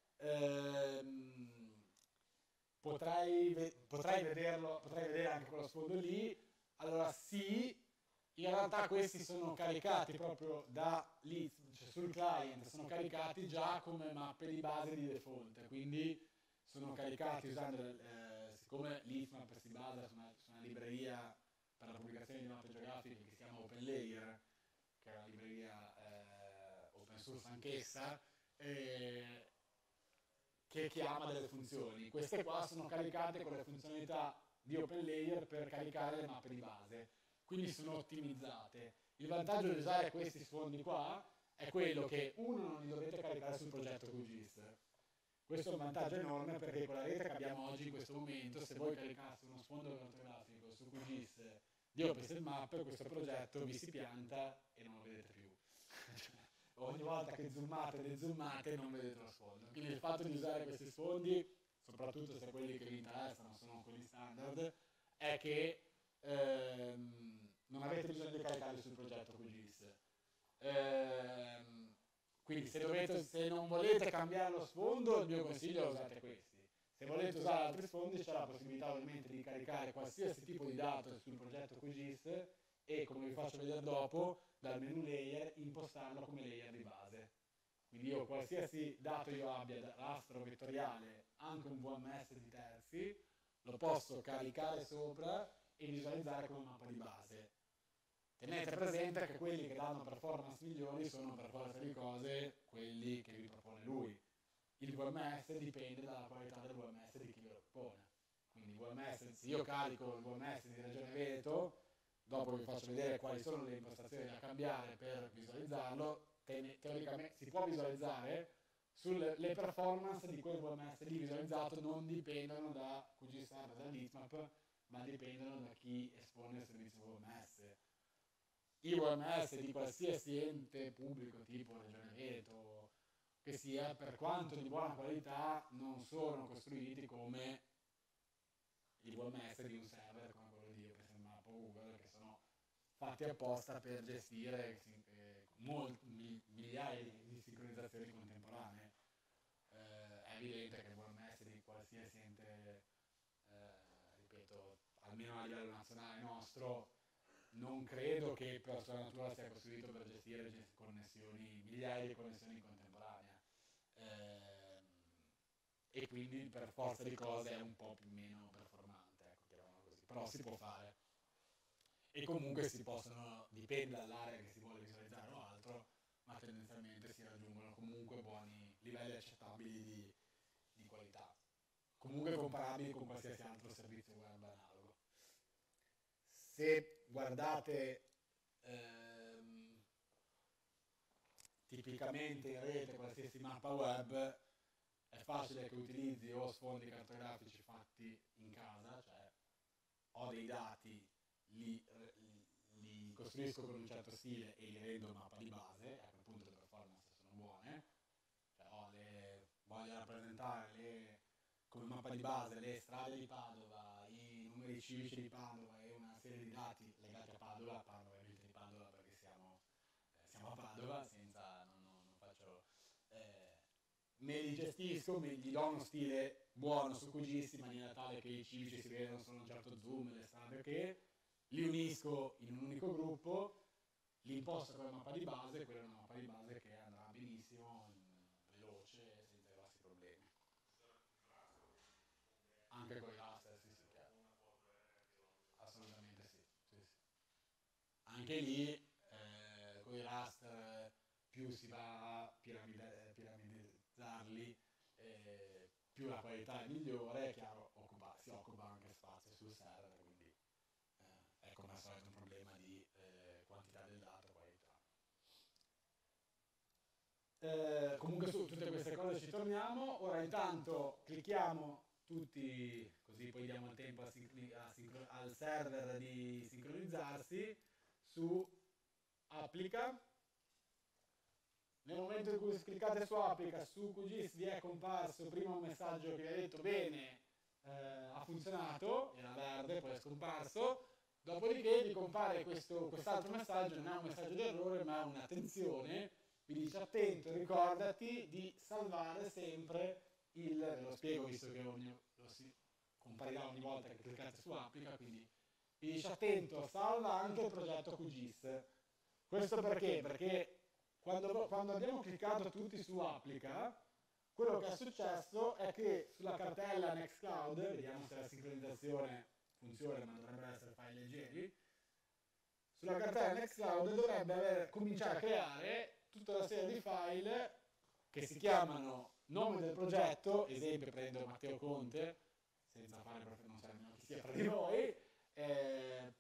[SPEAKER 1] ehm, potrei, ve- potrei vederlo, potrei vedere anche quello sfondo lì. Allora sì, in realtà questi sono caricati proprio da lì, cioè sul client, sono caricati già come mappe di base di default, quindi sono caricati usando, eh, siccome l'Heatmap si basa su una, su una libreria per la pubblicazione di mappe geografiche che si chiama OpenLayer, che è una libreria eh, open source anch'essa, eh, che chiama delle funzioni. Queste qua sono caricate con le funzionalità di OpenLayer per caricare le mappe di base, quindi sono ottimizzate. Il vantaggio di usare questi sfondi qua è quello che uno non li dovete caricare sul progetto Q G I S. Questo è un vantaggio enorme perché con la rete che abbiamo oggi in questo momento, se voi caricaste uno sfondo cartografico su Q G I S di OpenStreetMap, questo progetto vi si pianta e non lo vedete più. Ogni volta che zoomate e dezoomate non vedete lo sfondo. Quindi il fatto di usare questi sfondi, soprattutto se quelli che vi interessano sono quelli standard, è che ehm, non avete bisogno di caricarli sul progetto Q G I S. Ehm, quindi se, dovete, se non volete cambiare lo sfondo, il mio consiglio è usate questi. Se volete usare altri sfondi c'è la possibilità ovviamente di caricare qualsiasi tipo di dato sul progetto Q G I S e, come vi faccio vedere dopo, dal menu layer impostarlo come layer di base. Quindi io qualsiasi dato io abbia da rastro vettoriale, anche un V M S di terzi, lo posso caricare sopra e visualizzare come mappa di base. Tenete presente che quelli che danno performance migliori sono per forza di cose quelli che vi propone lui. Il V M S dipende dalla qualità del V M S di chi ve lo propone. Quindi V M S, se io carico il V M S di Regione Veneto, dopo vi faccio vedere quali sono le impostazioni da cambiare per visualizzarlo, te- teoricamente si può visualizzare, sulle le performance di quel V M S lì visualizzato non dipendono da Q G I S e dall'Heatmap, ma dipendono da chi espone il servizio V M S. I V M S di qualsiasi ente pubblico tipo Regione Veneto che sia, per quanto di buona qualità, non sono costruiti come i V M S di un server come quello di OpenStreetMap o Google, che sono fatti apposta per gestire eh, molti, migliaia di, di sincronizzazioni contemporanee. Eh, è evidente che il V M S di qualsiasi ente, eh, ripeto, almeno a livello nazionale nostro, non credo che per sua natura sia costruito per gestire connessioni, migliaia di connessioni in contemporanea. Ehm, e quindi per forza di cose è un po' più meno performante, ecco, chiamiamolo così. Però si può fare. E comunque si possono, dipende dall'area che si vuole visualizzare o altro, ma tendenzialmente si raggiungono comunque buoni livelli accettabili di, di qualità. Comunque comparabili con qualsiasi altro servizio web analogo. Se guardate eh, tipicamente in rete qualsiasi mappa web, è facile che utilizzi o sfondi cartografici fatti in casa, cioè ho dei dati, li, li costruisco con un certo stile e li rendo mappa di base, e a quel punto le performance sono buone, cioè ho le, voglio rappresentare le, come mappa di base le strade di Padova, i numeri civici di Padova e una serie di dati legati a Padova, parlo ovviamente di Padova perché siamo, eh, siamo a Padova, senza, non, non, non faccio... Eh, me li gestisco, me gli do uno stile buono su QGIS in maniera tale che i civici si vedono solo un certo zoom, le strade che, li unisco in un unico gruppo, li imposto come mappa di base, quella è una mappa di base che andrà benissimo, veloce, senza grossi problemi. Anche con i raster, sì, sì, chiaro. Assolutamente sì, sì, sì. Anche lì, eh, con i raster, più si va a piramide, piramidizzarli, eh, più la qualità è migliore, è chiaro, occupa, si occupa anche spazio sul server, quindi eh, è come al solito un problema di eh, quantità del dato e qualità. Eh, comunque su tutte queste cose ci torniamo. Ora intanto clicchiamo tutti, così poi diamo il tempo a sincro- a sincro- al server di sincronizzarsi, su applica. Nel momento in cui cliccate su applica, su QGIS vi è comparso prima un messaggio che vi ha detto bene, eh, ha funzionato, era verde, poi è scomparso, dopodiché vi compare questo, quest'altro messaggio, non è un messaggio d'errore ma è un'attenzione, vi dice attento, ricordati di salvare sempre il, ve lo spiego visto che ogni, lo si comparirà ogni volta che cliccate su applica, quindi vi dice attento, salva anche il progetto QGIS. Questo perché? Perché quando, quando abbiamo cliccato tutti su applica, quello che è successo è che sulla cartella Nextcloud, vediamo se la sincronizzazione funziona, ma dovrebbe essere file leggeri, sulla cartella Nextcloud dovrebbe aver, cominciare a creare tutta una serie di file che si chiamano nome del progetto, esempio prendo Matteo Conte, senza fare, non so nemmeno chi sia fra di voi, eh,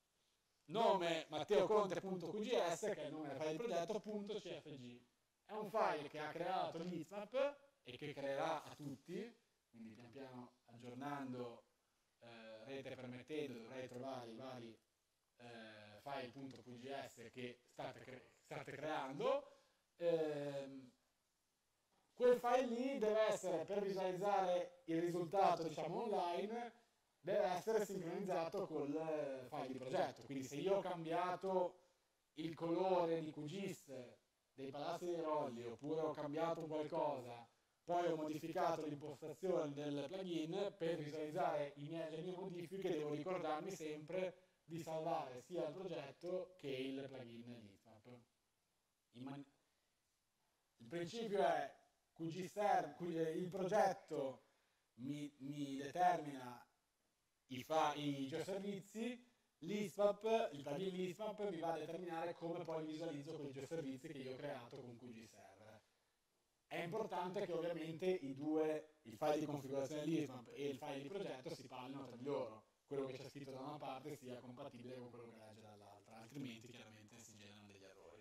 [SPEAKER 1] nome matteoconte.qgs, che è il nome del file di progetto, punto .cfg. È un file che ha creato l'Heatmap e che creerà a tutti, quindi pian piano aggiornando, eh, rete permettendo, dovrei trovare i vari eh, file.qgs che state, cre- state creando. Eh, quel file lì deve essere, per visualizzare il risultato, diciamo, online, deve essere sincronizzato col file di progetto. Quindi se io ho cambiato il colore di QGIS dei palazzi dei Rolli, oppure ho cambiato qualcosa, poi ho modificato l'impostazione del plugin, per visualizzare i miei, le mie modifiche devo ricordarmi sempre di salvare sia il progetto che il plugin Heatmap. Man- il principio è QGIS, il progetto mi, mi determina i, fa, i geoservizi, l'Heatmap, il plugin Heatmap mi va a determinare come poi visualizzo quei geoservizi che io ho creato con QGIS Server. È importante che ovviamente i due, il file di configurazione dell'Heatmap e il file di progetto si parlino tra di loro, quello che c'è scritto da una parte sia compatibile con quello che legge dall'altra, altrimenti chiaramente si generano degli errori.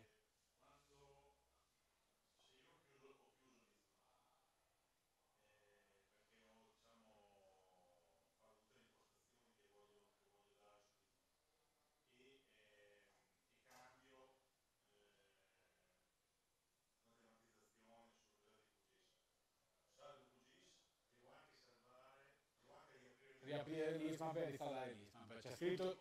[SPEAKER 1] Riaprire l'Heatmap e risalvare l'Heatmap. C'è scritto...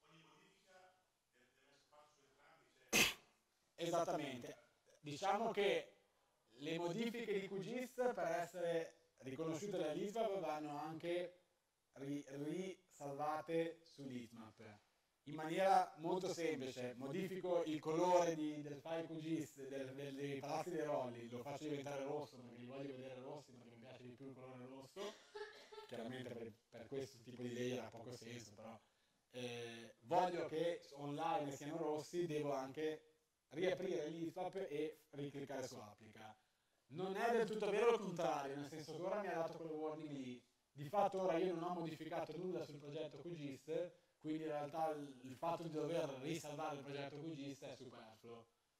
[SPEAKER 1] Esattamente. Diciamo che le modifiche di QGIS per essere riconosciute dall'Heatmap vanno anche ri- risalvate sull'Heatmap. In maniera molto semplice, modifico il colore di, del file QGIS del, del, dei palazzi dei Rolli, lo faccio diventare rosso perché li voglio vedere rossi perché mi piace di più il colore rosso. Chiaramente per, per questo tipo di idee ha poco senso, però eh, voglio che online siano rossi, devo anche riaprire l'Heatmap e ricliccare su applica. Non è del tutto vero il contrario, nel senso che ora mi ha dato quel warning lì. Di fatto ora io non ho modificato nulla sul progetto QGIS, quindi in realtà il, il fatto di dover risalvare il progetto QGIS è superfluo.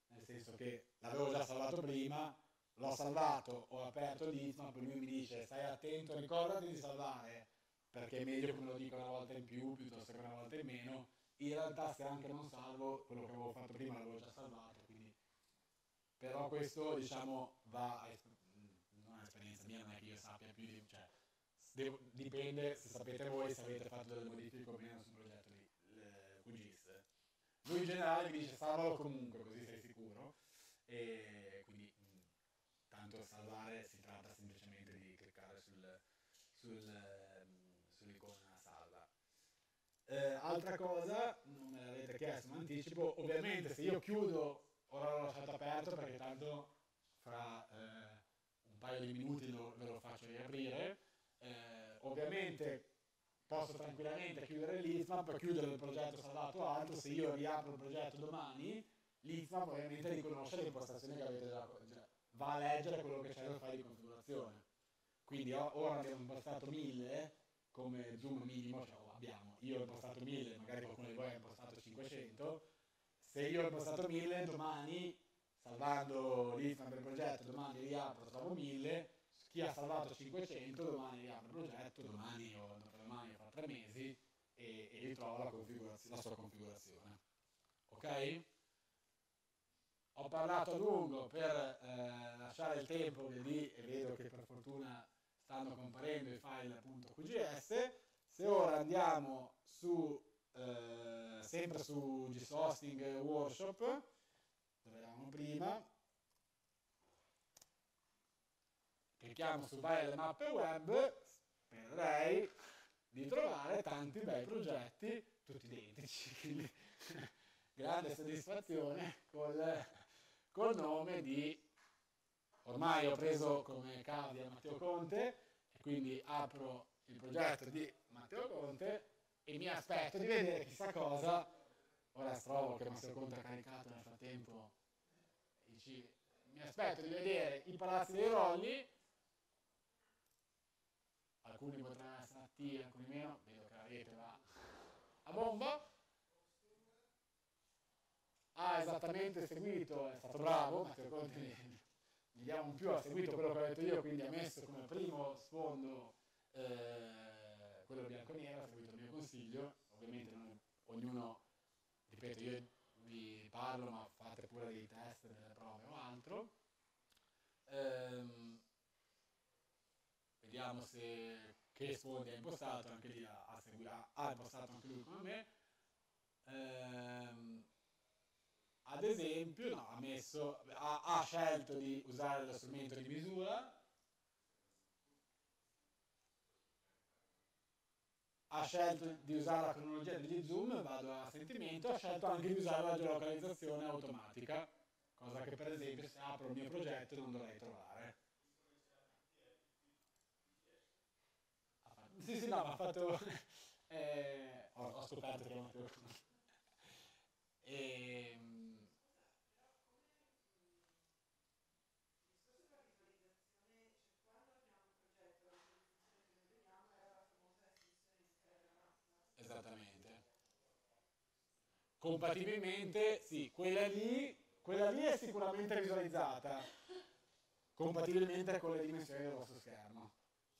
[SPEAKER 1] nel senso che l'avevo già salvato prima, l'ho salvato, ho aperto l'Heatmap, lui mi dice stai attento, ricordati di salvare, perché è meglio che me lo dica una volta in più piuttosto che una volta in meno. In realtà se anche non salvo, quello che avevo fatto prima l'avevo già salvato, quindi... Però questo, diciamo, va a... non è esperienza mia, non è che io sappia più di... Cioè, devo, dipende, se sapete voi, se avete fatto delle modifiche o meno sul progetto di Q G I S. Lui in generale mi dice salvalo comunque, così sei sicuro, e quindi mh, tanto salvare si tratta semplicemente di cliccare sul, sul, ehm, sull'icona salva. Eh, altra cosa, non me l'avete chiesto, ma anticipo, ovviamente se io chiudo, ora l'ho lasciato aperto perché tanto fra eh, un paio di minuti lo, ve lo faccio riaprire, eh, ovviamente posso tranquillamente chiudere l'Heatmap, chiudere il progetto salvato altro, se io riapro il progetto domani, l'Heatmap ovviamente riconosce le impostazioni che avete già, già, va a leggere quello che c'è nel file di configurazione. Quindi ora abbiamo impostato mille come zoom minimo, cioè abbiamo, io ho impostato mille, magari qualcuno di voi ha impostato cinquecento, se io ho impostato mille, domani, salvando l'Heatmap del progetto, domani riapro, trovo mille, chi ha salvato cinquecento, domani riapro il progetto, domani o dopodomani o fra tre mesi, e, e ritrovo la, configurazio- la sua configurazione. Ok? Ho parlato a lungo per eh, lasciare il tempo che lì, e vedo che per fortuna stanno comparendo i file appunto Q G S. Se ora andiamo su, eh, sempre su G S Hosting Workshop, dove eravamo prima, clicchiamo su vai alle mappe web, spererei di trovare tanti bei progetti, tutti identici, quindi grande soddisfazione col, col nome di... Ormai ho preso come cavia Matteo Conte, e quindi apro il progetto di Matteo Conte e mi aspetto di vedere chissà cosa. Ora trovo che Matteo Conte ha caricato nel frattempo, mi aspetto di vedere i Palazzi dei Rolli, alcuni potranno essere attivi, alcuni meno, vedo che la rete va a bomba. Ha esattamente seguito, è stato bravo, Matteo Conte gli diamo un più, ha seguito quello che ho detto io, quindi ha messo come primo sfondo eh, quello bianco e nero, ha seguito il mio consiglio, ovviamente non, ognuno, ripeto, io vi parlo ma fate pure dei test, delle prove o altro. Ehm, vediamo se che sfondi ha impostato, anche lì ha, ha, ha, ha impostato anche lui come me. Ehm, ad esempio, no, ha, messo, ha, ha scelto di usare lo strumento di misura, ha scelto di usare la cronologia degli zoom, vado a sentimento, ha scelto anche di usare la geolocalizzazione automatica, cosa che per esempio se apro il mio progetto non dovrei trovare. Sì, sì, no, ma ha fatto... eh, ho, ho scoperto che non avevo... E... Esattamente. Compatibilmente, sì, quella lì, quella lì è sicuramente visualizzata, compatibilmente con le dimensioni del vostro schermo.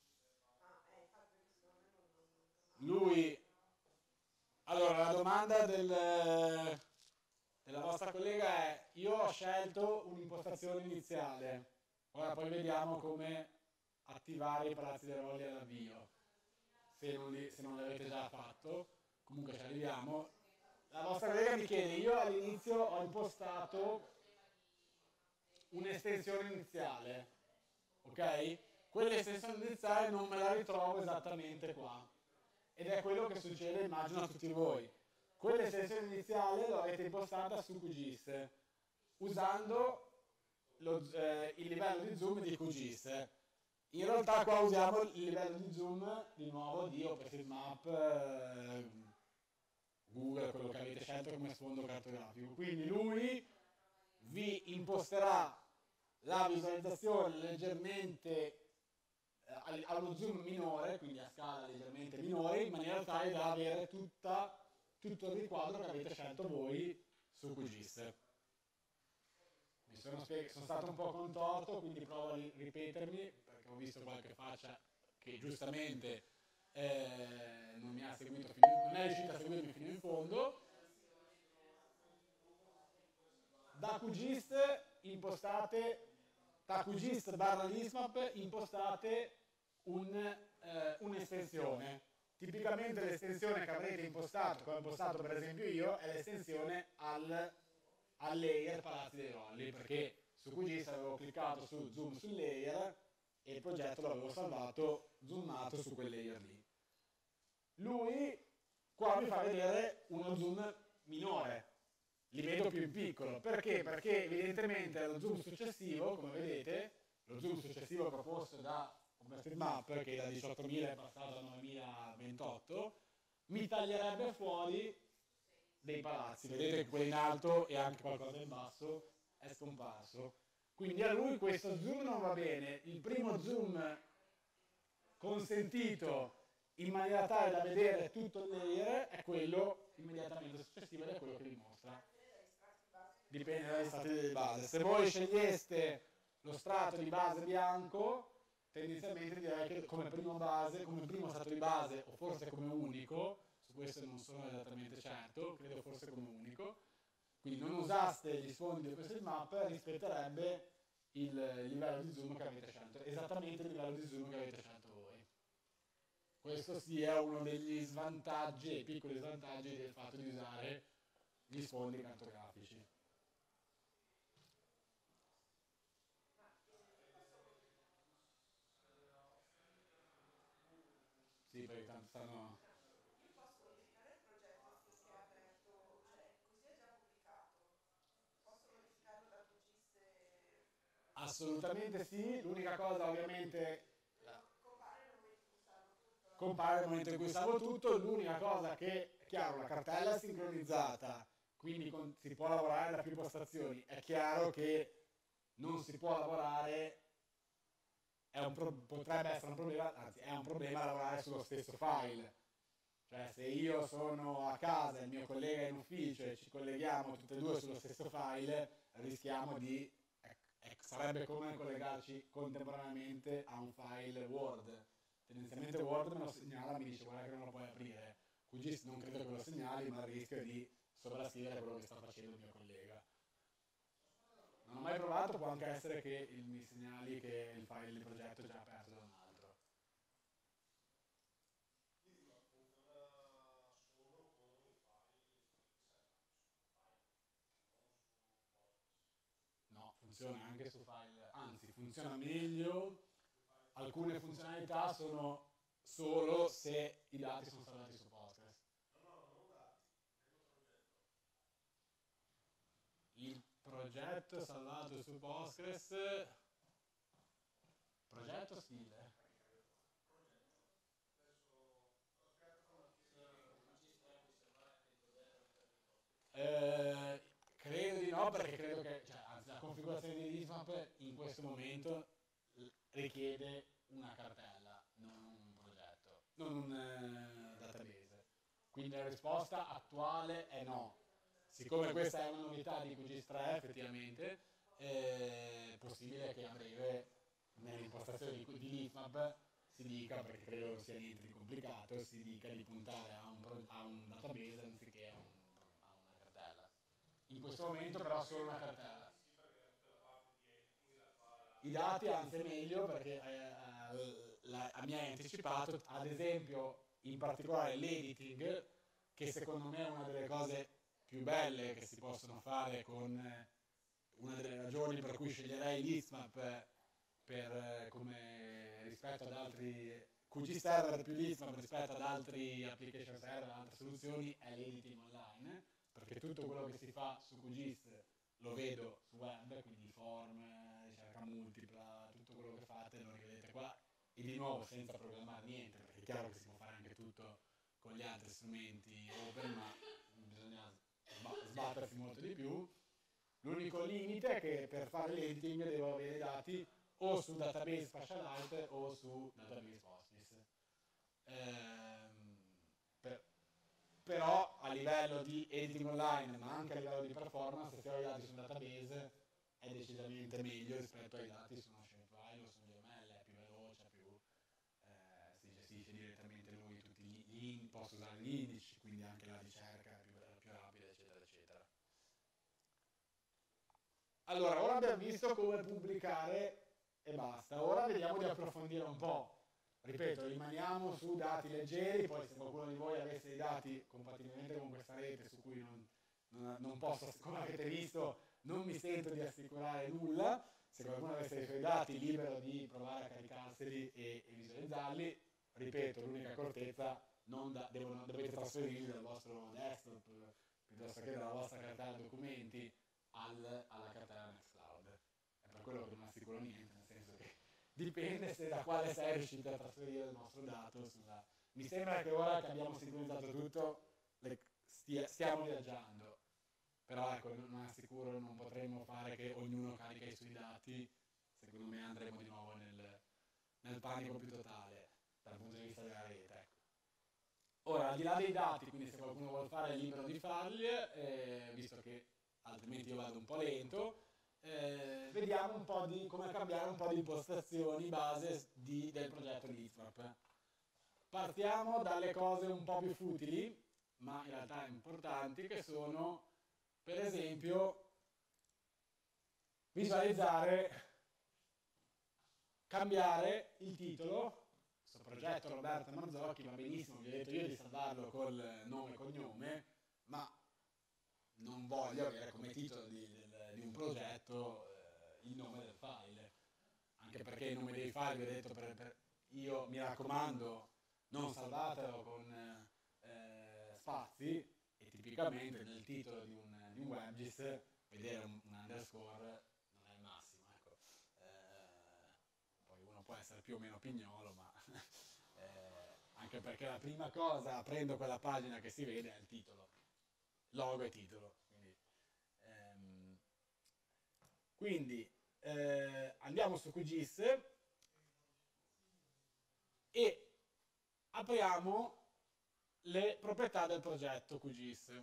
[SPEAKER 1] Lui, allora la domanda del, della vostra collega è: io ho scelto un'impostazione iniziale, ora poi vediamo come attivare i palazzi dei rolli all'avvio, se non, li, se non l'avete già fatto, comunque ci arriviamo. La vostra collega mi chiede: io all'inizio ho impostato un'estensione iniziale, ok? Quell'estensione iniziale non me la ritrovo esattamente qua. Ed è quello che succede, immagino, a tutti voi. Quell'estensione iniziale l'avete impostata su Q G I S, usando lo, eh, il livello di zoom di Q G I S. In realtà qua usiamo il livello di zoom, di nuovo, di OpenStreetMap, eh, Google, quello che avete scelto come sfondo cartografico. Quindi lui vi imposterà la visualizzazione leggermente a uno zoom minore, quindi a scala leggermente minore, in maniera tale da avere tutta, tutto il riquadro che avete scelto voi su Q G I S. Mi sono, spieg- sono stato un po' contorto, quindi provo a ri- ripetermi, perché ho visto qualche faccia che giustamente eh, non mi ha seguito fino, non è riuscita a seguirmi fino in fondo. Da QGIS impostate, da QGIS barra Lismap impostate un, eh, un'estensione. Tipicamente l'estensione che avrete impostato, come ho impostato per esempio io, è l'estensione al, al layer Palazzi dei Rolli, perché su QGIS avevo cliccato su zoom sul layer e il progetto l'avevo salvato zoomato su quel layer lì. Lui qua mi fa vedere uno zoom minore, li vedo più in piccolo. Perché? Perché evidentemente lo zoom successivo, come vedete, lo zoom successivo proposto da OpenStreetMap, che da diciottomila è passato a novemilaventotto, mi taglierebbe fuori dei palazzi. Vedete che quello in alto e anche qualcosa in basso è scomparso. Quindi a lui questo zoom non va bene. Il primo zoom consentito in maniera tale da vedere tutto il layer è quello immediatamente successivo ed è quello che vi mostra. Dipende dagli strati di base. Se voi sceglieste lo strato di base bianco, tendenzialmente direi che come primo base, come primo strato di base, o forse come unico, su questo non sono esattamente certo, credo forse come unico, quindi non usaste gli sfondi di questo map, rispetterebbe il livello di zoom che avete scelto, esattamente il livello di zoom che avete scelto voi. Questo sia uno degli svantaggi, piccoli svantaggi del fatto di usare gli sfondi cartografici. Sì, perché tanto stanno...
[SPEAKER 6] Io posso modificare il progetto finché è aperto, cioè così è già pubblicato. Posso modificarlo da QGIS e...
[SPEAKER 1] Assolutamente sì, l'unica cosa ovviamente...
[SPEAKER 6] compare nel momento in cui salvo tutto.
[SPEAKER 1] compare nel momento in cui salvo tutto, l'unica cosa che, è chiaro, la cartella è sincronizzata, quindi con- si può lavorare da più postazioni, è chiaro che non si può lavorare, è un pro- potrebbe essere un problema, anzi è un problema lavorare sullo stesso file, cioè se io sono a casa e il mio collega è in ufficio e ci colleghiamo tutti e due sullo stesso file, rischiamo di, ecco, ecco, sarebbe come collegarci contemporaneamente a un file Word. Tendenzialmente Word me lo segnala, mi dice guarda che non lo puoi aprire. QGIS non credo che lo segnali, ma il rischio è di sovrascrivere quello che sta facendo il mio collega. Non ho mai provato, può anche essere che il- mi segnali che il file di progetto è già aperto da un altro. No, funziona anche su file, anzi funziona meglio. Alcune funzionalità sono solo se i dati sono salvati su Postgres. Il progetto salvato su Postgres, progetto stile. Eh, credo di no, perché credo che, cioè, anzi, la configurazione di Lismap in questo momento l- richiede una cartella, non un progetto, non un eh, database. Quindi la risposta attuale è no. Siccome questa è una novità di QGIS tre, effettivamente, è possibile che a breve nelle impostazioni di di Lismap si dica, perché credo non sia niente di complicato, si dica di puntare a un, pro- a un database anziché a, un- a una cartella. In questo momento però solo una cartella. I dati anzi è meglio perché eh, la, mi hai anticipato, ad esempio, in particolare l'editing, che secondo me è una delle cose più belle che si possono fare con eh, una delle ragioni per cui sceglierei l'Ismap per, eh, come rispetto ad altri Q G server più l'Ismap rispetto ad altri application server, altre soluzioni, è l'editing online, perché tutto quello che si fa su QGIS lo vedo su web, quindi form, ricerca multipla, tutto quello che fate lo rivedete qua, e di nuovo senza programmare niente, perché è chiaro che si può fare anche tutto con gli altri strumenti open, ma bisogna sba- sbattersi molto di più. L'unico limite è che per fare l'editing devo avere i dati o su database Spatialite o su database Postgres. Ehm, per- però a livello di editing online, ma anche a livello di performance, se ho i dati su un database è è decisamente meglio rispetto ai dati su uno shapefile o su un D M L, è più veloce, più, eh, si gestisce direttamente lui tutti gli, gli in- posso usare gli indici, quindi anche la ricerca è più, più rapida, eccetera, eccetera. Allora, ora abbiamo visto come pubblicare e basta. Ora vediamo di approfondire un po'. Ripeto, rimaniamo su dati leggeri, poi se qualcuno di voi avesse dei dati compatibilmente con questa rete su cui non, non, non posso, come avete visto, non mi sento di assicurare nulla. Se qualcuno avesse dei suoi dati libero di provare a caricarseli e, e visualizzarli, ripeto, l'unica accortezza, non da, devono, dovete trasferirli dal vostro desktop piuttosto che dalla vostra cartella documenti al, alla cartella Nextcloud. È per quello che non assicuro niente, nel senso che dipende se da quale sei riuscite a trasferire il nostro dato sulla... Mi sembra che ora che abbiamo sincronizzato tutto le, stia, stiamo viaggiando, però ecco, non assicuro, non potremmo fare che ognuno carica i suoi dati, secondo me andremo di nuovo nel, nel panico più totale dal punto di vista della rete. Ecco. Ora, al di là dei dati, quindi se qualcuno vuole fare è libero di farli, eh, visto che altrimenti io vado un po' lento, eh, vediamo un po' di come cambiare un po' di impostazioni base di, del progetto Leafrap. Partiamo dalle cose un po' più futili, ma in realtà importanti, che sono per esempio visualizzare, cambiare il titolo. Questo progetto Roberto Marzocchi va benissimo, vi ho detto io di salvarlo col nome e cognome, ma non voglio avere come titolo di, del, di un progetto eh, il nome del file, anche perché il nome dei file, vi ho detto, per, per, io mi raccomando, non salvatelo con eh, spazi, e tipicamente nel titolo di un, di un WebGIS vedere un, un underscore non è il massimo, ecco. Eh, poi uno può essere più o meno pignolo, ma eh, anche perché la prima cosa aprendo quella pagina che si vede è il titolo, logo e titolo. Quindi, ehm, quindi eh, andiamo su Q G I S e apriamo le proprietà del progetto Q G I S.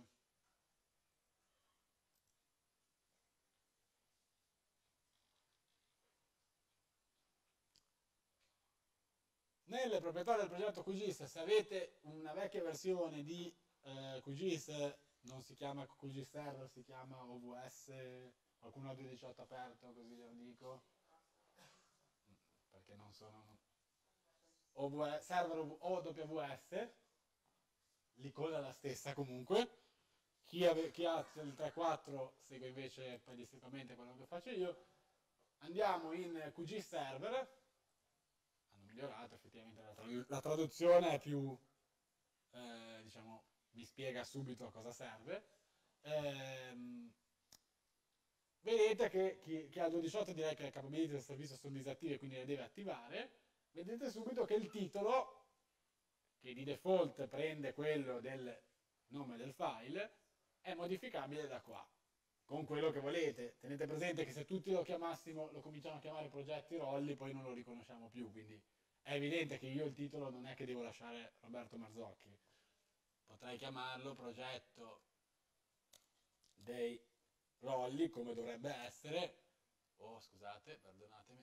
[SPEAKER 1] Nelle proprietà del progetto Q G I S, se avete una vecchia versione di eh, Q G I S, non si chiama Q G I S Server, si chiama O V S, qualcuno ha due diciotto aperto, così glielo dico, perché non sono... O V S, server O W S, l'icona è la stessa comunque. Chi, ave, chi ha il tre quattro segue invece pedisticamente quello che faccio io. Andiamo in Q G I S Server, hanno migliorato effettivamente la, tradu la traduzione è più, eh, diciamo, vi spiega subito a cosa serve. Ehm, vedete che chi, chi ha il due diciotto direi che le capability del servizio sono disattive, quindi le deve attivare. Vedete subito che il titolo, che di default prende quello del nome del file, è modificabile da qua, con quello che volete. Tenete presente che se tutti lo chiamassimo, lo cominciamo a chiamare progetti Rolli, poi non lo riconosciamo più, quindi è evidente che io il titolo non è che devo lasciare Roberto Marzocchi. Potrei chiamarlo progetto dei Rolli, come dovrebbe essere. Oh, scusate, perdonatemi.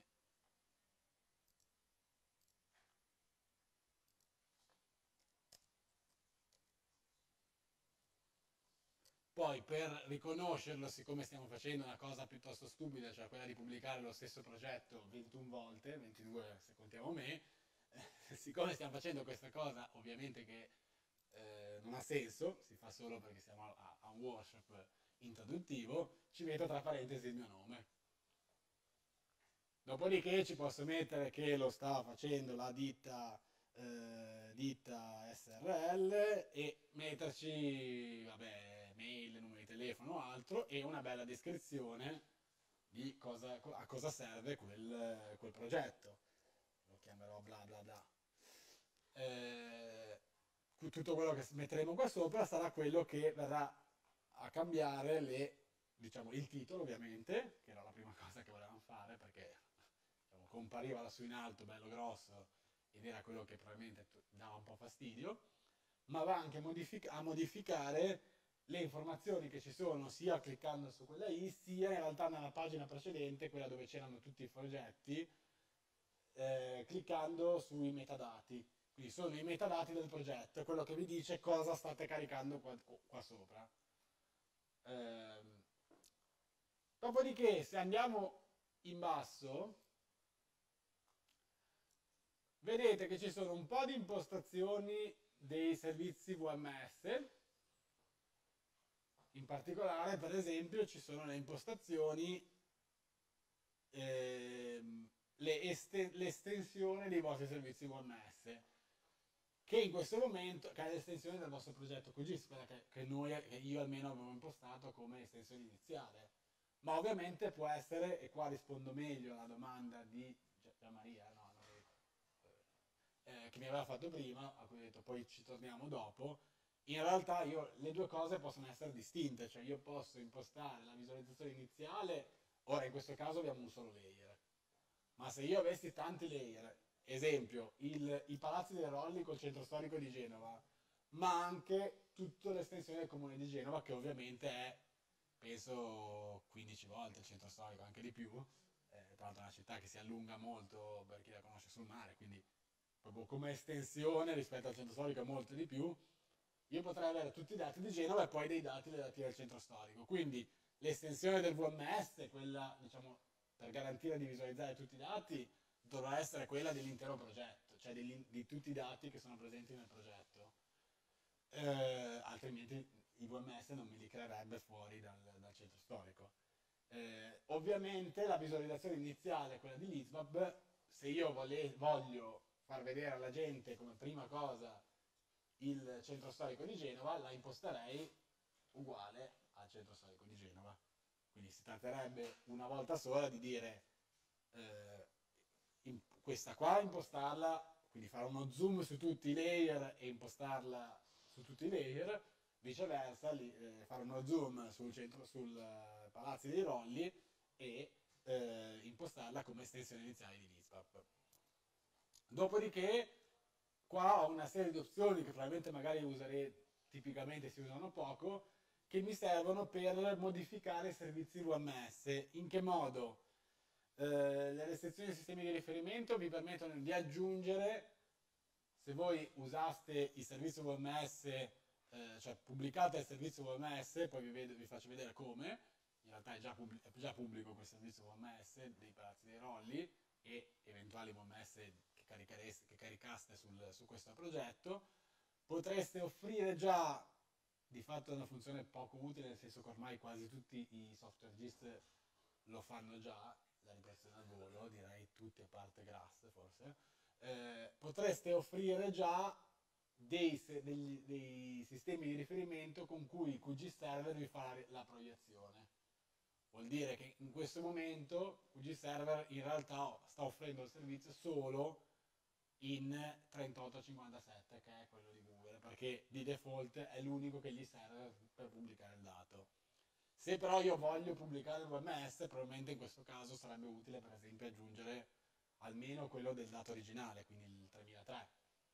[SPEAKER 1] Poi per riconoscerlo, siccome stiamo facendo una cosa piuttosto stupida, cioè quella di pubblicare lo stesso progetto ventuno volte, ventidue se contiamo me, eh, siccome stiamo facendo questa cosa, ovviamente che eh, non ha senso, si fa solo perché siamo a, a un workshop introduttivo, ci metto tra parentesi il mio nome. Dopodiché ci posso mettere che lo sta facendo la ditta, eh, ditta S R L e metterci, vabbè, mail, numero di telefono o altro e una bella descrizione di cosa, a cosa serve quel, quel progetto. Lo chiamerò bla bla bla. Eh, tutto quello che metteremo qua sopra sarà quello che verrà a cambiare le, diciamo, il titolo ovviamente, che era la prima cosa che volevamo fare perché diciamo, compariva lassù in alto bello grosso ed era quello che probabilmente dava un po' fastidio, ma va anche modific a modificare le informazioni che ci sono sia cliccando su quella I, sia in realtà nella pagina precedente, quella dove c'erano tutti i progetti, eh, cliccando sui metadati. Quindi sono i metadati del progetto, è quello che vi dice cosa state caricando qua, qua sopra. Ehm, dopodiché, se andiamo in basso, vedete che ci sono un po' di impostazioni dei servizi V M S. In particolare, per esempio, ci sono le impostazioni, ehm, le esten- l'estensione dei vostri servizi V M S, che in questo momento, che è l'estensione del vostro progetto Q G I S, quella che, che, noi, che io almeno avevo impostato come estensione iniziale. Ma ovviamente può essere, e qua rispondo meglio alla domanda di Gian Maria, no, no, eh, che mi aveva fatto prima, a cui ho detto poi ci torniamo dopo. In realtà io, le due cose possono essere distinte, cioè io posso impostare la visualizzazione iniziale, ora in questo caso abbiamo un solo layer, ma se io avessi tanti layer, esempio il, i Palazzi dei Rolli col centro storico di Genova, ma anche tutta l'estensione del comune di Genova, che ovviamente è, penso, quindici volte il centro storico, anche di più, eh, tra l'altro è una città che si allunga molto per chi la conosce sul mare, quindi proprio come estensione rispetto al centro storico è molto di più. Io potrei avere tutti i dati di Genova e poi dei dati relativi al centro storico. Quindi l'estensione del V M S, quella diciamo per garantire di visualizzare tutti i dati, dovrà essere quella dell'intero progetto, cioè di, di tutti i dati che sono presenti nel progetto. Eh, altrimenti i V M S non me li creerebbe fuori dal, dal centro storico. Eh, ovviamente la visualizzazione iniziale, quella di l'ISVAB, se io vole, voglio far vedere alla gente come prima cosa il centro storico di Genova, la imposterei uguale al centro storico di Genova. Quindi si tratterebbe una volta sola di dire eh, in, questa qua impostarla, quindi fare uno zoom su tutti i layer e impostarla su tutti i layer, viceversa li, eh, fare uno zoom sul, centro, sul uh, Palazzi dei Rolli e eh, impostarla come estensione iniziale di l'ISVAB. Dopodiché qua ho una serie di opzioni che probabilmente magari userei, tipicamente si usano poco, che mi servono per modificare i servizi V M S. In che modo? Eh, le restrizioni dei sistemi di riferimento vi permettono di aggiungere, se voi usaste il servizio V M S, eh, cioè pubblicate il servizio V M S, poi vi, vedo, vi faccio vedere come, in realtà è già, pubblic- è già pubblico quel servizio V M S dei Palazzi dei Rolli e eventuali V M S che, che caricaste sul, su questo progetto. Potreste offrire già, di fatto è una funzione poco utile, nel senso che ormai quasi tutti i software G I S lo fanno già, la ripetizione al volo, direi tutti a parte Grass forse, eh, potreste offrire già dei, degli, dei sistemi di riferimento con cui il Q G Server vi fa la, la proiezione. Vuol dire che in questo momento Q G Server in realtà sta offrendo il servizio solo in trentotto cinquantasette, che è quello di Google, perché di default è l'unico che gli serve per pubblicare il dato. Se però io voglio pubblicare il V M S, probabilmente in questo caso sarebbe utile per esempio aggiungere almeno quello del dato originale, quindi il tremilatré.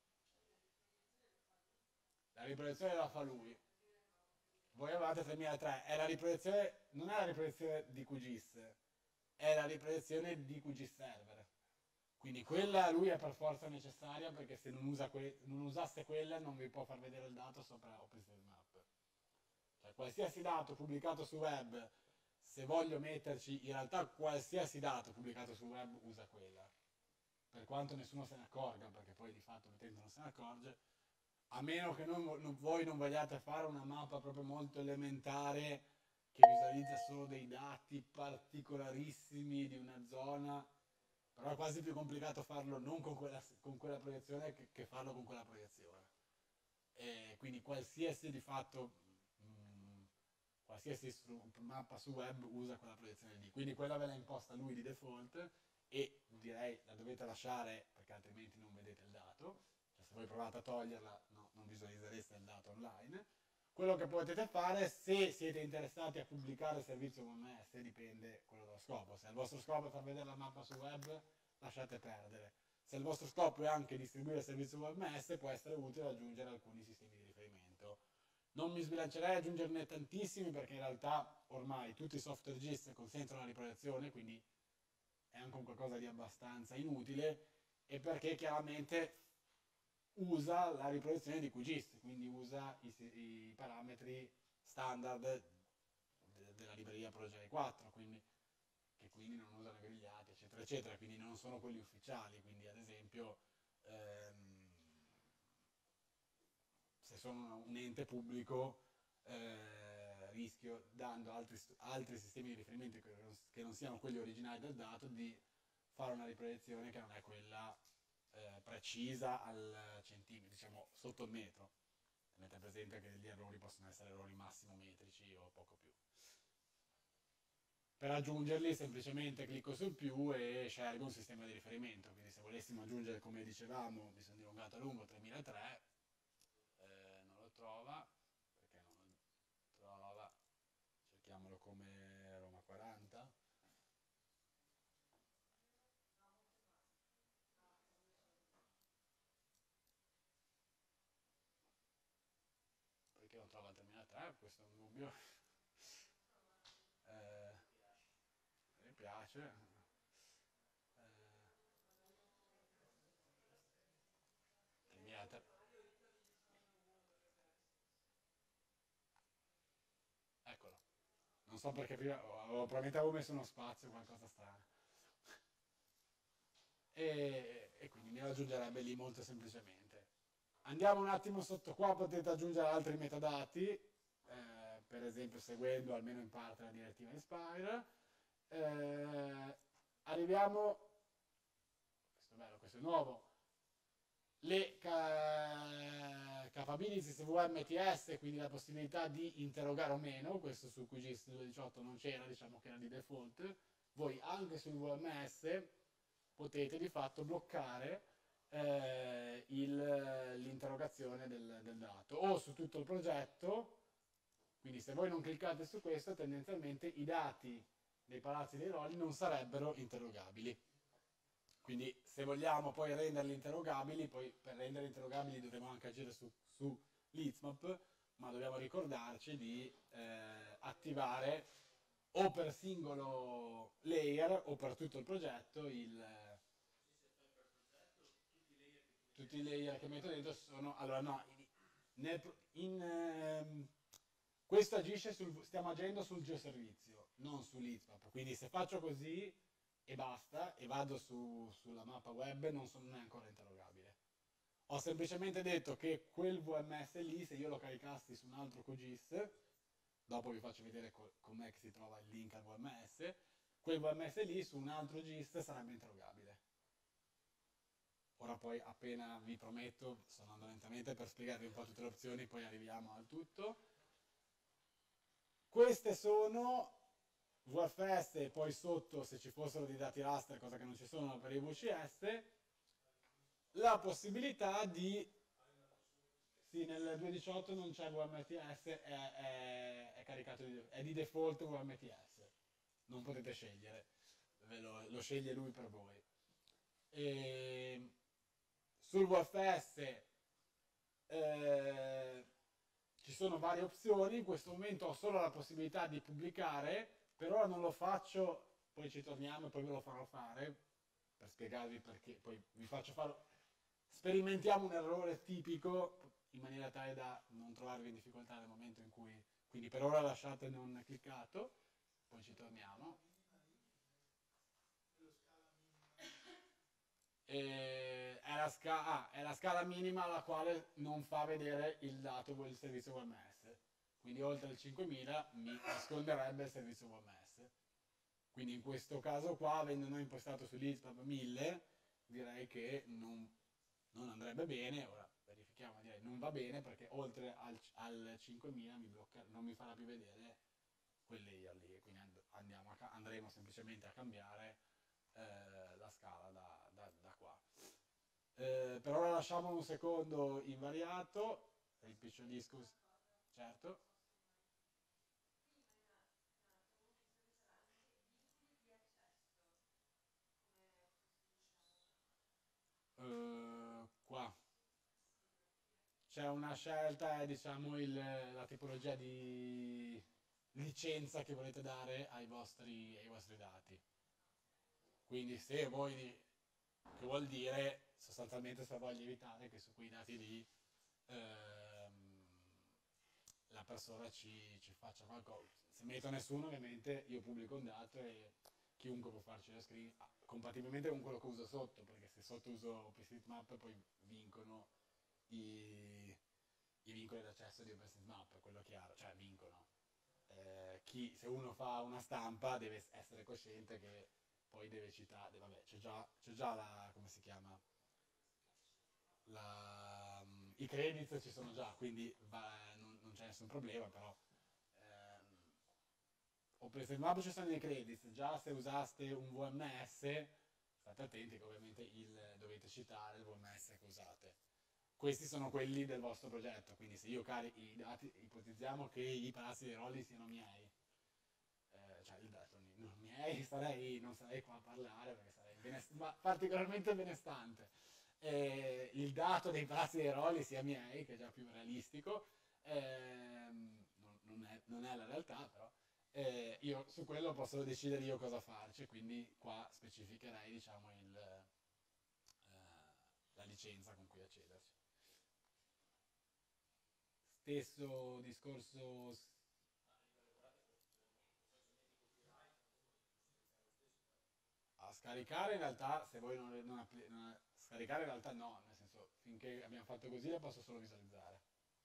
[SPEAKER 1] La riproiezione la fa lui. Voi avevate tremilatré, è la riproiezione, non è la riproiezione di Q G I S, è la riproiezione di Q G Server. Quindi quella lui è per forza necessaria, perché se non, usa que non usasse quella non vi può far vedere il dato sopra OpenStreetMap. Cioè qualsiasi dato pubblicato su web, se voglio metterci, in realtà qualsiasi dato pubblicato su web usa quella. Per quanto nessuno se ne accorga, perché poi di fatto l'utente non se ne accorge, a meno che non, non, voi non vogliate fare una mappa proprio molto elementare che visualizza solo dei dati particolarissimi di una zona, però è quasi più complicato farlo non con quella, con quella proiezione che, che farlo con quella proiezione. E quindi qualsiasi di fatto mh, qualsiasi mappa su web usa quella proiezione lì, quindi quella ve l'ha imposta lui di default e direi la dovete lasciare perché altrimenti non vedete il dato, cioè se voi provate a toglierla no, non visualizzereste il dato online. Quello che potete fare, se siete interessati a pubblicare il servizio V M S, dipende quello dallo scopo. Se il vostro scopo è far vedere la mappa su web, lasciate perdere. Se il vostro scopo è anche distribuire il servizio V M S, può essere utile aggiungere alcuni sistemi di riferimento. Non mi sbilancerei a aggiungerne tantissimi perché in realtà ormai tutti i software GIS consentono la riproiezione, quindi è anche un qualcosa di abbastanza inutile, e perché chiaramente usa la riproiezione di QGIS, quindi usa i, i parametri standard de, della libreria ProGei quattro, quindi, che quindi non usano i grigliati, eccetera, eccetera, quindi non sono quelli ufficiali, quindi ad esempio ehm, se sono un ente pubblico eh, rischio, dando altri, altri sistemi di riferimento che non, che non siano quelli originali del dato, di fare una riproiezione che non è quella eh, precisa al centimetro, diciamo sotto il metro. Tenete presente che gli errori possono essere errori massimo metrici o poco più. Per aggiungerli semplicemente clicco sul più e scelgo un sistema di riferimento, quindi se volessimo aggiungere, come dicevamo, mi sono dilungato a lungo, tremilatré, eh, non lo trova, perché non lo trova, cerchiamolo come Roma quaranta, perché non trova il tremilatré, questo è un dubbio. eh, mi piace. tremilatré. Eccolo. Non so perché prima, oh, probabilmente avevo messo uno spazio o qualcosa strano. E, e quindi mi raggiungerebbe lì molto semplicemente. Andiamo un attimo sotto qua, potete aggiungere altri metadati, eh, per esempio seguendo almeno in parte la direttiva Inspire. Eh, arriviamo, questo è bello, questo è nuovo, le ca capabilities V M T S, quindi la possibilità di interrogare o meno, questo su QGIS duecentodiciotto non c'era, diciamo che era di default. Voi anche sul V M S potete di fatto bloccare eh, l'interrogazione del, del dato, o su tutto il progetto, quindi se voi non cliccate su questo, tendenzialmente i dati dei palazzi dei Loli non sarebbero interrogabili. Quindi se vogliamo poi renderli interrogabili, poi per renderli interrogabili dovremo anche agire su, su l'Heatmap, ma dobbiamo ricordarci di eh, attivare o per singolo layer o per tutto il progetto il, tutti i layer che metto dentro sono, allora no, nel, in, ehm, questo agisce sul, stiamo agendo sul geoservizio, non sull'Heatmap, quindi se faccio così e basta, e vado su, sulla mappa web, non, sono, non è ancora interrogabile. Ho semplicemente detto che quel V M S lì, se io lo caricassi su un altro QGIS, dopo vi faccio vedere com'è che si trova il link al V M S, quel V M S lì su un altro G I S sarebbe interrogabile. Ora poi appena vi prometto, sto andando lentamente per spiegarvi un po' tutte le opzioni, poi arriviamo al tutto. Queste sono V F S e poi sotto, se ci fossero dei dati raster, cosa che non ci sono per i V C S, la possibilità di, sì, nel duecentodiciotto non c'è V M T S, è, è, è caricato di, è di default V M T S, non potete scegliere, lo, lo sceglie lui per voi. E sul V F S eh, ci sono varie opzioni, in questo momento ho solo la possibilità di pubblicare, per ora non lo faccio, poi ci torniamo e poi ve lo farò fare, per spiegarvi perché, poi vi faccio fare, sperimentiamo un errore tipico, in maniera tale da non trovarvi in difficoltà nel momento in cui, quindi per ora lasciate non cliccato, poi ci torniamo. E è, la ah, è la scala minima alla quale non fa vedere il dato del servizio V M S, quindi oltre il cinquemila mi nasconderebbe il servizio V M S. Quindi in questo caso qua, avendo noi impostato sull'Heatmap mille, direi che non, non andrebbe bene. Ora verifichiamo, direi non va bene perché oltre al, al cinquemila mi blocca, non mi farà più vedere quel layer lì, quindi andiamo a, andremo semplicemente a cambiare eh, la scala da, da, da qua. Eh, per ora lasciamo un secondo invariato, rimpicciolisco, certo. Uh, qua c'è una scelta, è diciamo il, la tipologia di licenza che volete dare ai vostri, ai vostri dati. Quindi se voi, che vuol dire sostanzialmente se voglio evitare che su quei dati lì ehm, la persona ci, ci faccia qualcosa. Se metto nessuno ovviamente io pubblico un dato e chiunque può farci lo screen, ah, compatibilmente con quello che uso sotto, perché se sotto uso OpenStreetMap poi vincono i, i vincoli d'accesso di OpenStreetMap, quello chiaro, cioè vincono. Eh, chi, se uno fa una stampa deve essere cosciente che poi deve citare, vabbè, c'è già, c'è già la, come si chiama, la, i credits ci sono già, quindi va, non, non c'è nessun problema, però ehm, OpenStreetMap ci sono i credits, già se usaste un V M S, state attenti che ovviamente il, dovete citare il V M S che usate. Questi sono quelli del vostro progetto, quindi se io carico i dati, ipotizziamo che i palazzi dei rolli siano miei, eh, cioè il dato non miei, sarei, non sarei qua a parlare perché sarei benest- ma particolarmente benestante. Eh, il dato dei palazzi dei rolli sia miei, che è già più realistico, ehm, non, non, è, non è la realtà però, eh, io su quello posso decidere io cosa farci, quindi qua specificherei diciamo il, eh, la licenza con cui accederci. Stesso discorso. A scaricare in realtà, se voi non, non, appli- non scaricare in realtà no, nel senso finché abbiamo fatto così la posso solo visualizzare.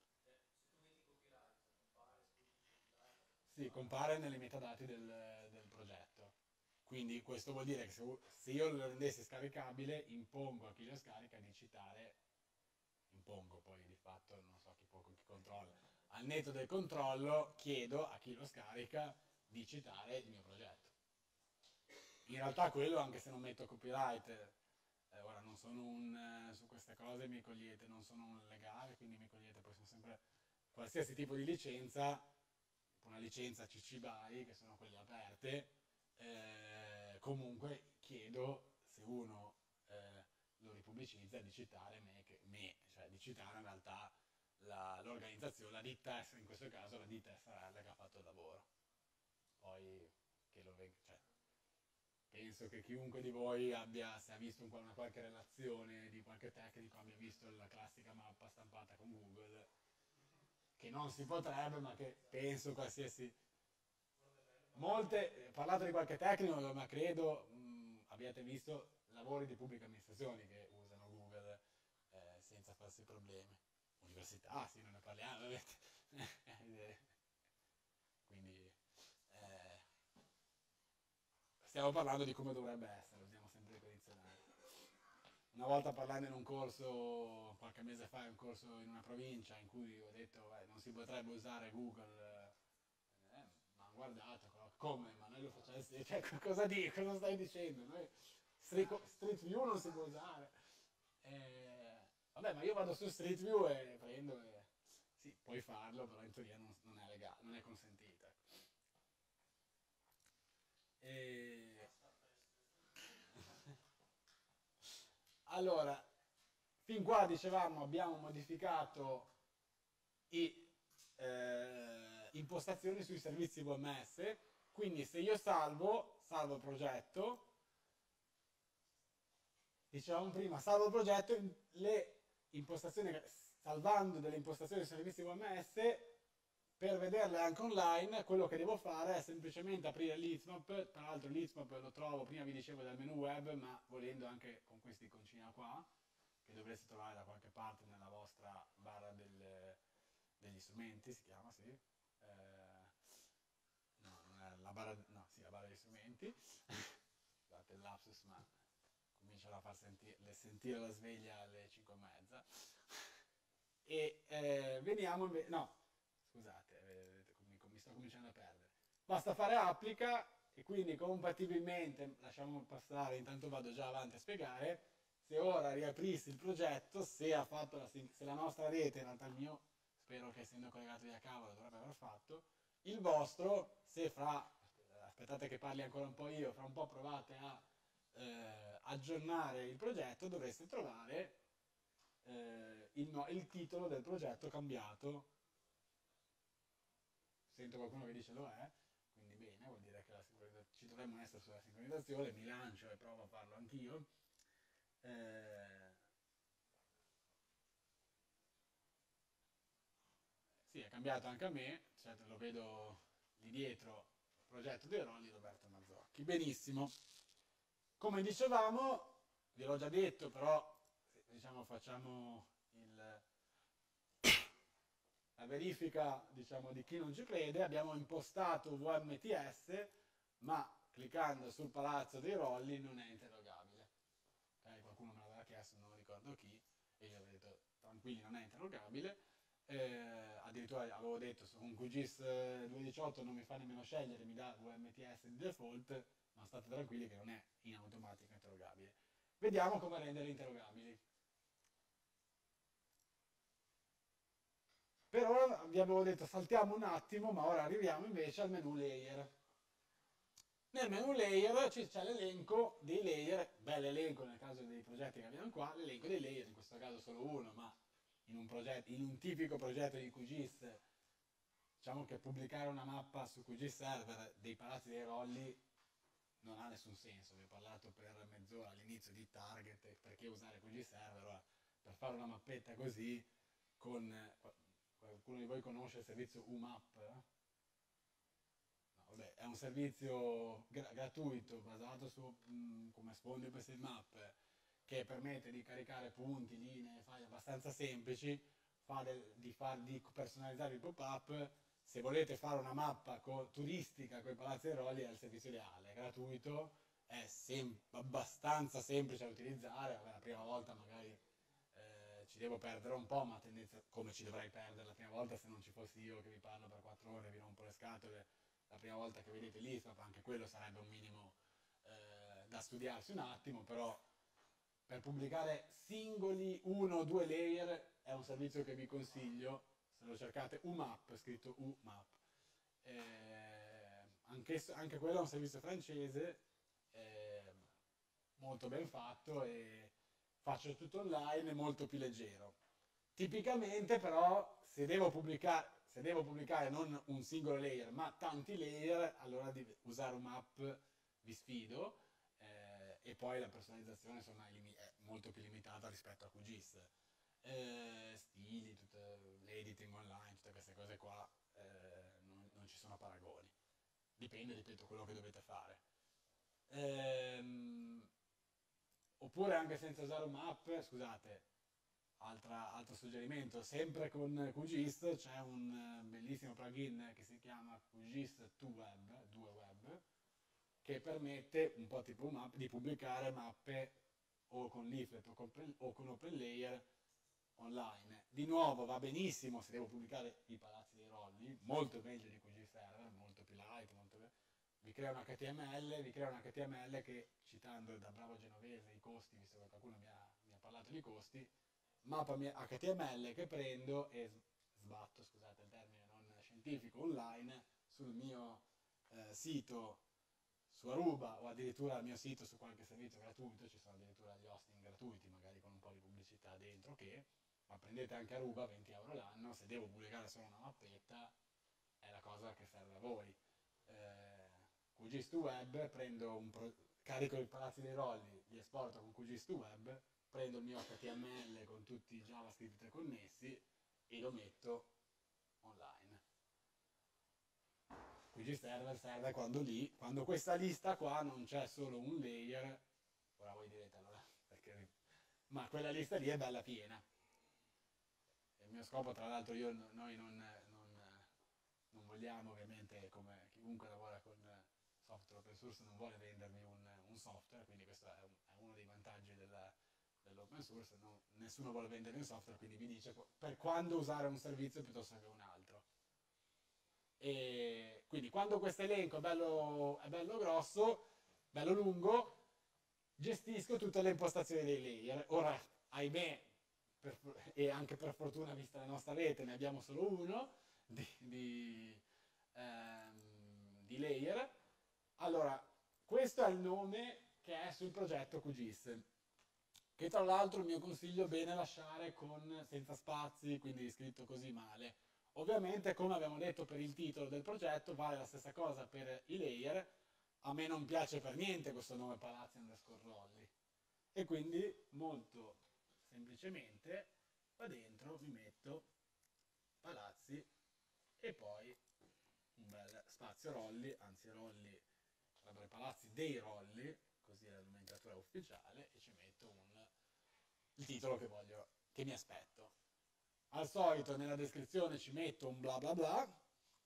[SPEAKER 1] Sì, compare nelle metadati del, del progetto. Quindi questo vuol dire che se, se io lo rendessi scaricabile, impongo a chi lo scarica di citare, impongo poi di fatto, non so chi può, chi controlla, al netto del controllo chiedo a chi lo scarica di citare il mio progetto. In realtà quello, anche se non metto copyright, eh, ora non sono un, eh, su queste cose mi cogliete, non sono un legale, quindi mi cogliete, poi sono sempre qualsiasi tipo di licenza, una licenza C C B Y, che sono quelle aperte, eh, comunque chiedo se uno eh, lo ripubblicizza di citare me, che, me, cioè di citare in realtà la, l'organizzazione, la ditta, in questo caso la ditta S R L che ha fatto il lavoro. Poi che lo venga, cioè, penso che chiunque di voi abbia, se ha visto una qualche relazione di qualche tecnico, abbia visto la classica mappa stampata con Google, che non si potrebbe, ma che penso qualsiasi. Molte, parlato di qualche tecnico, ma credo mh, abbiate visto lavori di pubbliche amministrazioni che usano Google eh, senza farsi problemi. Università, sì, non ne parliamo, quindi eh, stiamo parlando di come dovrebbe essere, usiamo sempre i condizionali. Una volta parlando in un corso, qualche mese fa, in un corso in una provincia in cui ho detto beh, non si potrebbe usare Google, eh, ma hanno guardato, come? Ma noi lo facciamo, cioè, cosa, di, cosa stai dicendo? Noi, Street, Street View non si può usare. Eh, vabbè, ma io vado su Street View e prendo e sì, puoi farlo, però in teoria non, non è legale, non è consentita. E... Allora, fin qua dicevamo abbiamo modificato i, eh, impostazioni sui servizi V M S, quindi se io salvo, salvo il progetto, dicevamo prima, salvo il progetto, le impostazioni, salvando delle impostazioni sui servizi V M S, per vederle anche online, quello che devo fare è semplicemente aprire l'Heatmap. Tra l'altro l'Heatmap lo trovo, prima vi dicevo, dal menu web, ma volendo anche con questa iconcina qua, che dovreste trovare da qualche parte nella vostra barra del, degli strumenti, si chiama, sì. Eh, no, non è la barra, no, sì, la barra degli strumenti. Scusate il lapsus, ma cominciano a far sentire, sentire la sveglia alle cinque e mezza. E eh, veniamo, no, scusate, eh, mi, mi sto cominciando a perdere. Basta fare applica e quindi compatibilmente, lasciamo passare, intanto vado già avanti a spiegare, se ora riaprissi il progetto, se, ha fatto la, se la nostra rete, in realtà il mio, spero che essendo collegato via cavo lo dovrebbe aver fatto, il vostro, se fra, aspettate che parli ancora un po' io, fra un po' provate a eh, aggiornare il progetto, dovreste trovare eh, il, no- il titolo del progetto cambiato. Sento qualcuno che dice lo è, quindi bene, vuol dire che la sincronizza- ci dovremmo essere sulla sincronizzazione, mi lancio e provo a farlo anch'io. Eh, sì, è cambiato anche a me, certo lo vedo lì dietro, progetto dei Rolli, Roberto Mazzocchi. Benissimo. Come dicevamo, ve l'ho già detto, però diciamo facciamo il, la verifica, diciamo, di chi non ci crede. Abbiamo impostato V M T S, ma cliccando sul palazzo dei Rolli non è interrogabile. Okay? Qualcuno me l'aveva chiesto, non ricordo chi, e io avevo detto tranquilli, non è interrogabile. Eh, addirittura avevo detto su un Q G I S duecentodiciotto non mi fa nemmeno scegliere, mi dà V M T S di default, ma state tranquilli che non è in automatico interrogabile. Vediamo come renderli interrogabili. Per ora vi avevo detto saltiamo un attimo, ma ora arriviamo invece al menu layer. Nel menu layer c'è l'elenco dei layer, bell'elenco nel caso dei progetti che abbiamo qua, l'elenco dei layer, in questo caso solo uno, ma in un, progetto, in un tipico progetto di Q G I S, diciamo che pubblicare una mappa su Q G I S server dei palazzi dei Rolli non ha nessun senso. Vi ho parlato per mezz'ora all'inizio di target, perché usare Q G I S server. Ora, per fare una mappetta così, con qualcuno di voi conosce il servizio U MAP? No, vabbè, è un servizio gra gratuito basato su mh, come sfondo OpenStreetMap, che permette di caricare punti, linee, file abbastanza semplici, fa del, di, far, di personalizzare il pop-up. Se volete fare una mappa co turistica con i Palazzi dei Rolli è il servizio ideale, è gratuito, è sem abbastanza semplice da utilizzare. Vabbè, la prima volta magari eh, ci devo perdere un po', ma tendenza, come ci dovrei perdere la prima volta se non ci fossi io che vi parlo per quattro ore e vi rompo le scatole, la prima volta che vedete l'ISPAP, anche quello sarebbe un minimo eh, da studiarsi un attimo, però per pubblicare singoli uno o due layer è un servizio che vi consiglio. Se lo cercate U MAP, scritto U MAP. Eh, anche, anche quello è un servizio francese, eh, molto ben fatto, e faccio tutto online, è molto più leggero. Tipicamente però se devo pubblicare, se devo pubblicare non un singolo layer ma tanti layer, allora di usare un map vi sfido, eh, e poi la personalizzazione insomma, è molto più limitata rispetto a Q G I S. Eh, stili, l'editing online, tutte queste cose qua, eh, non, non ci sono paragoni. Dipende, ripeto, quello che dovete fare. Ehm, oppure anche senza usare un map, scusate, altra, altro suggerimento, sempre con Q G I S c'è un bellissimo plugin che si chiama Q G I S due Web, due Web, che permette, un po' tipo map, di pubblicare mappe o con leaflet o con, o con OpenLayer online. Di nuovo va benissimo se devo pubblicare i Palazzi dei Rolli, molto meglio di Q G I S server, molto più light, molto... vi crea un H T M L, vi crea un H T M L che, citando da bravo genovese i costi, visto che qualcuno mi ha, mi ha parlato di costi, mappa H T M L che prendo e sbatto, scusate il termine non scientifico, online sul mio eh, sito su Aruba, o addirittura al mio sito su qualche servizio gratuito. Ci sono addirittura gli hosting gratuiti, magari con un po' di pubblicità dentro, che, ma prendete anche Aruba, venti euro l'anno. Se devo pubblicare solo una mappetta è la cosa che serve a voi. eh, Q G I S due Web, prendo un pro carico i Palazzi dei Rolli, li esporto con Q G I S due Web, prendo il mio H T M L con tutti i JavaScript connessi e lo metto online. Q G I S server serve quando lì, quando questa lista qua non c'è solo un layer. Ora voi direte allora perché, ma quella lista lì è bella piena. Il mio scopo, tra l'altro, io noi non, non, non vogliamo, ovviamente, come chiunque lavora con software open source, non vuole vendermi un, un software, quindi questo è, un, è uno dei vantaggi dell'open source. No, nessuno vuole vendere un software, quindi vi dice per quando usare un servizio piuttosto che un altro. E quindi quando questo elenco è bello, è bello grosso, bello lungo, gestisco tutte le impostazioni dei layer. Ora, ahimè, per, e anche per fortuna vista la nostra rete, ne abbiamo solo uno di, di, ehm, di layer. Allora, questo è il nome che è sul progetto Q G I S. che tra l'altro il mio consiglio è bene lasciare con, senza spazi, quindi scritto così male. Ovviamente, come abbiamo detto per il titolo del progetto, vale la stessa cosa per i layer. A me non piace per niente questo nome palazzi underscore rolli. E quindi, molto semplicemente, qua dentro mi metto palazzi e poi un bel spazio rolli, anzi rolli, sarebbero i palazzi dei rolli, così è la nomenclatura ufficiale, e ci metto un, il titolo che voglio, che mi aspetto. Al solito nella descrizione ci metto un bla bla bla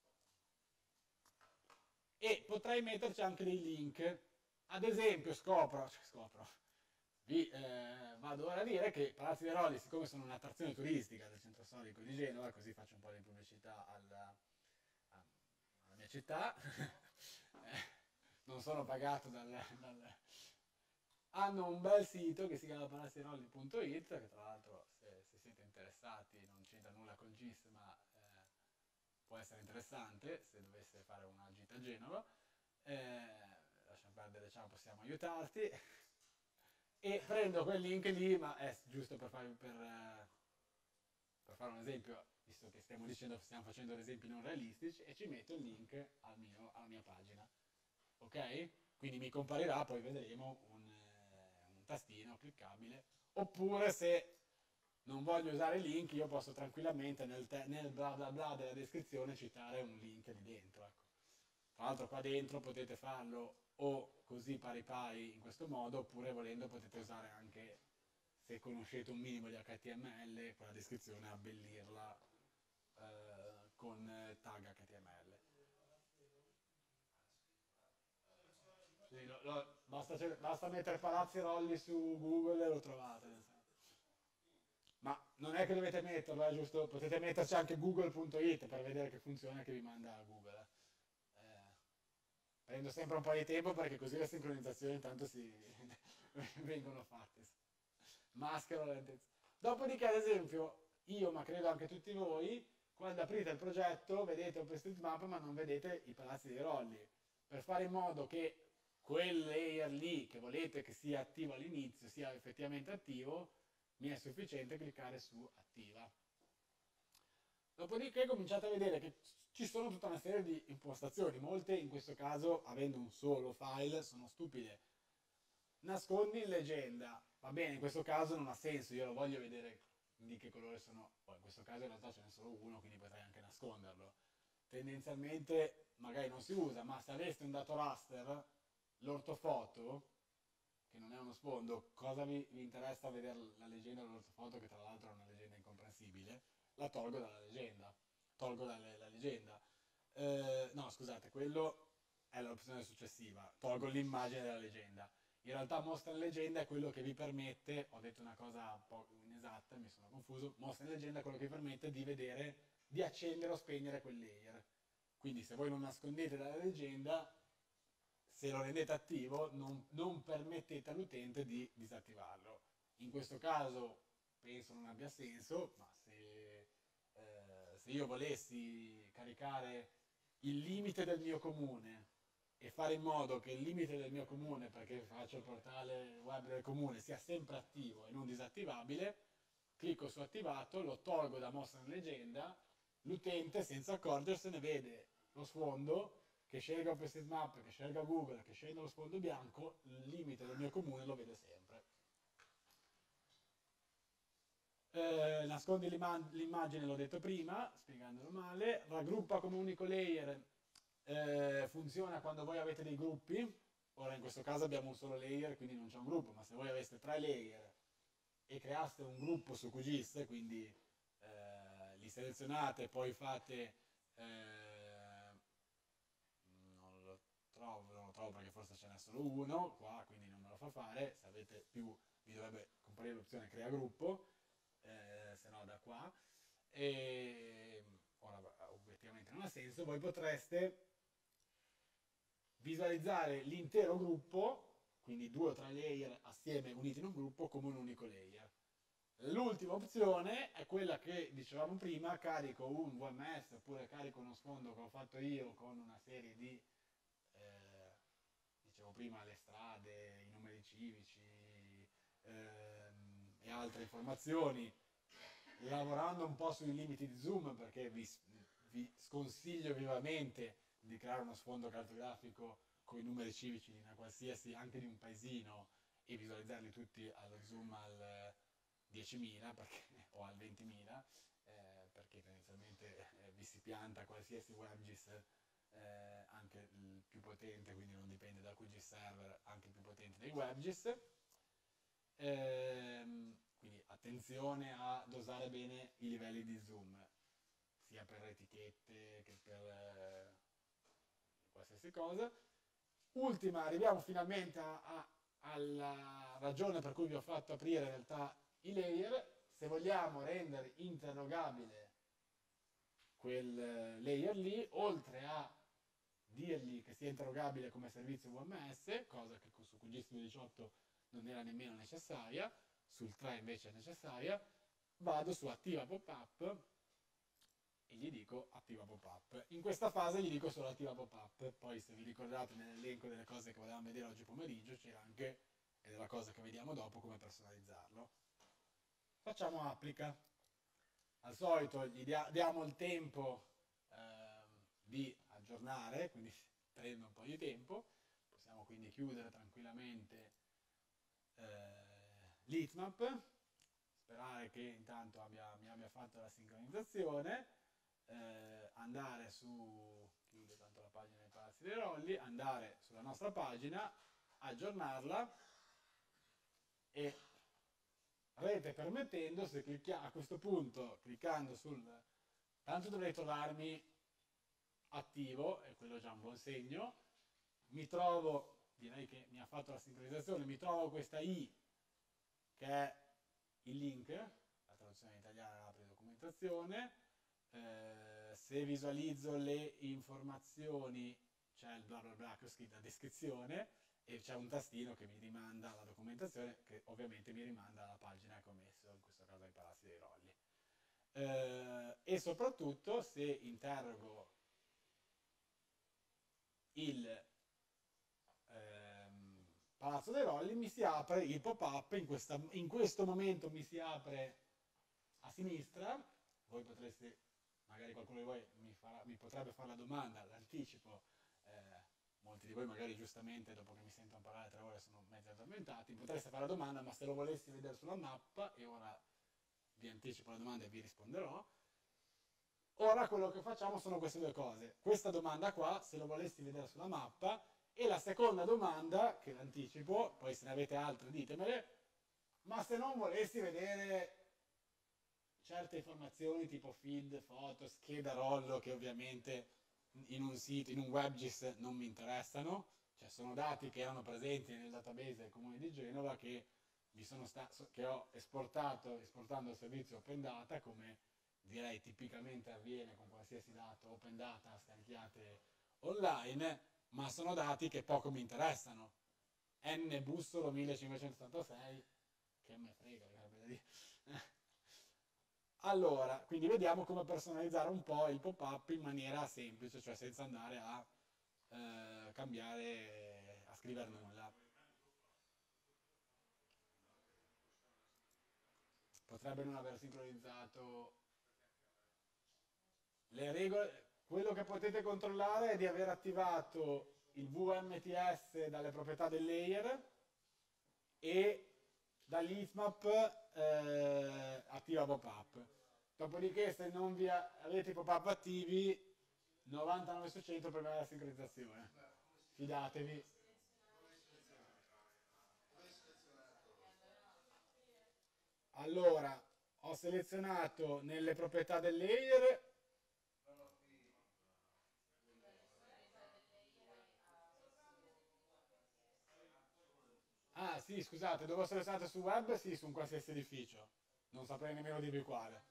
[SPEAKER 1] e potrei metterci anche dei link. Ad esempio scopro, cioè scopro, vi eh, vado ora a dire che Palazzi dei Rolli, siccome sono un'attrazione turistica del centro storico di Genova, così faccio un po' di pubblicità alla, alla mia città, non sono pagato dal, dal... hanno un bel sito che si chiama palazzirolli punto it, che tra l'altro se, se siete interessati non c'entra nulla col G I S, ma eh, può essere interessante se dovesse fare una gita a Genova. Eh, lasciamo perdere, diciamo, possiamo aiutarti. E prendo quel link lì, ma è giusto per fare, per, eh, per fare un esempio, visto che stiamo dicendo stiamo facendo esempi non realistici, e ci metto il link al mio, alla mia pagina. Ok? Quindi mi comparirà, poi vedremo, un, eh, un tastino cliccabile. Oppure se non voglio usare link, io posso tranquillamente nel, te, nel bla bla bla della descrizione citare un link lì dentro. Ecco. Tra l'altro qua dentro potete farlo o così pari pari in questo modo, oppure volendo potete usare anche, se conoscete un minimo di H T M L, quella descrizione abbellirla eh, con tag H T M L. Sì, lo, lo, basta, basta mettere Palazzi Rolli su Google e lo trovate. Ma non è che dovete metterlo, è giusto? Potete metterci anche google punto it per vedere che funziona, che vi manda a Google. Eh, prendo sempre un po' di tempo perché così le sincronizzazioni intanto si vengono fatte. Maschero la lentezza. Dopodiché, ad esempio, io, ma credo anche tutti voi, quando aprite il progetto vedete OpenStreetMap ma non vedete i palazzi dei rolli. Per fare in modo che quel layer lì che volete che sia attivo all'inizio sia effettivamente attivo, mi è sufficiente cliccare su attiva. Dopodiché cominciate a vedere che ci sono tutta una serie di impostazioni, molte in questo caso, avendo un solo file, sono stupide. Nascondi in leggenda, va bene, in questo caso non ha senso, io lo voglio vedere di che colore sono, poi in questo caso in realtà ce n'è solo uno, quindi potrei anche nasconderlo. Tendenzialmente magari non si usa, ma se aveste un dato raster, l'ortofoto, che non è uno sfondo, cosa vi, vi interessa vedere la leggenda dell'ortofoto, che tra l'altro è una leggenda incomprensibile, la tolgo dalla leggenda. Tolgo la, la leggenda. Eh, no, scusate, quello è l'opzione successiva. Tolgo l'immagine della leggenda. In realtà mostra in leggenda è quello che vi permette, ho detto una cosa un po' inesatta, mi sono confuso, mostra in leggenda è quello che vi permette di vedere, di accendere o spegnere quel layer. Quindi se voi non nascondete dalla leggenda, se lo rendete attivo, non, non permettete all'utente di disattivarlo. In questo caso penso non abbia senso, ma se, eh, se io volessi caricare il limite del mio comune e fare in modo che il limite del mio comune, perché faccio il portale web del comune, sia sempre attivo e non disattivabile, clicco su attivato, lo tolgo da mostra in leggenda, l'utente senza accorgersene vede lo sfondo, che scelga OpenStreetMap, che scelga Google, che scelga lo sfondo bianco, il limite del mio comune lo vede sempre. Eh, nascondi l'immagine, l'ho detto prima, spiegandolo male. Raggruppa come unico layer, eh, funziona quando voi avete dei gruppi. Ora in questo caso abbiamo un solo layer, quindi non c'è un gruppo, ma se voi aveste tre layer e creaste un gruppo su Q G I S, quindi eh, li selezionate, poi fate... Eh, Trovo, non lo trovo perché forse ce n'è solo uno qua, quindi non me lo fa fare. Se avete più vi dovrebbe comparire l'opzione crea gruppo, eh, se no da qua, e ora obiettivamente non ha senso. Voi potreste visualizzare l'intero gruppo, quindi due o tre layer assieme uniti in un gruppo come un unico layer. L'ultima opzione è quella che dicevamo prima: carico un V M S oppure carico uno sfondo che ho fatto io con una serie di dicevo prima, le strade, i numeri civici, ehm, e altre informazioni, lavorando un po' sui limiti di zoom, perché vi, vi sconsiglio vivamente di creare uno sfondo cartografico con i numeri civici di una qualsiasi, anche di un paesino, e visualizzarli tutti allo zoom al diecimila perché, o al ventimila, eh, perché tendenzialmente eh, vi si pianta qualsiasi WebGIS, eh, anche il più potente, quindi non dipende da Q G server, anche il più potente dei WebGIS. Ehm, quindi attenzione a dosare bene i livelli di zoom, sia per etichette che per eh, qualsiasi cosa. Ultima, arriviamo finalmente a, a, alla ragione per cui vi ho fatto aprire in realtà i layer. Se vogliamo rendere interrogabile quel layer lì, oltre a dirgli che sia interrogabile come servizio U M S, cosa che su Q G I S duecentodiciotto non era nemmeno necessaria, sul tre invece è necessaria, vado su attiva pop-up e gli dico attiva pop-up. In questa fase gli dico solo attiva pop-up, poi se vi ricordate nell'elenco delle cose che volevamo vedere oggi pomeriggio c'era anche, ed è la cosa che vediamo dopo, come personalizzarlo. Facciamo applica. Al solito gli dia diamo il tempo ehm, di aggiornare, quindi prende un po' di tempo. Possiamo quindi chiudere tranquillamente eh, l'heatmap, sperare che intanto abbia, mi abbia fatto la sincronizzazione, eh, andare su, chiudo tanto la pagina dei palazzi dei rolli, andare sulla nostra pagina, aggiornarla e rete permettendo, se clicchiamo a questo punto, cliccando sul, tanto dovrei trovarmi attivo, e quello è già un buon segno, mi trovo, direi che mi ha fatto la sincronizzazione, mi trovo questa I che è il link, la traduzione in italiano apre documentazione, eh, se visualizzo le informazioni c'è il bla bla bla che ho scritto a descrizione, e c'è un tastino che mi rimanda alla documentazione, che ovviamente mi rimanda alla pagina che ho messo, in questo caso ai palazzi dei rolli. Eh, e soprattutto se interrogo il ehm, palazzo dei rolli, mi si apre il pop-up, in, in questo momento mi si apre a sinistra, voi potreste, magari qualcuno di voi mi, farà, mi potrebbe fare la domanda, l'anticipo, eh, molti di voi magari giustamente dopo che mi sentono parlare tre ore sono mezzi addormentati, mi potreste fare la domanda, ma se lo volessi vedere sulla mappa, e ora vi anticipo la domanda e vi risponderò. Ora quello che facciamo sono queste due cose, questa domanda qua, se lo volessi vedere sulla mappa, e la seconda domanda, che l'anticipo, poi se ne avete altre ditemele, ma se non volessi vedere certe informazioni tipo feed, foto, scheda rollo, che ovviamente in un sito, in un WebGIS non mi interessano, cioè sono dati che erano presenti nel database del Comune di Genova che, mi sono che ho esportato esportando il servizio Open Data, come direi tipicamente avviene con qualsiasi dato Open Data scarichiate online, ma sono dati che poco mi interessano. N bussolo millecinquecentottantasei, che me frega, che da dire. Allora, quindi vediamo come personalizzare un po' il pop-up in maniera semplice, cioè senza andare a eh, cambiare, a scrivere nulla. Potrebbe non aver sincronizzato le regole. Quello che potete controllare è di aver attivato il V M T S dalle proprietà del layer e dall'heatmap eh, attiva pop-up. Dopodiché, se non vi avete i pop-up attivi, novantanove su cento per la sincronizzazione. Fidatevi. Allora, ho selezionato nelle proprietà del layer. Ah sì, scusate, dove ho selezionato su web? Sì, su un qualsiasi edificio. Non saprei nemmeno dirvi quale.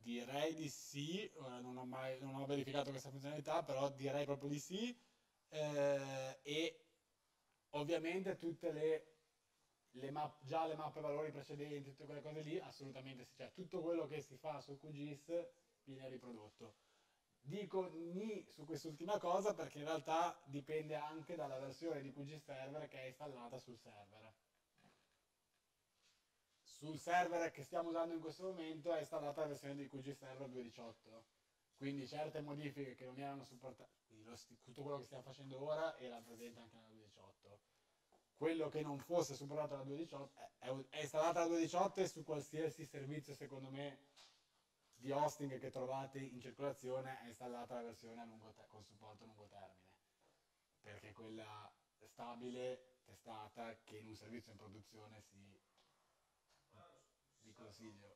[SPEAKER 1] direi di sì, ora non ho mai non ho verificato questa funzionalità, però direi proprio di sì. Eh, e ovviamente tutte le, le map, già le mappe valori precedenti, tutte quelle cose lì, assolutamente sì, cioè tutto quello che si fa su QGIS viene riprodotto. Dico ni su quest'ultima cosa perché in realtà dipende anche dalla versione di QGIS Server che è installata sul server. Sul server che stiamo usando in questo momento è installata la versione di QGIS Server due punto diciotto, quindi certe modifiche che non erano supportate, quindi lo, tutto quello che stiamo facendo ora era presente anche nella due punto diciotto. Quello che non fosse supportato dalla due punto diciotto è, è, è installata la due punto diciotto e su qualsiasi servizio secondo me di hosting che trovate in circolazione è installata la versione a lungo te- con supporto a lungo termine, perché quella stabile, testata, che in un servizio in produzione si vi consiglio.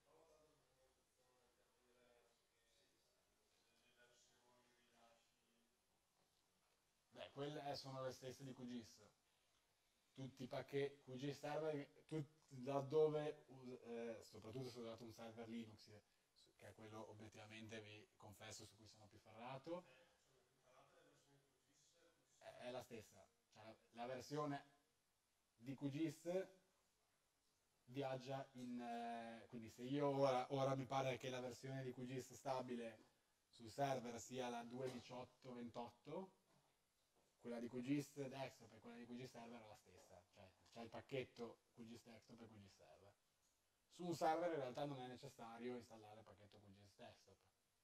[SPEAKER 1] Beh, quelle sono le stesse di QGIS. Tutti i pacchetti QGIS server, tut, laddove, eh, soprattutto se usate un server Linux, che è quello obiettivamente vi confesso su cui sono più ferrato, è, è la stessa. Cioè, la, la versione di QGIS viaggia in... Eh, quindi se io ora, ora mi pare che la versione di QGIS stabile sul server sia la due punto diciotto ventotto, quella di QGIS desktop e quella di QGIS server è la stessa, cioè c'è il pacchetto QGIS desktop e QGIS server. Su un server in realtà non è necessario installare il pacchetto QGIS desktop.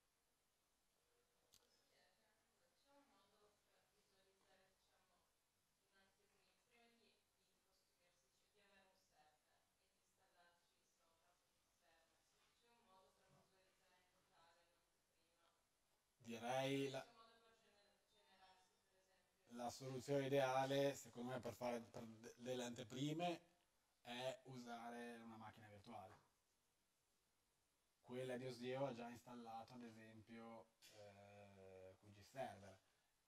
[SPEAKER 1] Direi la, la soluzione ideale, secondo me, per fare per delle anteprime è usare una macchina virtuale. Quella di Osdio ha già installato, ad esempio, eh, QGIS Server.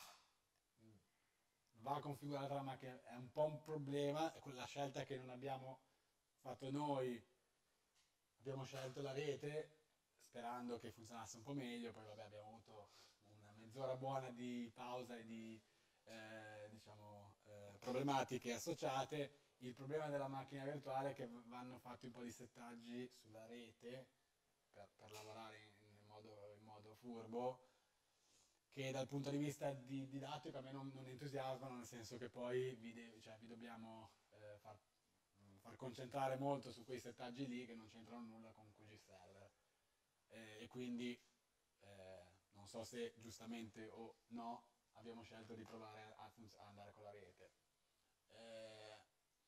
[SPEAKER 1] Va configurata la macchina, è un po' un problema, la scelta che non abbiamo fatto noi, abbiamo scelto la rete sperando che funzionasse un po' meglio, poi vabbè abbiamo avuto una mezz'ora buona di pausa e di eh, diciamo, eh, problematiche associate. Il problema della macchina virtuale è che vanno fatti un po' di settaggi sulla rete per, per lavorare in, in, modo, in modo furbo, che dal punto di vista di, didattico a me non, non entusiasmano, nel senso che poi vi, de- cioè, vi dobbiamo eh, far, far concentrare molto su quei settaggi lì che non c'entrano nulla con QGIS Server. Eh, e quindi eh, non so se giustamente o no abbiamo scelto di provare a, a andare con la rete. Eh,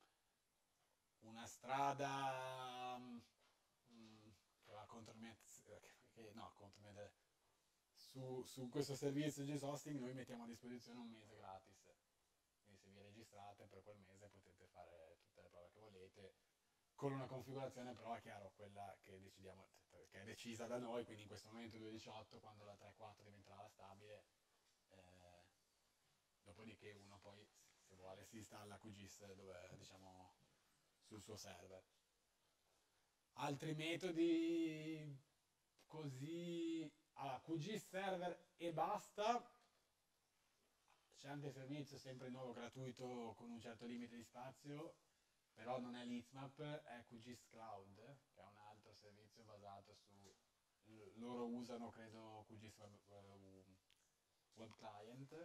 [SPEAKER 1] una strada mh, che va contro il mio, che, no, contro il mio, su, su questo servizio G I S Hosting noi mettiamo a disposizione un mese gratis, quindi se vi registrate per quel mese potete fare tutte le prove che volete, con una configurazione però è chiaro, quella che decidiamo, che è decisa da noi, quindi in questo momento due punto diciotto, quando la tre punto quattro diventerà la stabile, eh, dopodiché uno poi se vuole si installa QGIS dove, diciamo, sul suo server. Altri metodi così, allora, QGIS server e basta. C'è anche il servizio sempre nuovo gratuito con un certo limite di spazio, però non è l'Heatmap, è QGIS Cloud, che è un altro servizio basato su, loro usano credo QGIS Web, web Client,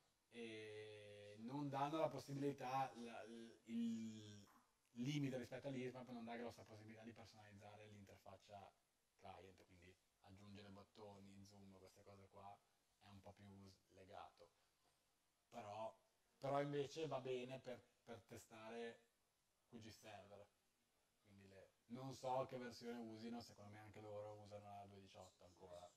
[SPEAKER 1] e non danno la possibilità, la, il limite rispetto all'Heatmap non dà grossa possibilità di personalizzare l'interfaccia client, quindi aggiungere bottoni, zoom, queste cose qua è un po' più legato. Però, però invece va bene per, per testare QGIS Server, quindi le, non so che versione usino, secondo me anche loro usano la due punto diciotto ancora.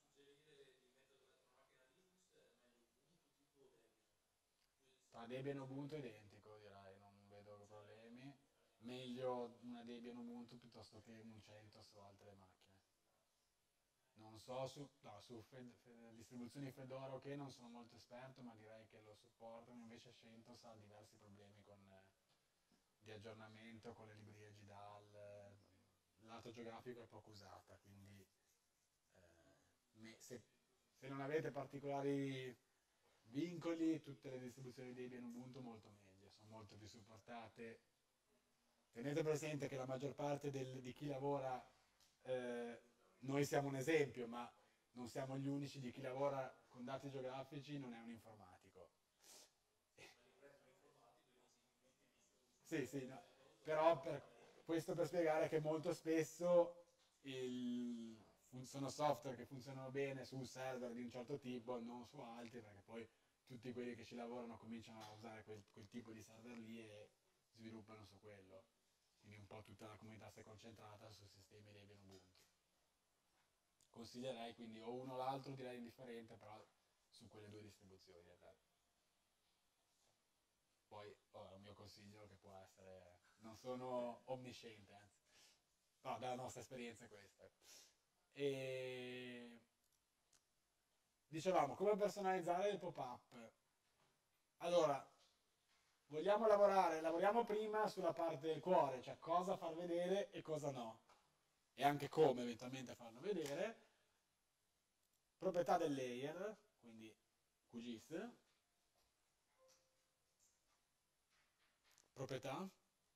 [SPEAKER 1] Tra Debian e Ubuntu è identico, direi, non vedo problemi. Meglio una Debian Ubuntu piuttosto che un CentOS o altre macchine. Non so su, no, su Fed, Fed, distribuzioni Fedora ok, non sono molto esperto, ma direi che lo supportano, invece CentOS ha diversi problemi con, eh, di aggiornamento con le librerie G D A L, eh, lato geografico è poco usata, quindi me- se, se non avete particolari vincoli, tutte le distribuzioni di Debian Ubuntu molto meglio, sono molto più supportate. Tenete presente che la maggior parte del- di chi lavora, eh, noi siamo un esempio, ma non siamo gli unici, di chi lavora con dati geografici non è un informatico. Sì, sì, no. Però per, questo per spiegare che molto spesso il, fun- sono software che funzionano bene su server di un certo tipo, non su altri, perché poi tutti quelli che ci lavorano cominciano a usare quel, quel tipo di server lì e sviluppano su quello. Quindi un po' tutta la comunità si è concentrata su sistemi Debian Ubuntu. Consiglierei quindi o uno o l'altro, direi indifferente, però su quelle due distribuzioni. in realtà. Poi oh, è un mio consiglio che può essere, non sono omnisciente, anzi, però dalla nostra esperienza è questa. E dicevamo, come personalizzare il pop-up? Allora, vogliamo lavorare, lavoriamo prima sulla parte del cuore, cioè cosa far vedere e cosa no, e anche come eventualmente farlo vedere. Proprietà del layer, quindi Q G I S, proprietà,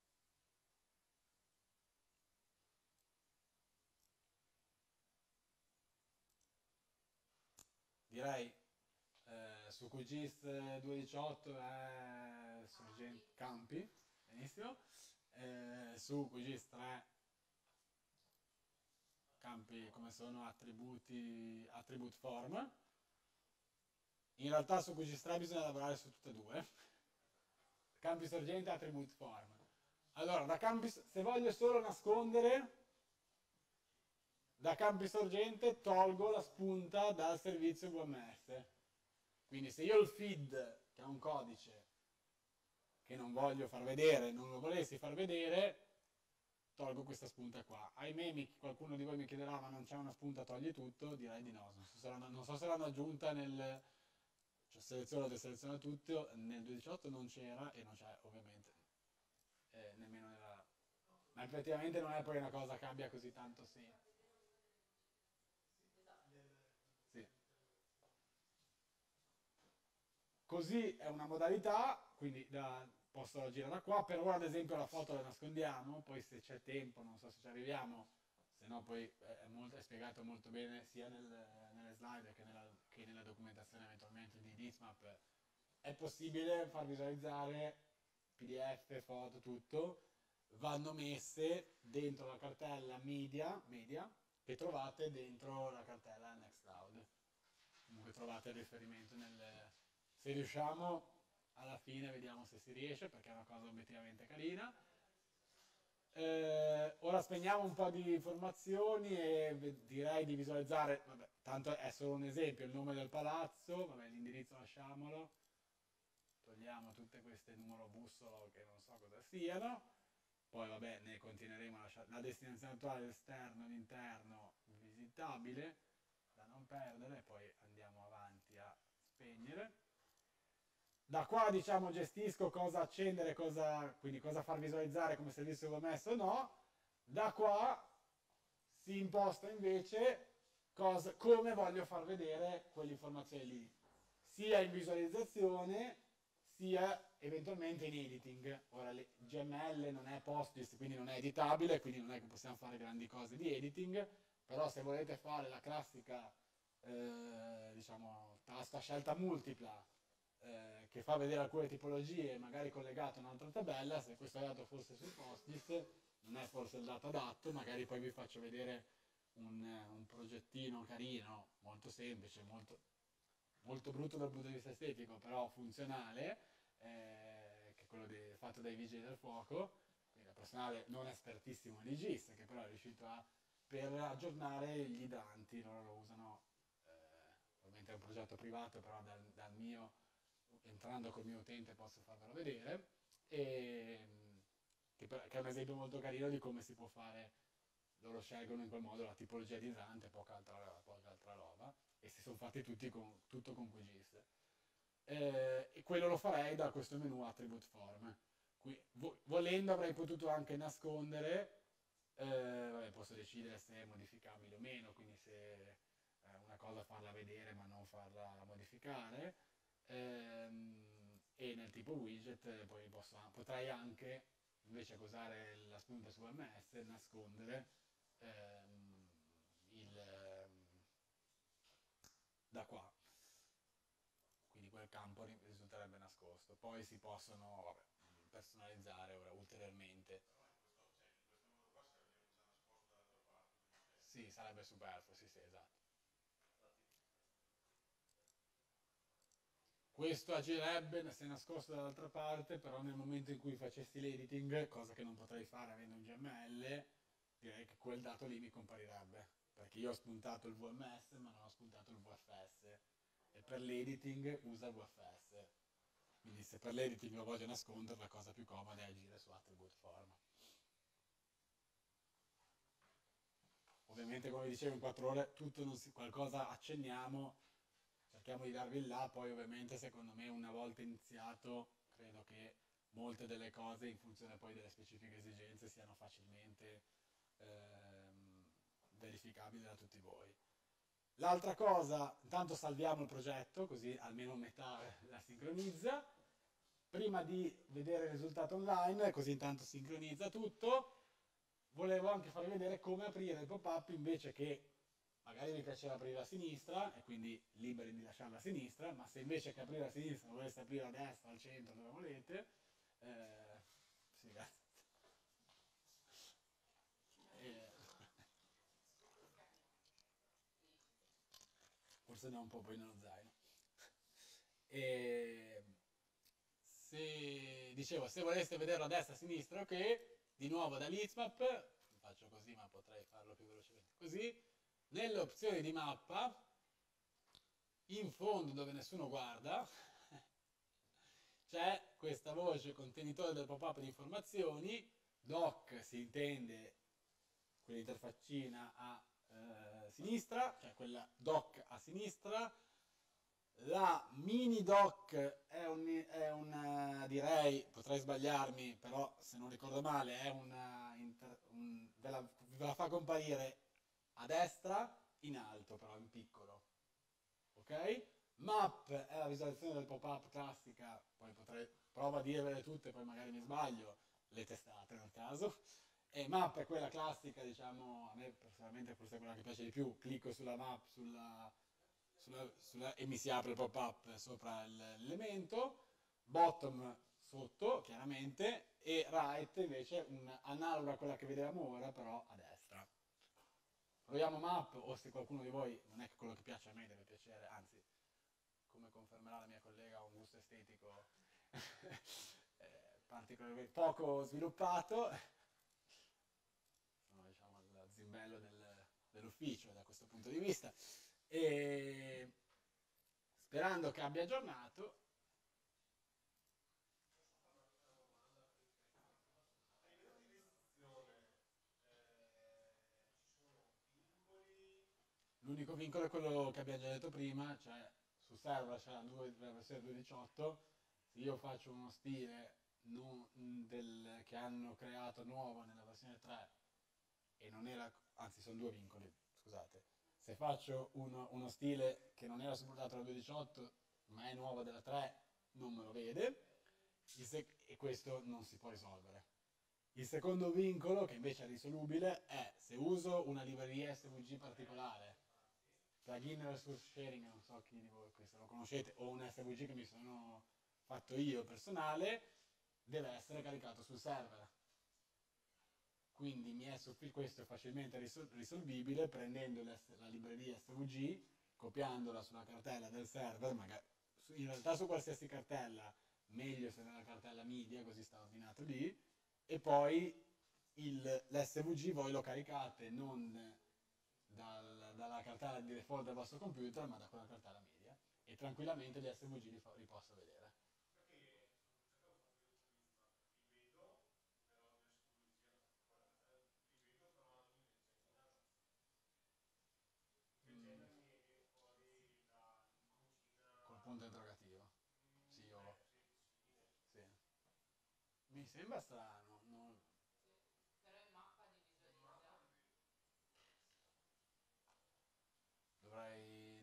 [SPEAKER 1] direi eh, su Q G I S duecentodiciotto è sorgente campi, benissimo, eh, su Q G I S tre campi come sono attributi, attribute form. In realtà su Q G I S tre bisogna lavorare su tutte e due, campi sorgente e attribute form. Allora, da campi, se voglio solo nascondere, da campi sorgente tolgo la spunta dal servizio V M S. Quindi se io il feed, che è un codice che non voglio far vedere, non lo volessi far vedere, tolgo questa spunta qua. Ahimè, mi, qualcuno di voi mi chiederà, ma non c'è una spunta, togli tutto? Direi di no. Non so se l'hanno, non so se l'hanno aggiunta nel... Cioè, seleziono e seleziona tutto, nel duemiladiciotto non c'era e non c'è ovviamente eh, nemmeno nella... Ma effettivamente non è poi una cosa che abbia così tanto senso. Sì. Così è una modalità, quindi da, posso girare da qua, per ora ad esempio la foto la nascondiamo, poi se c'è tempo, non so se ci arriviamo, se no poi è, molto, è spiegato molto bene sia nel, nelle slide che nella, che nella documentazione eventualmente di Ditsmap. È possibile far visualizzare P D F, foto, tutto, vanno messe dentro la cartella media, media che trovate dentro la cartella Nextcloud. Comunque trovate il riferimento nel... Se riusciamo, alla fine vediamo se si riesce, perché è una cosa obiettivamente carina. Eh, ora spegniamo un po' di informazioni e direi di visualizzare, vabbè, tanto è solo un esempio, il nome del palazzo, vabbè, l'indirizzo lasciamolo, togliamo tutte queste numero bussolo che non so cosa siano, poi vabbè ne continueremo a lasciare la destinazione attuale, l'esterno, l'interno, visitabile, da non perdere, poi andiamo avanti a spegnere. Da qua diciamo gestisco cosa accendere, cosa, quindi cosa far visualizzare come servizio V M S o no. Da qua si imposta invece cosa, come voglio far vedere quelle informazioni lì, sia in visualizzazione sia eventualmente in editing. Ora il G M L non è Postgres, quindi non è editabile, quindi non è che possiamo fare grandi cose di editing, però se volete fare la classica eh, diciamo tasta scelta multipla eh, che fa vedere alcune tipologie magari collegato a un'altra tabella, se questo dato fosse su Postgres non è forse il dato adatto, magari poi vi faccio vedere un, un progettino carino, molto semplice, molto, molto brutto dal punto di vista estetico, però funzionale, eh, che è quello di, fatto dai vigili del fuoco, quindi il personale non espertissimo di G I S, che però è riuscito a, per aggiornare gli idranti, loro lo usano, eh, ovviamente è un progetto privato, però dal, dal mio, entrando col mio utente posso farvelo vedere, e, che, per, che è un esempio molto carino di come si può fare. Loro scelgono in quel modo la tipologia di idrante e poca altra, poca altra roba, e si sono fatti tutti con, tutto con Q G I S. Eh, e quello lo farei da questo menu attribute form. Qui, vo, volendo avrei potuto anche nascondere, eh, vabbè, posso decidere se è modificabile o meno, quindi se eh, una, cosa farla vedere ma non farla modificare. Ehm, e nel tipo widget poi posso, potrei anche, invece che usare la spunta su V M S, nascondere ehm, il, ehm, da qua. Quindi quel campo ri- risulterebbe nascosto. Poi si possono vabbè, personalizzare ora ulteriormente. Sì, sarebbe superfluo, sì, sì, esatto. Questo agirebbe se nascosto dall'altra parte, però nel momento in cui facessi l'editing, cosa che non potrei fare avendo un G M L, direi che quel dato lì mi comparirebbe. Perché io ho spuntato il V M S ma non ho spuntato il V F S. E per l'editing usa il V F S. Quindi se per l'editing lo voglio nascondere, la cosa più comoda è agire su attribute form. Ovviamente, come dicevo, in quattro ore tutto non si, qualcosa accenniamo, cerchiamo di darvi il là, poi ovviamente secondo me una volta iniziato credo che molte delle cose in funzione poi delle specifiche esigenze siano facilmente ehm, verificabili da tutti voi. L'altra cosa, intanto salviamo il progetto, così almeno metà la sincronizza. Prima di vedere il risultato online, così intanto sincronizza tutto, volevo anche farvi vedere come aprire il pop-up invece che, magari vi piaceva aprire a sinistra e quindi liberi di lasciarla a sinistra, ma se invece che aprire a sinistra voleste aprire a destra, al centro, dove volete, eh, sì, grazie. Eh, forse ne ho un po' poi nello zaino. E se, dicevo, se voleste vederlo a destra, a sinistra, ok, di nuovo dall'Heatmap, faccio così ma potrei farlo più velocemente così, nelle opzioni di mappa, in fondo dove nessuno guarda, c'è questa voce contenitore del pop-up di informazioni, doc si intende quell'interfaccina a eh, sinistra, cioè quella doc a sinistra, la mini doc è un, è una, direi, potrei sbagliarmi, però se non ricordo male è una, un, ve, la, ve la fa comparire a destra in alto, però in piccolo, ok? Map è la visualizzazione del pop-up classica, poi potrei, prova a dirvele tutte, poi magari mi sbaglio, le testate nel caso. E map è quella classica, diciamo, a me personalmente forse è quella che piace di più, clicco sulla map, sulla, sulla, sulla, e mi si apre il pop-up sopra l'elemento, bottom sotto, chiaramente, e right invece un analogo a quella che vedevamo ora, però a destra. Proviamo map, o se qualcuno di voi non è che quello che piace a me deve piacere, anzi, come confermerà la mia collega, ha un gusto estetico eh, particolarmente poco sviluppato, sono diciamo il zimbello del, dell'ufficio da questo punto di vista, e sperando che abbia aggiornato. L'unico vincolo è quello che abbiamo già detto prima, cioè sul server c'è la, la versione due punto diciotto, se io faccio uno stile non, del, che hanno creato nuovo nella versione tre e non era, anzi sono due vincoli, scusate, se faccio uno, uno stile che non era supportato dalla due punto diciotto ma è nuovo della tre non me lo vede e questo non si può risolvere. Il secondo vincolo, che invece è risolubile, è se uso una libreria S V G particolare, plugin resource sharing, non so chi di voi questo lo conoscete, o un S V G che mi sono fatto io personale, deve essere caricato sul server. Quindi mi è questo è facilmente risol risolvibile prendendo la libreria S V G, copiandola sulla cartella del server, magari in realtà su qualsiasi cartella, meglio se nella cartella media, così sta ordinato lì, e poi l'S V G voi lo caricate non dal, dalla cartella di default del vostro computer, ma da quella cartella media, e tranquillamente gli S V G li, li posso vedere. Punto interrogativo. Sì, io... Sì. Mi sembra strano. Non...
[SPEAKER 5] Però in mappa di visualizza.
[SPEAKER 1] Dovrei...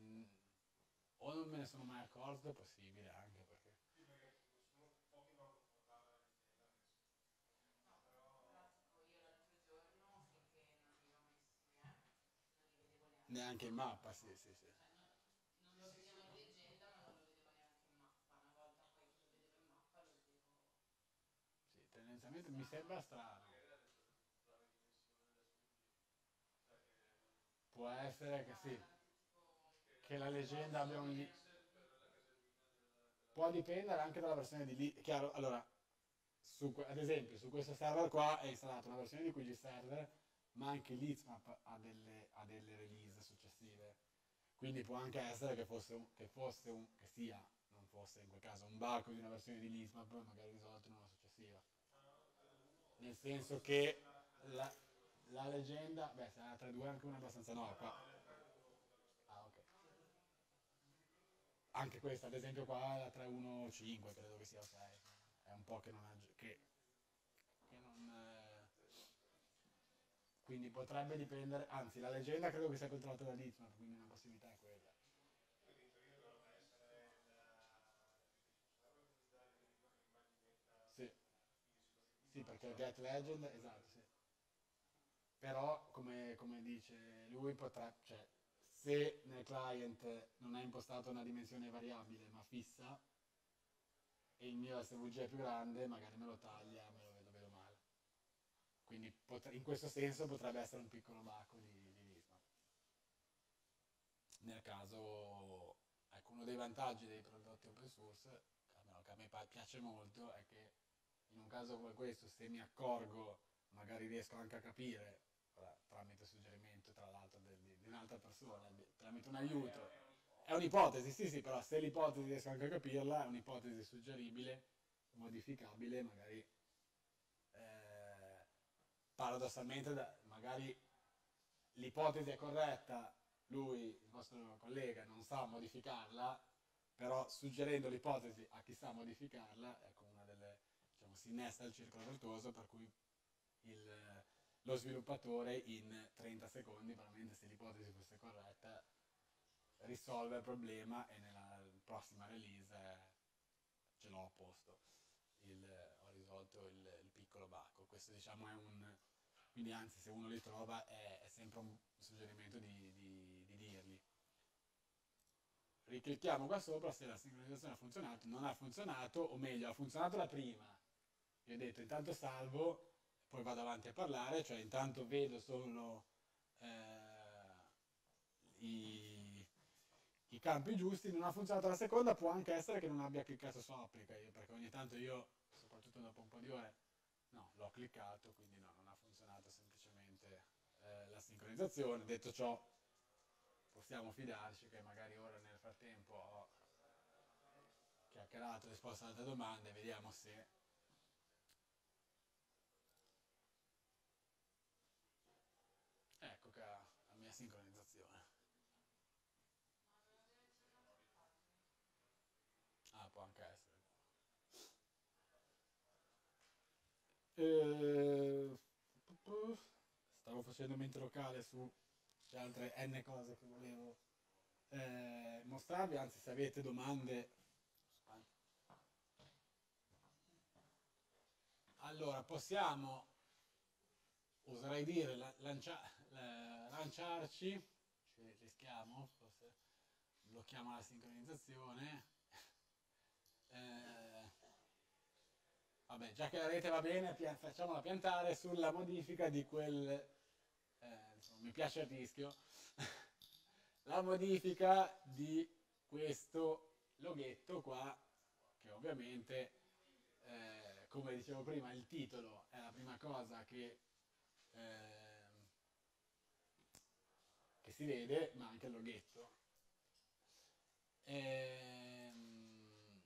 [SPEAKER 1] non me ne sono mai accorto, è possibile anche perché...
[SPEAKER 3] Sì, perché sono pochi non lo guardava la leggenda,
[SPEAKER 5] No, però tipo io l'altro giorno, finché non li avevo messi, eh, non li vedevo neanche.
[SPEAKER 1] Neanche in mappa, sì, sì, sì.
[SPEAKER 5] Cioè, non, non lo vedevo in leggenda, ma non lo vedevo neanche in mappa. Una volta poi che lo vedevo in mappa lo vedevo.
[SPEAKER 1] Sì, tendenzialmente mi sembra strano.
[SPEAKER 2] Magari ha detto la dimensione da sfuggire. Cioè che
[SPEAKER 1] Può essere che
[SPEAKER 5] No,
[SPEAKER 1] sì,
[SPEAKER 5] erano tipo.
[SPEAKER 1] che la leggenda abbia un... li-
[SPEAKER 2] per la casellina della, della
[SPEAKER 1] Può dipendere anche dalla versione di lì. Chiaro, allora, su que- ad esempio, su questo server qua è installata una versione di Q G Server, ma anche l'Izmap ha delle, ha delle release successive. Quindi può anche essere che fosse un, che fosse un, che sia, non fosse in quel caso un bug di una versione di Lizmap, magari risolto in una successiva. Nel senso che la, la leggenda, beh, se era tre due anche una abbastanza no, qua. Ah, ok. Anche questa, ad esempio qua è la tre uno cinque, credo che sia ok. È un po' che non ha che, che non eh, quindi potrebbe dipendere, anzi la leggenda credo che sia controllata da Lizmap, quindi una possibilità è quella.
[SPEAKER 3] quindi in teoria dovrebbe essere il server che dà l'immagine
[SPEAKER 1] Sì,
[SPEAKER 3] in
[SPEAKER 1] sì, perché il
[SPEAKER 3] situazione
[SPEAKER 1] get legend, esatto, sì. Però come, come dice lui potrebbe, cioè se nel client non è impostata una dimensione variabile ma fissa e il mio S V G è più grande, magari me lo taglia, me lo vedo, vedo male. Quindi pot- in questo senso potrebbe essere un piccolo bacco di, di Lisma. Nel caso, ecco, uno dei vantaggi dei prodotti open source, almeno che a me pa- piace molto, è che in un caso come questo, se mi accorgo, magari riesco anche a capire, ora, tramite suggerimento tra l'altro del- di, di un'altra persona, di- tramite un aiuto, è un'ipotesi, sì sì, però se l'ipotesi riesco anche a capirla, è un'ipotesi suggeribile, modificabile, magari eh, paradossalmente da- magari l'ipotesi è corretta, lui, il vostro collega, non sa modificarla, però suggerendo l'ipotesi a chi sa modificarla, ecco una delle, diciamo, si innesta il circolo virtuoso per cui il- lo sviluppatore in trenta secondi, veramente se l'ipotesi fosse corretta, risolve il problema e nella prossima release eh, ce l'ho a posto, il, ho risolto il, il piccolo bacco. Questo diciamo è un, quindi anzi se uno li trova è, è sempre un suggerimento di, di, di dirgli. Riclicchiamo qua sopra se la sincronizzazione ha funzionato, non ha funzionato, o meglio ha funzionato la prima. Io ho detto intanto salvo, poi vado avanti a parlare, cioè intanto vedo solo eh, i, i campi giusti, non ha funzionato la seconda, può anche essere che non abbia cliccato su applica, io, perché ogni tanto io, soprattutto dopo un po' di ore, no, l'ho cliccato, quindi no, non ha funzionato semplicemente eh, la sincronizzazione. Detto ciò, possiamo fidarci che magari ora nel frattempo ho chiacchierato, risposto ad altre domande, vediamo se ecco che ha la mia sincronizzazione. Ah, può anche essere. Eh, stavo facendo mente locale su le altre n cose che volevo eh, mostrarvi, anzi se avete domande. Allora, possiamo, oserei dire, la- lancia- la- lanciarci, ci rischiamo, forse blocchiamo la sincronizzazione. Eh, vabbè, già che la rete va bene, pia- facciamola piantare sulla modifica di quel, eh, insomma, mi piace il rischio, la modifica di questo loghetto qua, che ovviamente, eh, come dicevo prima, il titolo è la prima cosa che, ehm, che si vede, ma anche il loghetto. Ehm,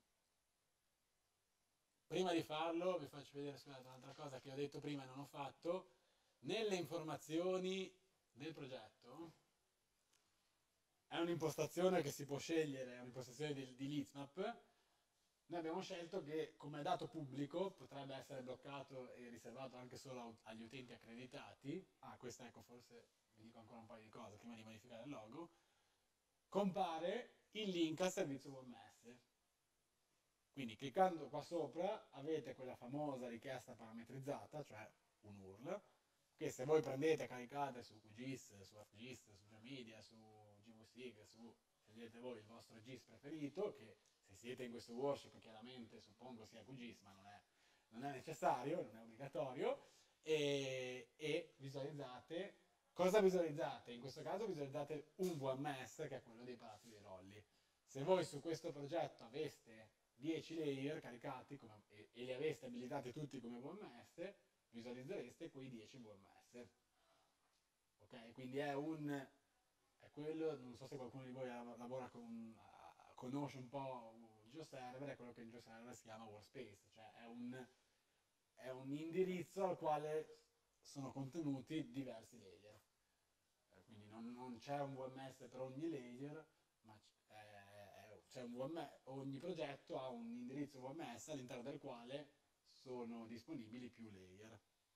[SPEAKER 1] prima di farlo vi faccio vedere, scusate, un'altra cosa che ho detto prima e non ho fatto. Nelle informazioni del progetto è un'impostazione che si può scegliere, è un'impostazione di, di Lizmap. Noi abbiamo scelto che come dato pubblico potrebbe essere bloccato e riservato anche solo agli utenti accreditati. Ah, questa ecco, forse vi dico ancora un paio di cose prima di modificare il logo. Compare il link al servizio U M S. Quindi cliccando qua sopra avete quella famosa richiesta parametrizzata, cioè un U R L, che se voi prendete e caricate su Q G I S, su ArcGIS, su Geomedia, su G V S I G, su, scegliete voi il vostro G I S preferito, che se siete in questo workshop chiaramente suppongo sia Q G I S, ma non è, non è necessario, non è obbligatorio, e, e visualizzate. Cosa visualizzate? In questo caso visualizzate un V M S, che è quello dei palazzi dei rolli. Se voi su questo progetto aveste dieci layer caricati come, e, e li aveste abilitati tutti come V M S, visualizzereste quei dieci V M S. Ok? Quindi è un... è quello, non so se qualcuno di voi lavora con... conosce un po' GeoServer, è quello che in GeoServer si chiama workspace, cioè è un, è un indirizzo al quale sono contenuti diversi layer. Quindi non, non c'è un V M S per ogni layer, ma c'è un V M S, ogni progetto ha un indirizzo V M S all'interno del quale sono disponibili più layer.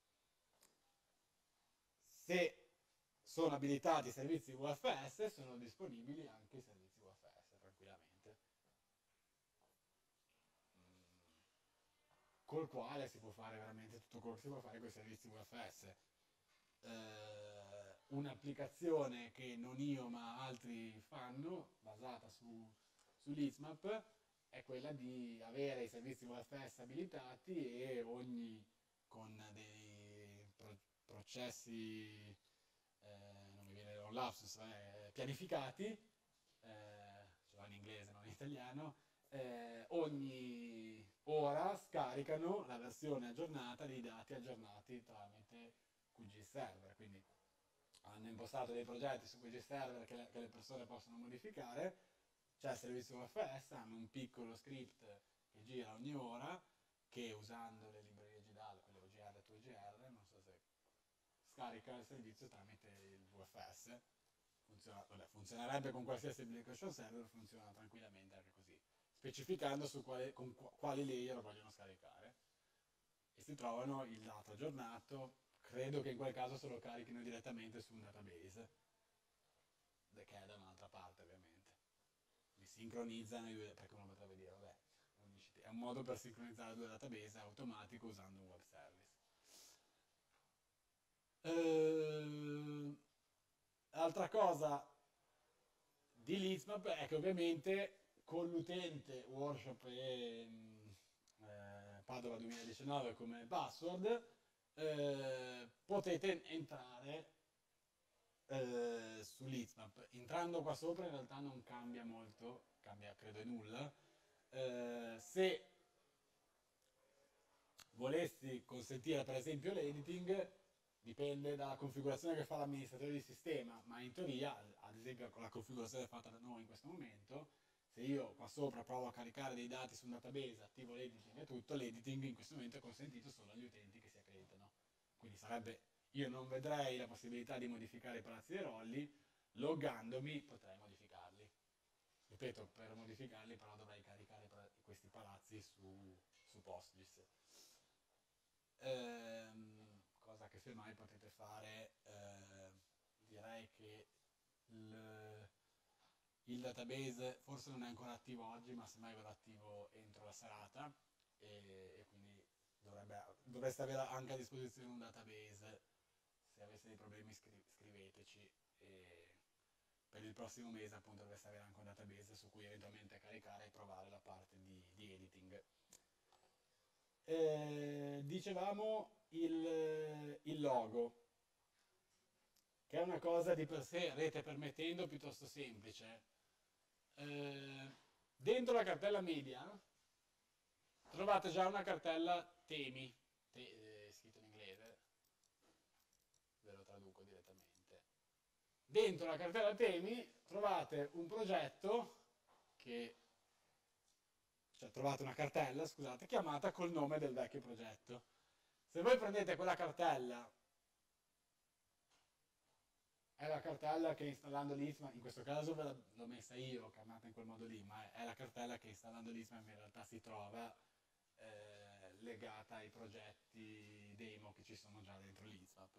[SPEAKER 1] Se sono abilitati i servizi U F S, sono disponibili anche i servizi U F S tranquillamente, col quale si può fare veramente tutto quello che si può fare con i servizi U F S. Eh, un'applicazione che non io ma altri fanno, basata su, sull'I-S-Map, è quella di avere i servizi U F S abilitati e ogni, con dei pro, processi, eh, non mi viene un lapsus, eh, pianificati, eh, ce l'ho in inglese non in italiano, eh, ogni ora scaricano la versione aggiornata dei dati aggiornati tramite Q G Server, quindi hanno impostato dei progetti su Q G Server che le, che le persone possono modificare, c'è il servizio U F S, hanno un piccolo script che gira ogni ora, che usando le librerie G D A L, quelle O G R e due G R, non so se scarica il servizio tramite il V F S, funziona, vabbè, funzionerebbe con qualsiasi application server, funziona tranquillamente anche così, specificando su quale, con quali layer vogliono scaricare, e si trovano il dato aggiornato. Credo che in quel caso se lo carichino direttamente su un database, che è da un'altra parte ovviamente. Mi sincronizzano i due, perché uno potrebbe dire, vabbè, è un modo per sincronizzare due database automatico usando un web service. Ehm, altra cosa di l'I-S-Map è che ovviamente con l'utente workshop e eh, Padova duemiladiciannove come password eh, potete entrare eh, sull'I-S-Map. Entrando qua sopra in realtà non cambia molto, cambia credo in nulla. Eh, se volessi consentire per esempio l'editing, dipende dalla configurazione che fa l'amministratore di sistema, ma in teoria, ad esempio con la configurazione fatta da noi in questo momento, se io qua sopra provo a caricare dei dati su un database, attivo l'editing e tutto, l'editing in questo momento è consentito solo agli utenti che si accreditano. Quindi sarebbe, io non vedrei la possibilità di modificare i palazzi dei rolli, loggandomi potrei modificarli. Ripeto, per modificarli però dovrei caricare questi palazzi su, su PostGIS. Ehm, cosa che semmai potete fare, eh, direi che il, il database forse non è ancora attivo oggi, ma semmai verrà attivo entro la serata, e, e quindi dovrebbe, dovreste avere anche a disposizione un database. Se aveste dei problemi scri scriveteci, e per il prossimo mese appunto dovreste avere anche un database su cui eventualmente caricare e provare la parte di, di editing. Eh, dicevamo il, il logo, che è una cosa di per sé, rete permettendo, piuttosto semplice. Eh, dentro la cartella media trovate già una cartella temi, te, eh, scritto in inglese, ve lo traduco direttamente. Dentro la cartella temi trovate un progetto che, cioè trovate una cartella, scusate, chiamata col nome del vecchio progetto. Se voi prendete quella cartella, è la cartella che installando l'I-S-Map, in questo caso ve l'ho messa io, chiamata in quel modo lì, ma è la cartella che installando l'I-S-Map in realtà si trova eh, legata ai progetti demo che ci sono già dentro l'I-S-Map.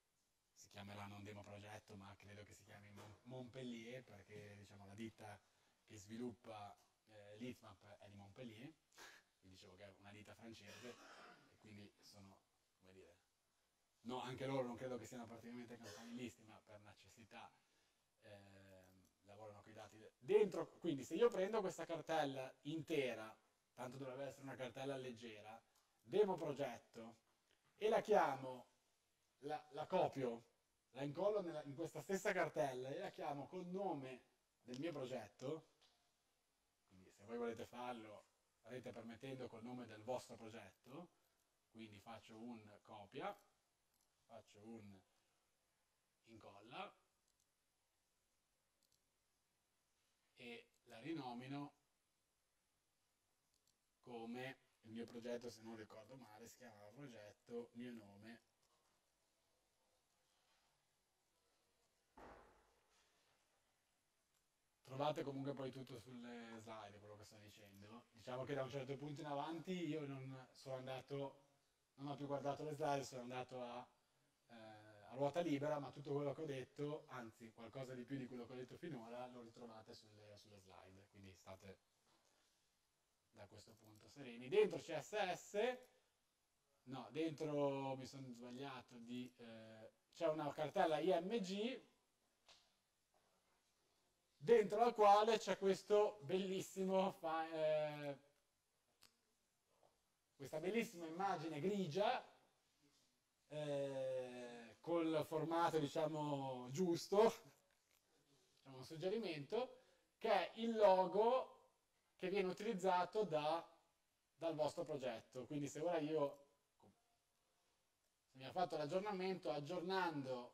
[SPEAKER 1] Si chiamerà non demo progetto, ma credo che si chiami Montpellier, perché diciamo la ditta che sviluppa eh, l'Heatmap è di Montpellier, vi dicevo che è una ditta francese, e quindi sono, come dire, no, anche loro non credo che siano particolarmente campanilisti, ma per necessità ehm, lavorano con i dati dentro. Quindi se io prendo questa cartella intera, tanto dovrebbe essere una cartella leggera, demo progetto, e la chiamo, la, la copio, la incollo nella, in questa stessa cartella e la chiamo col nome del mio progetto, quindi se voi volete farlo farete permettendo col nome del vostro progetto, quindi faccio un copia, faccio un incolla e la rinomino come il mio progetto, se non ricordo male, si chiamava progetto mio nome. Trovate comunque poi tutto sulle slide, quello che sto dicendo. Diciamo che da un certo punto in avanti io non sono andato, non ho più guardato le slide, sono andato a, eh, a ruota libera, ma tutto quello che ho detto, anzi qualcosa di più di quello che ho detto finora, lo ritrovate sulle, sulle slide, quindi state da questo punto sereni. Dentro C S S, no, dentro mi sono sbagliato di... Eh, c'è una cartella I M G, dentro la quale c'è questo bellissimo fa, eh, questa bellissima immagine grigia eh, col formato diciamo giusto, diciamo un suggerimento, che è il logo che viene utilizzato da, dal vostro progetto. Quindi se ora io se mi ha fatto l'aggiornamento, aggiornando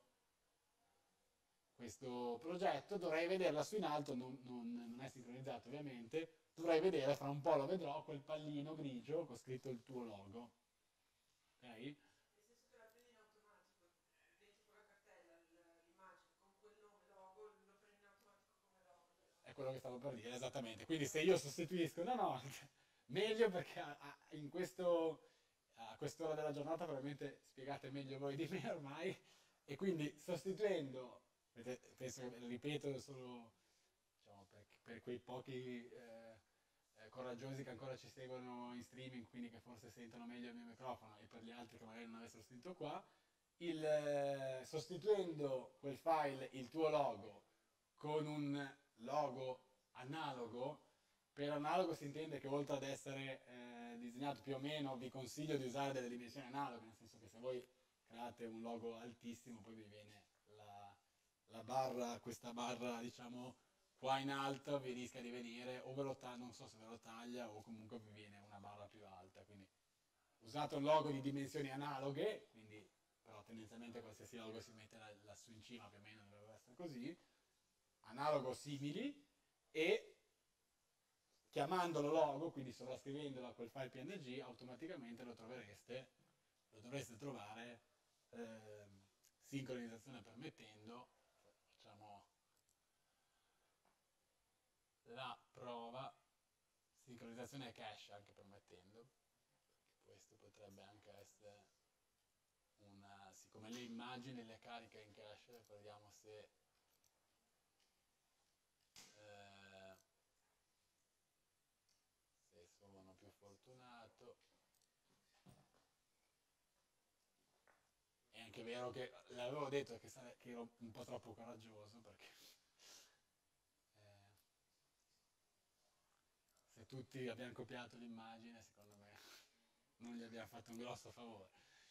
[SPEAKER 1] questo progetto dovrei vederla su in alto, non, non, non è sincronizzato ovviamente, dovrei vedere, fra un po' lo vedrò, quel pallino grigio con scritto il tuo logo. Ok?
[SPEAKER 6] Nel senso che la prendi in automatico, dentro quella cartella, l'immagine con quel nome logo, lo prendi in automatico come logo.
[SPEAKER 1] È quello che stavo per dire, esattamente. Quindi se io sostituisco, no no, meglio perché a, a, in questo, a quest'ora della giornata probabilmente spiegate meglio voi di me ormai, e quindi sostituendo, penso che ripeto solo diciamo, per, per quei pochi eh, eh, coraggiosi che ancora ci seguono in streaming, quindi che forse sentono meglio il mio microfono, e per gli altri che magari non avessero sentito qua, il, eh, sostituendo quel file, il tuo logo, con un logo analogo, per analogo si intende che oltre ad essere eh, disegnato più o meno, vi consiglio di usare delle dimensioni analoghe, nel senso che se voi create un logo altissimo poi vi viene la, la barra, questa barra diciamo qua in alto vi rischia di venire, o ve lo taglia, non so se ve lo taglia, o comunque vi viene una barra più alta, quindi usate un logo di dimensioni analoghe, quindi però tendenzialmente qualsiasi logo si mette lassù in cima, più o meno dovrebbe essere così, analogo simili, e chiamandolo logo, quindi sovrascrivendolo a quel file P N G, automaticamente lo trovereste, lo dovreste trovare, eh, sincronizzazione permettendo. Facciamo la prova, sincronizzazione e cache anche permettendo, questo potrebbe anche essere una, siccome le immagini le carica in cache, vediamo se eh, se sono più fortunato. È anche vero che l'avevo detto che, sare- che ero un po' troppo coraggioso, perché eh, se tutti abbiamo copiato l'immagine, secondo me non gli abbiamo fatto un grosso favore.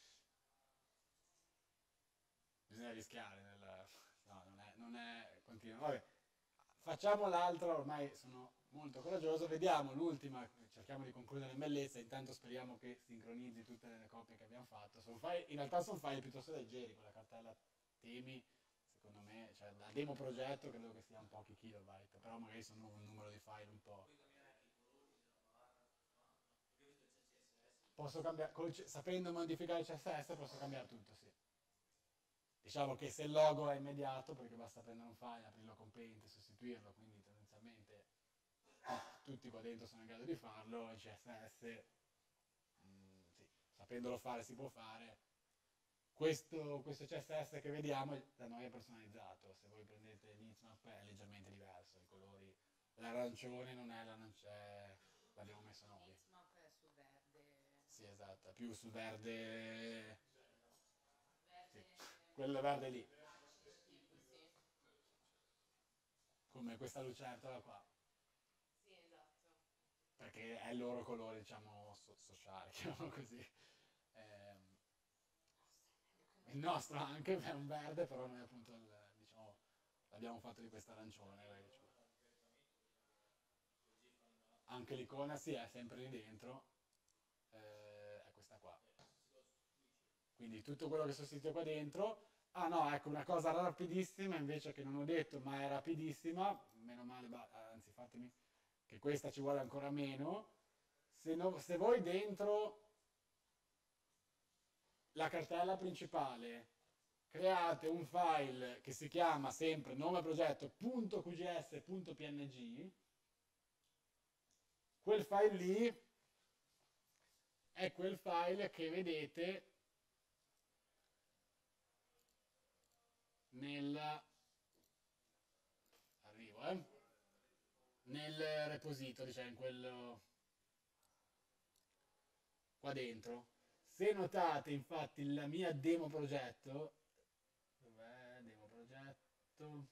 [SPEAKER 1] Bisogna rischiare, nel, no, non è, non è continuo. Vabbè, facciamo l'altra, ormai sono molto coraggioso, vediamo l'ultima, cerchiamo di concludere in bellezza, intanto speriamo che sincronizzi tutte le copie che abbiamo fatto. Sono file, in realtà sono file piuttosto leggeri, con la cartella temi, secondo me, cioè da demo progetto credo che sia un pochi kilobyte, però magari sono un numero di file un po'. Posso cambiare, col, sapendo modificare il C S S posso cambiare tutto, sì. Diciamo che se il logo è immediato, perché basta prendere un file, aprirlo con Paint e sostituirlo, quindi tendenzialmente tutti qua dentro sono in grado di farlo, il C S S, mh, sì, sapendolo fare si può fare. Questo, questo C S S che vediamo da noi è personalizzato, se voi prendete l'Heatmap è leggermente diverso, i colori l'arancione non è l'arancione, l'abbiamo messo noi.
[SPEAKER 5] Mixmap è sul verde.
[SPEAKER 1] Sì, esatto, è più sul verde,
[SPEAKER 5] Verde.
[SPEAKER 1] quello verde lì,
[SPEAKER 5] Tipo, sì.
[SPEAKER 1] come questa lucertola qua,
[SPEAKER 5] Sì, esatto.
[SPEAKER 1] perché è il loro colore, diciamo, so- sociale, chiamiamolo così. Ehm, il nostro anche è un verde, però noi appunto il- diciamo, l'abbiamo fatto di questa arancione. perché ci- Anche l'icona sì, è sempre lì dentro, eh, è questa qua. Quindi tutto quello che sostituisce qua dentro. Ah no, ecco una cosa rapidissima invece che non ho detto, ma è rapidissima, meno male, ba- anzi fatemi che questa ci vuole ancora meno. Se, no- se voi dentro la cartella principale create un file che si chiama sempre nome progetto.qgs.png, quel file lì è quel file che vedete nel arrivo eh nel repository, cioè in quello qua dentro. Se notate infatti la mia demo progetto, dov'è demo progetto?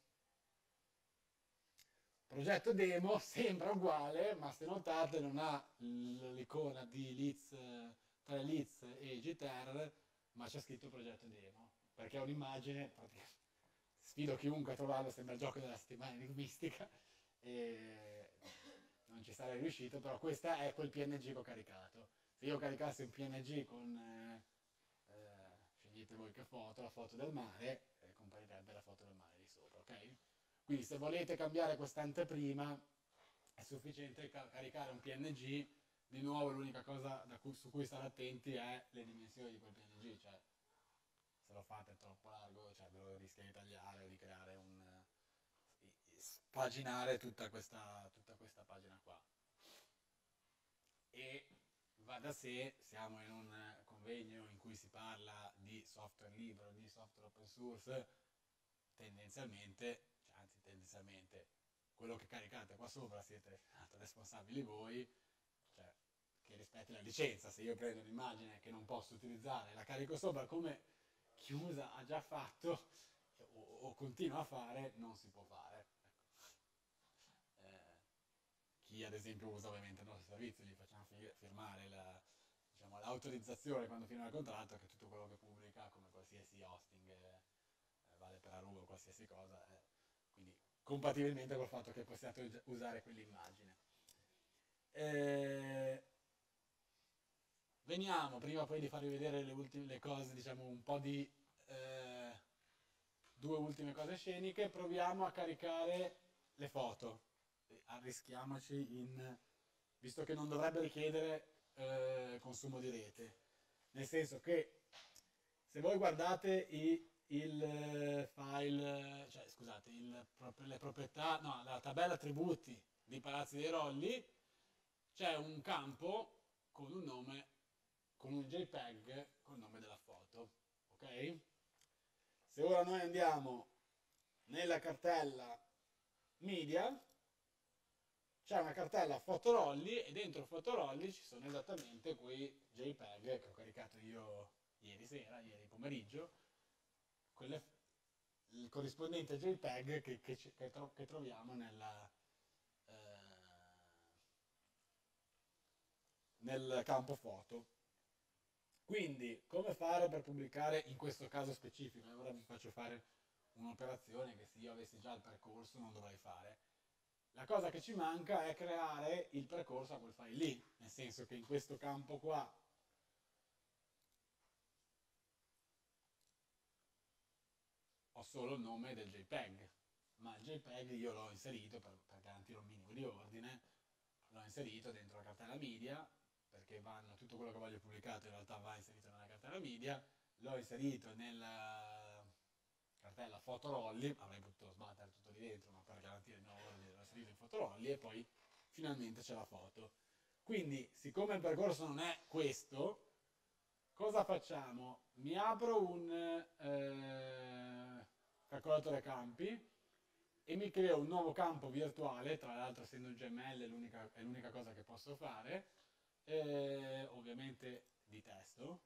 [SPEAKER 1] Progetto demo sembra uguale, ma se notate non ha l'icona di Leads, tra Leads e G T R, ma c'è scritto progetto demo, perché è un'immagine, sfido chiunque a trovarlo, sembra il gioco della settimana enigmistica, e non ci sarei riuscito, però questa è quel P N G che ho caricato. Se io caricassi un P N G con, eh, eh, scegliete voi che foto, la foto del mare, eh, comparirebbe la foto del mare lì sopra, ok? Quindi se volete cambiare quest'anteprima è sufficiente ca- caricare un P N G, di nuovo l'unica cosa da cui, su cui stare attenti è le dimensioni di quel P N G, cioè se lo fate troppo largo, cioè ve lo rischia di tagliare o di creare un... spaginare tutta questa, tutta questa pagina qua. E va da sé, siamo in un convegno in cui si parla di software libero, di software open source, tendenzialmente, cioè, anzi tendenzialmente, quello che caricate qua sopra siete responsabili voi, cioè che rispetti la licenza. Se io prendo un'immagine che non posso utilizzare, la carico sopra come chiusa ha già fatto o, o continua a fare, non si può fare. Ecco. Eh, chi ad esempio usa ovviamente il nostro servizio, gli facciamo firmare la, diciamo, l'autorizzazione quando firma il contratto che tutto quello che pubblica, come qualsiasi hosting, eh, vale per Aruba o qualsiasi cosa, eh, quindi compatibilmente col fatto che possiate usare quell'immagine. Eh, veniamo, prima poi di farvi vedere le ultime le cose, diciamo un po' di eh, due ultime cose sceniche, proviamo a caricare le foto. Arrischiamoci in, visto che non dovrebbe richiedere eh, consumo di rete, nel senso che se voi guardate i, il file, cioè scusate, il, le proprietà, no, la tabella attributi di Palazzi dei Rolli, c'è un campo con un nome, con un JPEG con il nome della foto, ok? Se ora noi andiamo nella cartella media, c'è una cartella Fotorolli e dentro Fotorolli ci sono esattamente quei JPEG che ho caricato io ieri sera, ieri pomeriggio, quelle, il corrispondente JPEG che, che, che, tro, che troviamo nella, eh, nel campo foto. Quindi come fare per pubblicare in questo caso specifico? Ora vi faccio fare un'operazione che se io avessi già il percorso non dovrei fare. La cosa che ci manca è creare il percorso a quel file lì, nel senso che in questo campo qua ho solo il nome del JPEG, ma il JPEG io l'ho inserito per, per garantire un minimo di ordine, l'ho inserito dentro la cartella media, perché vanno, tutto quello che voglio pubblicato in realtà va inserito nella cartella media, l'ho inserito nella cartella Fotorolli, avrei potuto sbattere tutto lì dentro, ma per garantire il mio ordine l'ho inserito in Fotorolli e poi finalmente c'è la foto. Quindi, siccome il percorso non è questo, cosa facciamo? Mi apro un eh, calcolatore campi e mi creo un nuovo campo virtuale, tra l'altro essendo un G M L è l'unica, è l'unica cosa che posso fare, eh, ovviamente di testo,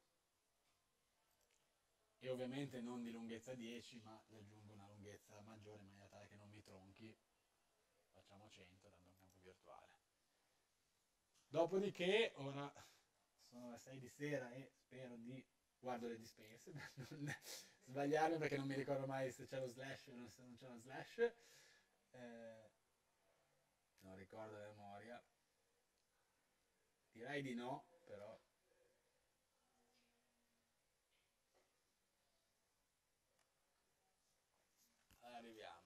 [SPEAKER 1] e ovviamente non di lunghezza dieci, ma gli aggiungo una lunghezza maggiore in maniera tale che non mi tronchi, facciamo cento dando un campo virtuale. Dopodiché, ora sono le sei di sera e spero di, guardo le dispense, per non sbagliarmi perché non mi ricordo mai se c'è lo slash o se non c'è lo slash, eh, non ricordo la memoria, direi di no, però arriviamo.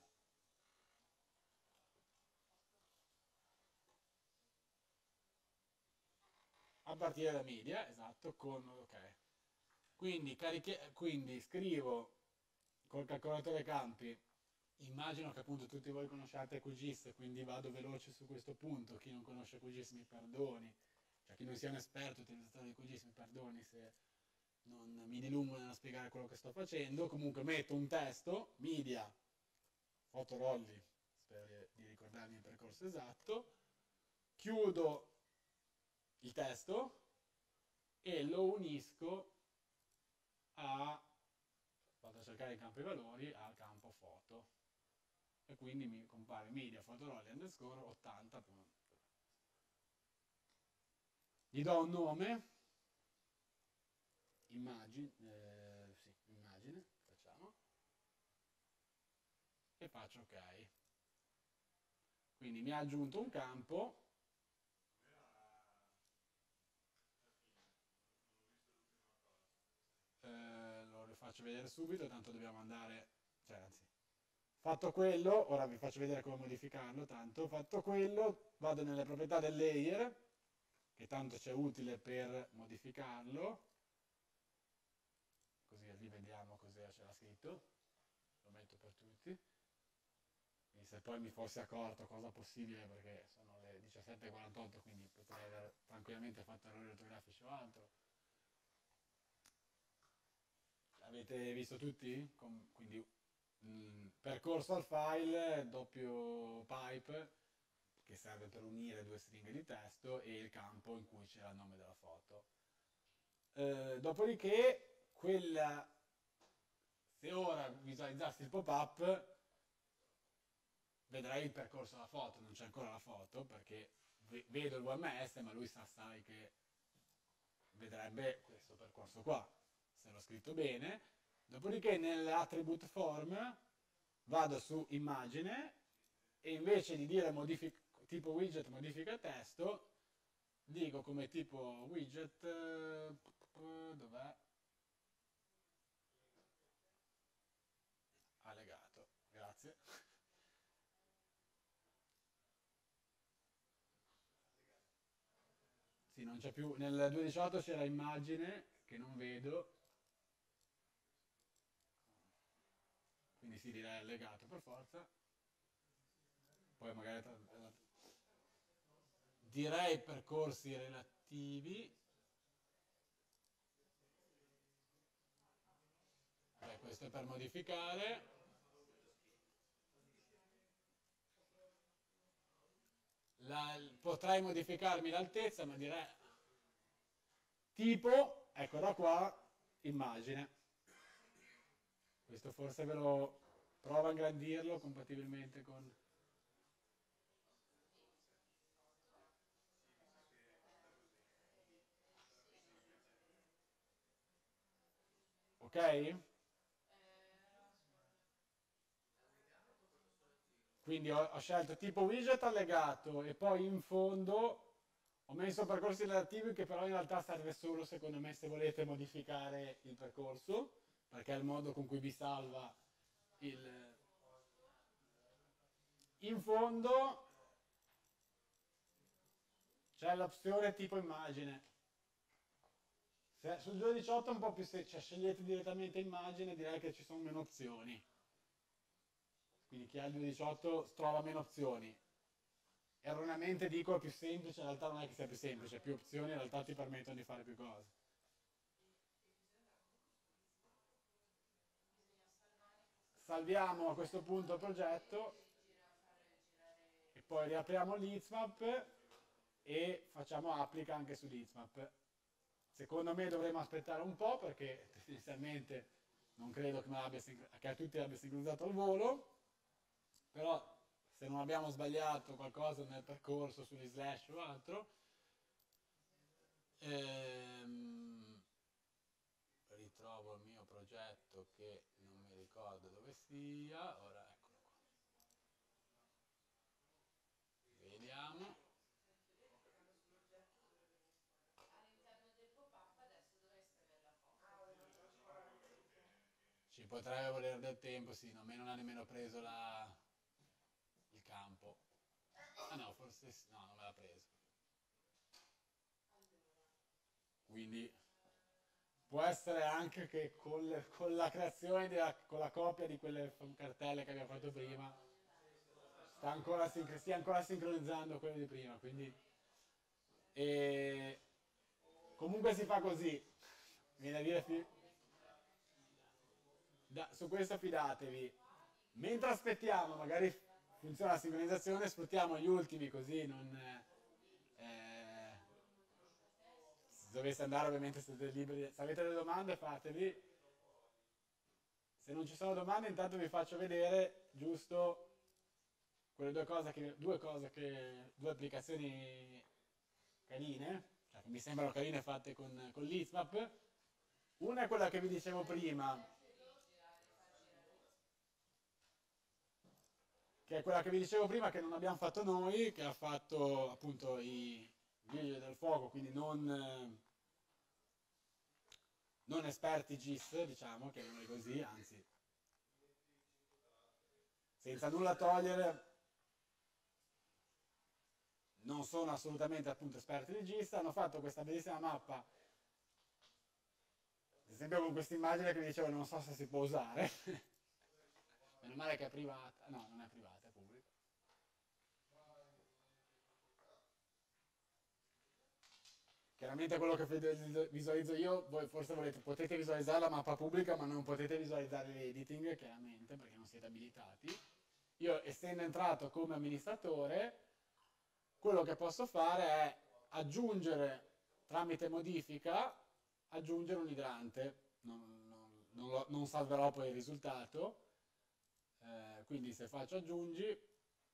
[SPEAKER 1] A partire da media, esatto, con ok. Quindi, cariche, quindi scrivo col calcolatore campi, immagino che appunto tutti voi conosciate QGIS, quindi vado veloce su questo punto, chi non conosce QGIS mi perdoni, cioè chi non sia un esperto utilizzatore di QGIS mi perdoni se non mi dilungo nello spiegare quello che sto facendo. Comunque metto un testo, media, Fotololli, spero di ricordarmi il percorso esatto, chiudo il testo e lo unisco a, vado a cercare il campo i valori, al campo foto, e quindi mi compare media Fotololli underscore ottanta. Gli do un nome, immagine, eh, sì, immagine, facciamo, e faccio ok. Quindi mi ha aggiunto un campo, eh, lo rifaccio vedere subito, tanto dobbiamo andare, cioè anzi, fatto quello, ora vi faccio vedere come modificarlo, tanto, fatto quello, vado nelle proprietà del layer, che tanto c'è utile per modificarlo, così lì vediamo cosa c'era scritto, lo metto per tutti. Quindi se poi mi fossi accorto, cosa possibile perché sono le diciassette e quarantotto, quindi potrei aver tranquillamente fatto errori ortografici o altro. Avete visto tutti? Com quindi mh, percorso al file, doppio pipe, che serve per unire due stringhe di testo, e il campo in cui c'era il nome della foto. Eh, dopodiché, quella, se ora visualizzassi il pop-up, vedrei il percorso della foto, non c'è ancora la foto perché vedo il V M S, ma lui sa, sai che vedrebbe questo percorso qua, se l'ho scritto bene. Dopodiché nell'attribute form vado su immagine e invece di dire tipo widget modifica testo, dico come tipo widget, dov'è? Allegato, grazie. Sì, non c'è più, nel due punto diciotto c'era immagine che non vedo, quindi si direi allegato per forza, poi magari direi percorsi relativi, beh, questo è per modificare, La, potrei modificarmi l'altezza, ma direi tipo, eccola qua, immagine. Questo forse ve lo provo a ingrandirlo compatibilmente con... Ok? Quindi ho, ho scelto tipo widget allegato e poi in fondo ho messo percorsi relativi, che però in realtà serve solo, secondo me, se volete modificare il percorso, perché è il modo con cui vi salva il... In fondo c'è l'opzione tipo immagine. Se sul due punto diciotto è un po' più semplice, cioè scegliete direttamente immagine, direi che ci sono meno opzioni. Quindi chi ha il due punto diciotto trova meno opzioni. Erroneamente dico è più semplice, in realtà non è che sia più semplice, più opzioni in realtà ti permettono di fare più cose. Salviamo a questo punto il progetto poi riapriamo l'Heatsmap e facciamo applica anche sull'Heatsmap. Secondo me dovremmo aspettare un po' perché tendenzialmente non credo che, me l'abbia, che a tutti l'abbia sincronizzato al volo, però se non abbiamo sbagliato qualcosa nel percorso sugli slash o altro, ehm, ritrovo il mio progetto che non mi ricordo dove sia, ora eccolo qua. Vediamo.
[SPEAKER 5] All'interno del pop-up adesso dovreste avere la foto.
[SPEAKER 1] Ci potrebbe volere del tempo, sì, no, a me non ha nemmeno preso la, il campo. Ah no, forse sì, no, non me l'ha preso. Quindi può essere anche che con, le, con la creazione, della, con la copia di quelle cartelle che abbiamo fatto prima, sta ancora, stia ancora sincronizzando quelle di prima, quindi e, comunque si fa così. Viene a dire, da, su questo fidatevi. Mentre aspettiamo, magari funziona la sincronizzazione, sfruttiamo gli ultimi così non... Eh, se doveste andare ovviamente siete liberi. Se avete delle domande fateli. Se non ci sono domande intanto vi faccio vedere giusto quelle due cose che, due cose che, due applicazioni carine, cioè che mi sembrano carine fatte con, con l'Heatsmap. Una è quella che vi dicevo prima, che è quella che vi dicevo prima che non abbiamo fatto noi, che ha fatto appunto i vigili del fuoco, quindi non, eh, non esperti G I S, diciamo, chiamiamoli così, anzi, senza nulla togliere, non sono assolutamente appunto esperti di G I S, hanno fatto questa bellissima mappa, ad esempio con questa immagine che vi dicevo non so se si può usare, meno male che è privata, no, non è privata, è pubblica. Chiaramente quello che visualizzo io, voi forse volete, potete visualizzare la mappa pubblica, ma non potete visualizzare l'editing, chiaramente, perché non siete abilitati. Io, essendo entrato come amministratore, quello che posso fare è aggiungere, tramite modifica, aggiungere un idrante. Non, non, non, lo, non salverò poi il risultato. Eh, quindi se faccio aggiungi,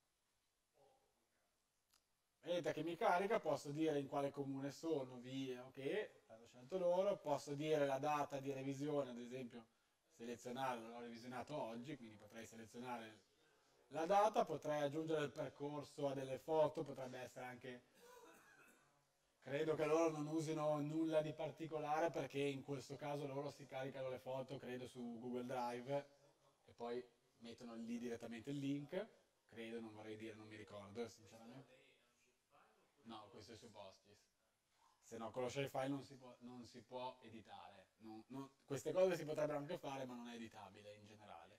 [SPEAKER 1] vedete che mi carica, posso dire in quale comune sono, via, ok, l'hanno scelto loro, posso dire la data di revisione, ad esempio selezionare, l'ho revisionato oggi, quindi potrei selezionare la data, potrei aggiungere il percorso a delle foto, potrebbe essere anche, credo che loro non usino nulla di particolare perché in questo caso loro si caricano le foto, credo, su Google Drive e poi mettono lì direttamente il link, credo, non vorrei dire, non mi ricordo sinceramente. No, questo è su Postis. Se no, con lo shapefile non si può, non si può editare. Non, non, queste cose si potrebbero anche fare, ma non è editabile in generale.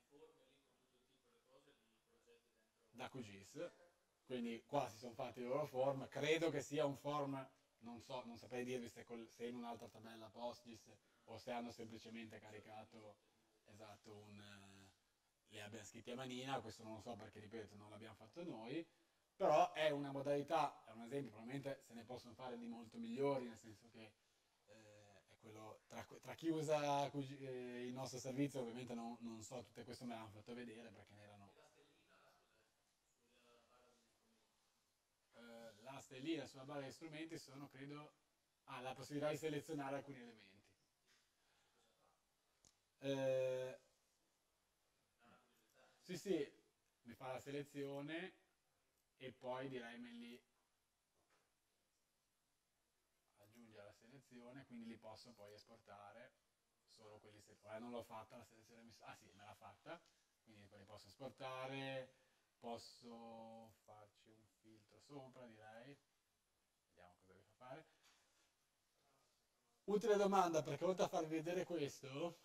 [SPEAKER 1] Da Q G I S. Quindi qua si sono fatti i loro form. Credo che sia un form, non so, non saprei dirvi se, col, se in un'altra tabella Postgis o se hanno semplicemente caricato, esatto, un, eh, li abbiamo scritti a manina. Questo non lo so perché, ripeto, non l'abbiamo fatto noi. Però è una modalità, è un esempio, probabilmente se ne possono fare di molto migliori, nel senso che eh, è quello, tra, tra chi usa eh, il nostro servizio, ovviamente non, non so, tutte queste me l'hanno fatto vedere perché ne erano... Eh, la stellina sulla barra degli strumenti sono, credo, ah, la possibilità di selezionare alcuni elementi. Eh, sì, sì, mi fa la selezione e poi direi me li aggiunge alla selezione, quindi li posso poi esportare solo quelli se ora non l'ho fatta la selezione, ah sì, me l'ha fatta, quindi poi li posso esportare, posso farci un filtro sopra, direi, vediamo cosa vi fa fare. Utile domanda, perché oltre a farvi vedere questo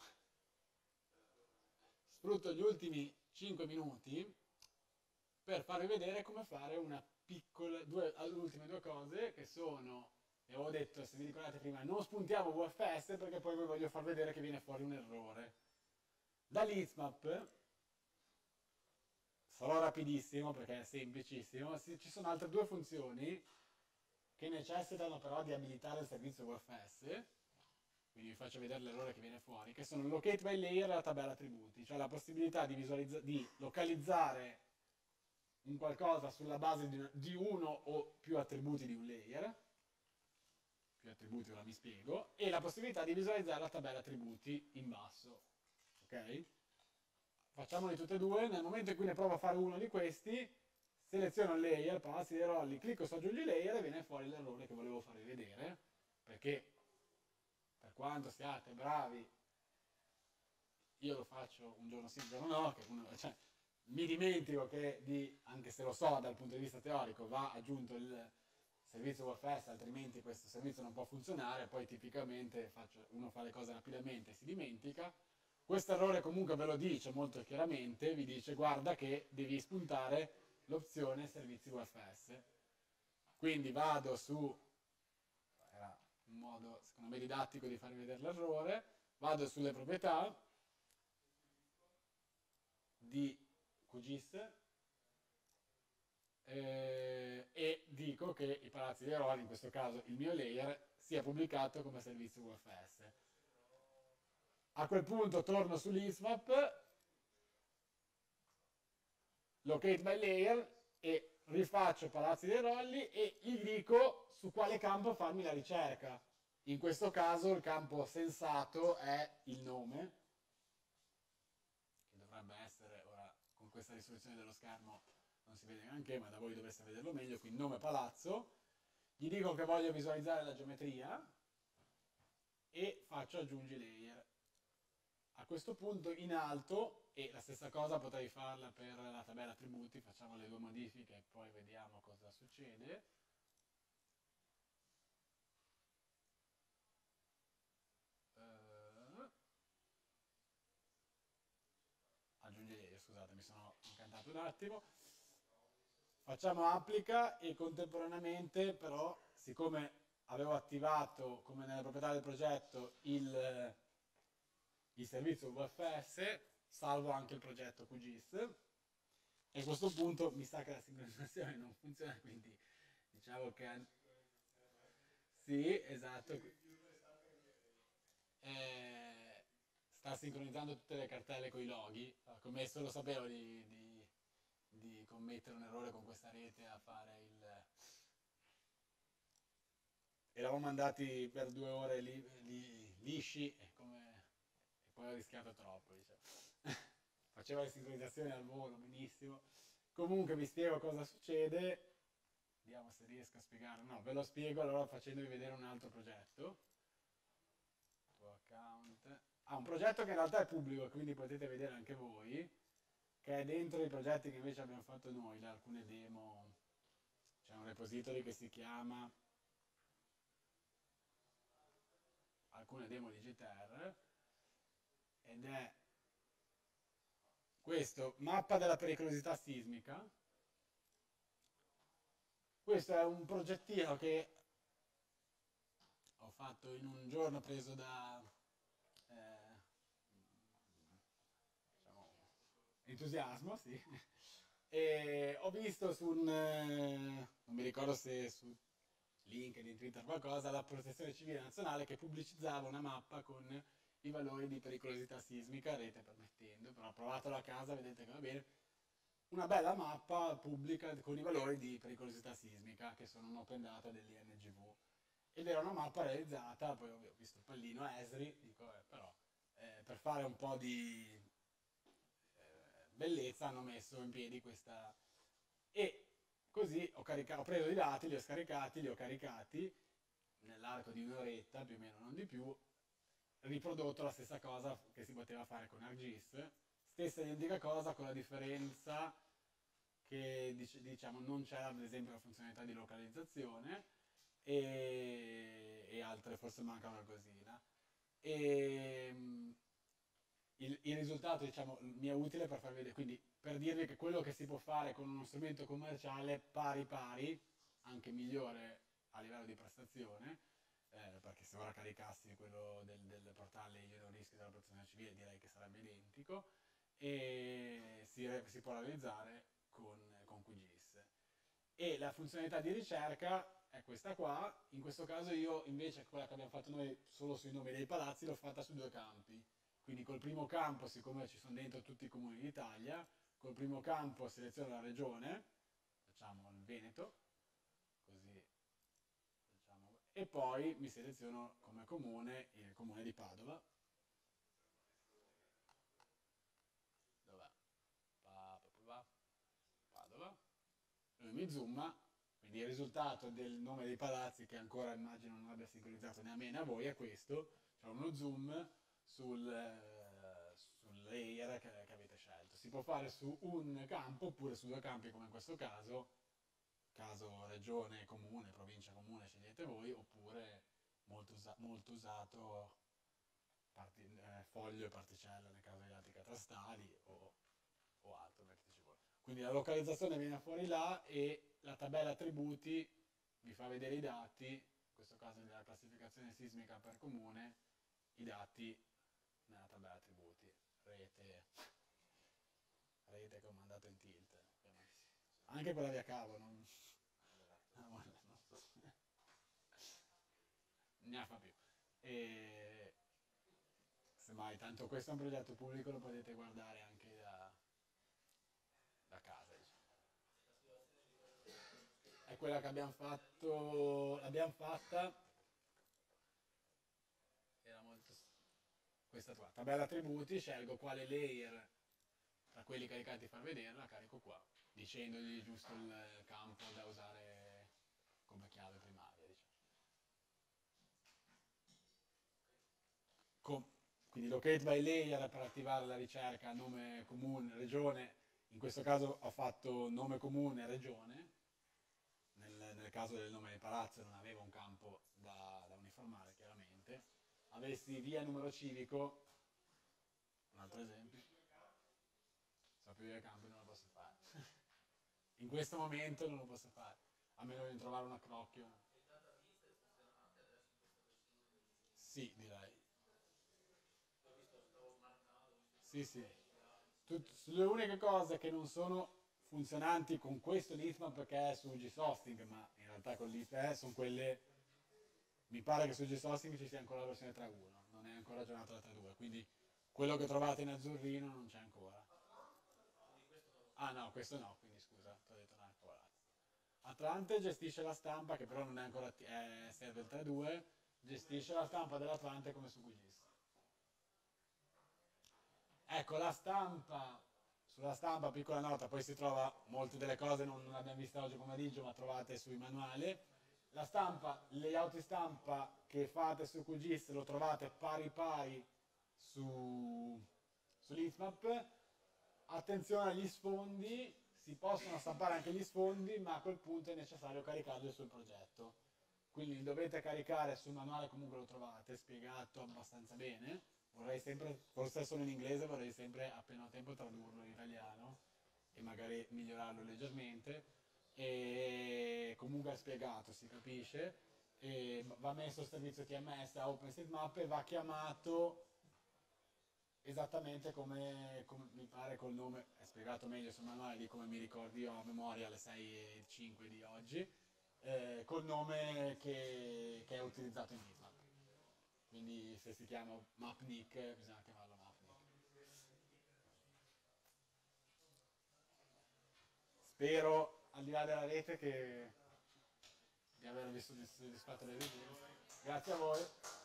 [SPEAKER 1] sfrutto gli ultimi cinque minuti per farvi vedere come fare una piccola, due, le ultime due cose che sono, e avevo detto, se vi ricordate prima, non spuntiamo V F S perché poi vi voglio far vedere che viene fuori un errore. Dall'Heatsmap sarò rapidissimo perché è semplicissimo. Ci sono altre due funzioni che necessitano però di abilitare il servizio U F S, quindi vi faccio vedere l'errore che viene fuori, che sono locate by layer e la tabella attributi, cioè la possibilità di, di localizzare un qualcosa sulla base di, di uno o più attributi di un layer, più attributi ora mi spiego, e la possibilità di visualizzare la tabella attributi in basso. Ok? Facciamoli tutte e due. Nel momento in cui ne provo a fare uno di questi, seleziono il layer, palazzi dei rolli, clicco su aggiungi layer e viene fuori l'errore che volevo farvi vedere, perché per quanto siate bravi, io lo faccio un giorno sì, un giorno no, che uno, cioè, mi dimentico che, di, anche se lo so dal punto di vista teorico, va aggiunto il servizio U F S, altrimenti questo servizio non può funzionare, poi tipicamente faccio, uno fa le cose rapidamente e si dimentica. Questo errore comunque ve lo dice molto chiaramente, vi dice guarda che devi spuntare l'opzione servizi U F S. Quindi vado su, era un modo secondo me didattico di farvi vedere l'errore, vado sulle proprietà di Q G I S eh, e dico che i palazzi dei rolli, in questo caso il mio layer, sia pubblicato come servizio U F S. A quel punto torno sull'ISMAP, locate by layer e rifaccio palazzi dei rolli e gli dico su quale campo farmi la ricerca. In questo caso il campo sensato è il nome, che dovrebbe essere, ora con questa risoluzione dello schermo non si vede neanche, ma da voi dovreste vederlo meglio, quindi nome palazzo. Gli dico che voglio visualizzare la geometria e faccio aggiungi layer. A questo punto in alto, e la stessa cosa potrei farla per la tabella attributi, facciamo le due modifiche e poi vediamo cosa succede. Uh, aggiungi layer, scusate, mi sono incantato un attimo. Facciamo applica e contemporaneamente però, siccome avevo attivato, come nelle proprietà del progetto, il... il servizio U F S, salvo anche il progetto Q G I S e a questo punto mi sa che la sincronizzazione non funziona, quindi diciamo che sì, esatto, eh, sta sincronizzando tutte le cartelle con i loghi. Come solo sapevo di, di, di commettere un errore con questa rete a fare il... eravamo andati per due ore li, li, lisci e come... poi ho rischiato troppo, diciamo. Faceva le sincronizzazioni al volo, benissimo. Comunque vi spiego cosa succede, vediamo se riesco a spiegare, no, ve lo spiego allora facendovi vedere un altro progetto. Tuo account. Ah, un progetto che in realtà è pubblico, quindi potete vedere anche voi, che è dentro i progetti che invece abbiamo fatto noi, da alcune demo. C'è un repository che si chiama alcune demo di G T R, ed è questo, mappa della pericolosità sismica. Questo è un progettino che ho fatto in un giorno preso da eh, diciamo, entusiasmo, sì. E ho visto su un, eh, non mi ricordo se su LinkedIn, Twitter, qualcosa, la Protezione Civile Nazionale che pubblicizzava una mappa con i valori di pericolosità sismica, rete permettendo, però provatelo a casa, vedete che va bene, una bella mappa pubblica con i valori di pericolosità sismica che sono un open data dell'I N G V, ed era una mappa realizzata, poi ho visto il pallino Esri, dico eh, però eh, per fare un po' di eh, bellezza hanno messo in piedi questa, e così ho, caricato, ho preso i dati, li ho scaricati, li ho caricati nell'arco di un'oretta più o meno, non di più, riprodotto la stessa cosa che si poteva fare con ArcGIS, stessa identica cosa con la differenza che diciamo non c'era ad esempio la funzionalità di localizzazione e, e altre, forse manca qualcosina, e il, il risultato diciamo mi è utile per farvi vedere, quindi per dirvi che quello che si può fare con uno strumento commerciale pari pari, anche migliore a livello di prestazione, Eh, perché se ora caricassi quello del, del portale Io non rischio della protezione civile direi che sarebbe identico, e si, si può realizzare con, con QGIS. E la funzionalità di ricerca è questa qua. In questo caso io invece quella che abbiamo fatto noi solo sui nomi dei palazzi l'ho fatta su due campi. Quindi col primo campo, siccome ci sono dentro tutti i comuni d'Italia, col primo campo seleziono la regione, facciamo il Veneto, così facciamo, e poi mi seleziono come comune il comune di Padova. Dov'è? Pa- pa- pa- Padova. Lui mi zooma, quindi il risultato del nome dei palazzi, che ancora immagino non abbia sincronizzato né a me né a voi, è questo. C'è uno zoom sul, eh, sul layer che, che avete scelto. Si può fare su un campo oppure su due campi, come in questo caso, caso regione, comune, provincia, comune, scegliete voi, oppure molto, usa molto usato parti eh, foglio e particella nel caso degli altri catastali o, o altro. Quindi la localizzazione viene fuori là e la tabella attributi vi fa vedere i dati, in questo caso della classificazione sismica per comune, i dati nella tabella attributi, rete, rete che ho mandato in tilt, anche quella via cavo, non, non so. Ne fa più. E semmai, tanto questo è un progetto pubblico, lo potete guardare anche da, da casa. È quella che abbiamo fatto, l'abbiamo fatta, era molto, questa qua, tabella attributi, scelgo quale layer tra quelli caricati far vedere, la carico qua, dicendogli giusto il campo da usare come chiave primaria, diciamo. Com quindi locate by layer per attivare la ricerca nome comune, regione, in questo caso ho fatto nome comune, regione. Nel, nel caso del nome del palazzo non avevo un campo da, da uniformare, chiaramente. Avessi via numero civico, un altro esempio, so più via campi non lo posso fare. In questo momento non lo posso fare, a meno di trovare un accrocchio. Sì, direi. Sì, sì. Tut le uniche cose che non sono funzionanti con questo Leafmap, perché è su G-Hosting, ma in realtà con l'I P E sono quelle, mi pare che su G-Hosting ci sia ancora la versione tre punto uno, non è ancora aggiornata la tre punto due, quindi quello che trovate in azzurrino non c'è ancora. Ah no, questo no, quindi scusa, ti ho detto una cavolata. Atlante gestisce la stampa, che però non è ancora, è server tre punto due, gestisce la stampa dell'Atlante come su QGIS. Ecco, la stampa, sulla stampa, piccola nota, poi si trova, molte delle cose non le abbiamo viste oggi pomeriggio, ma trovate sui manuali. La stampa, il layout di stampa che fate su QGIS lo trovate pari pari su, su Leafmap. Attenzione agli sfondi, si possono stampare anche gli sfondi, ma a quel punto è necessario caricarli sul progetto. Quindi dovete caricare sul manuale, comunque lo trovate, spiegato abbastanza bene. Vorrei sempre, forse solo in inglese, vorrei sempre appena ho tempo tradurlo in italiano e magari migliorarlo leggermente. E comunque è spiegato, si capisce. E va messo il servizio T M S a OpenStreetMap e va chiamato esattamente come, come mi pare col nome, è spiegato meglio sul manuale di come mi ricordi io a memoria alle sei e cinque di oggi, eh, col nome che, che è utilizzato in Bitmap. Quindi se si chiama mapnik bisogna chiamarlo mapnik. Spero, al di là della rete, che di avervi soddisfatto le esigenze. Grazie a voi.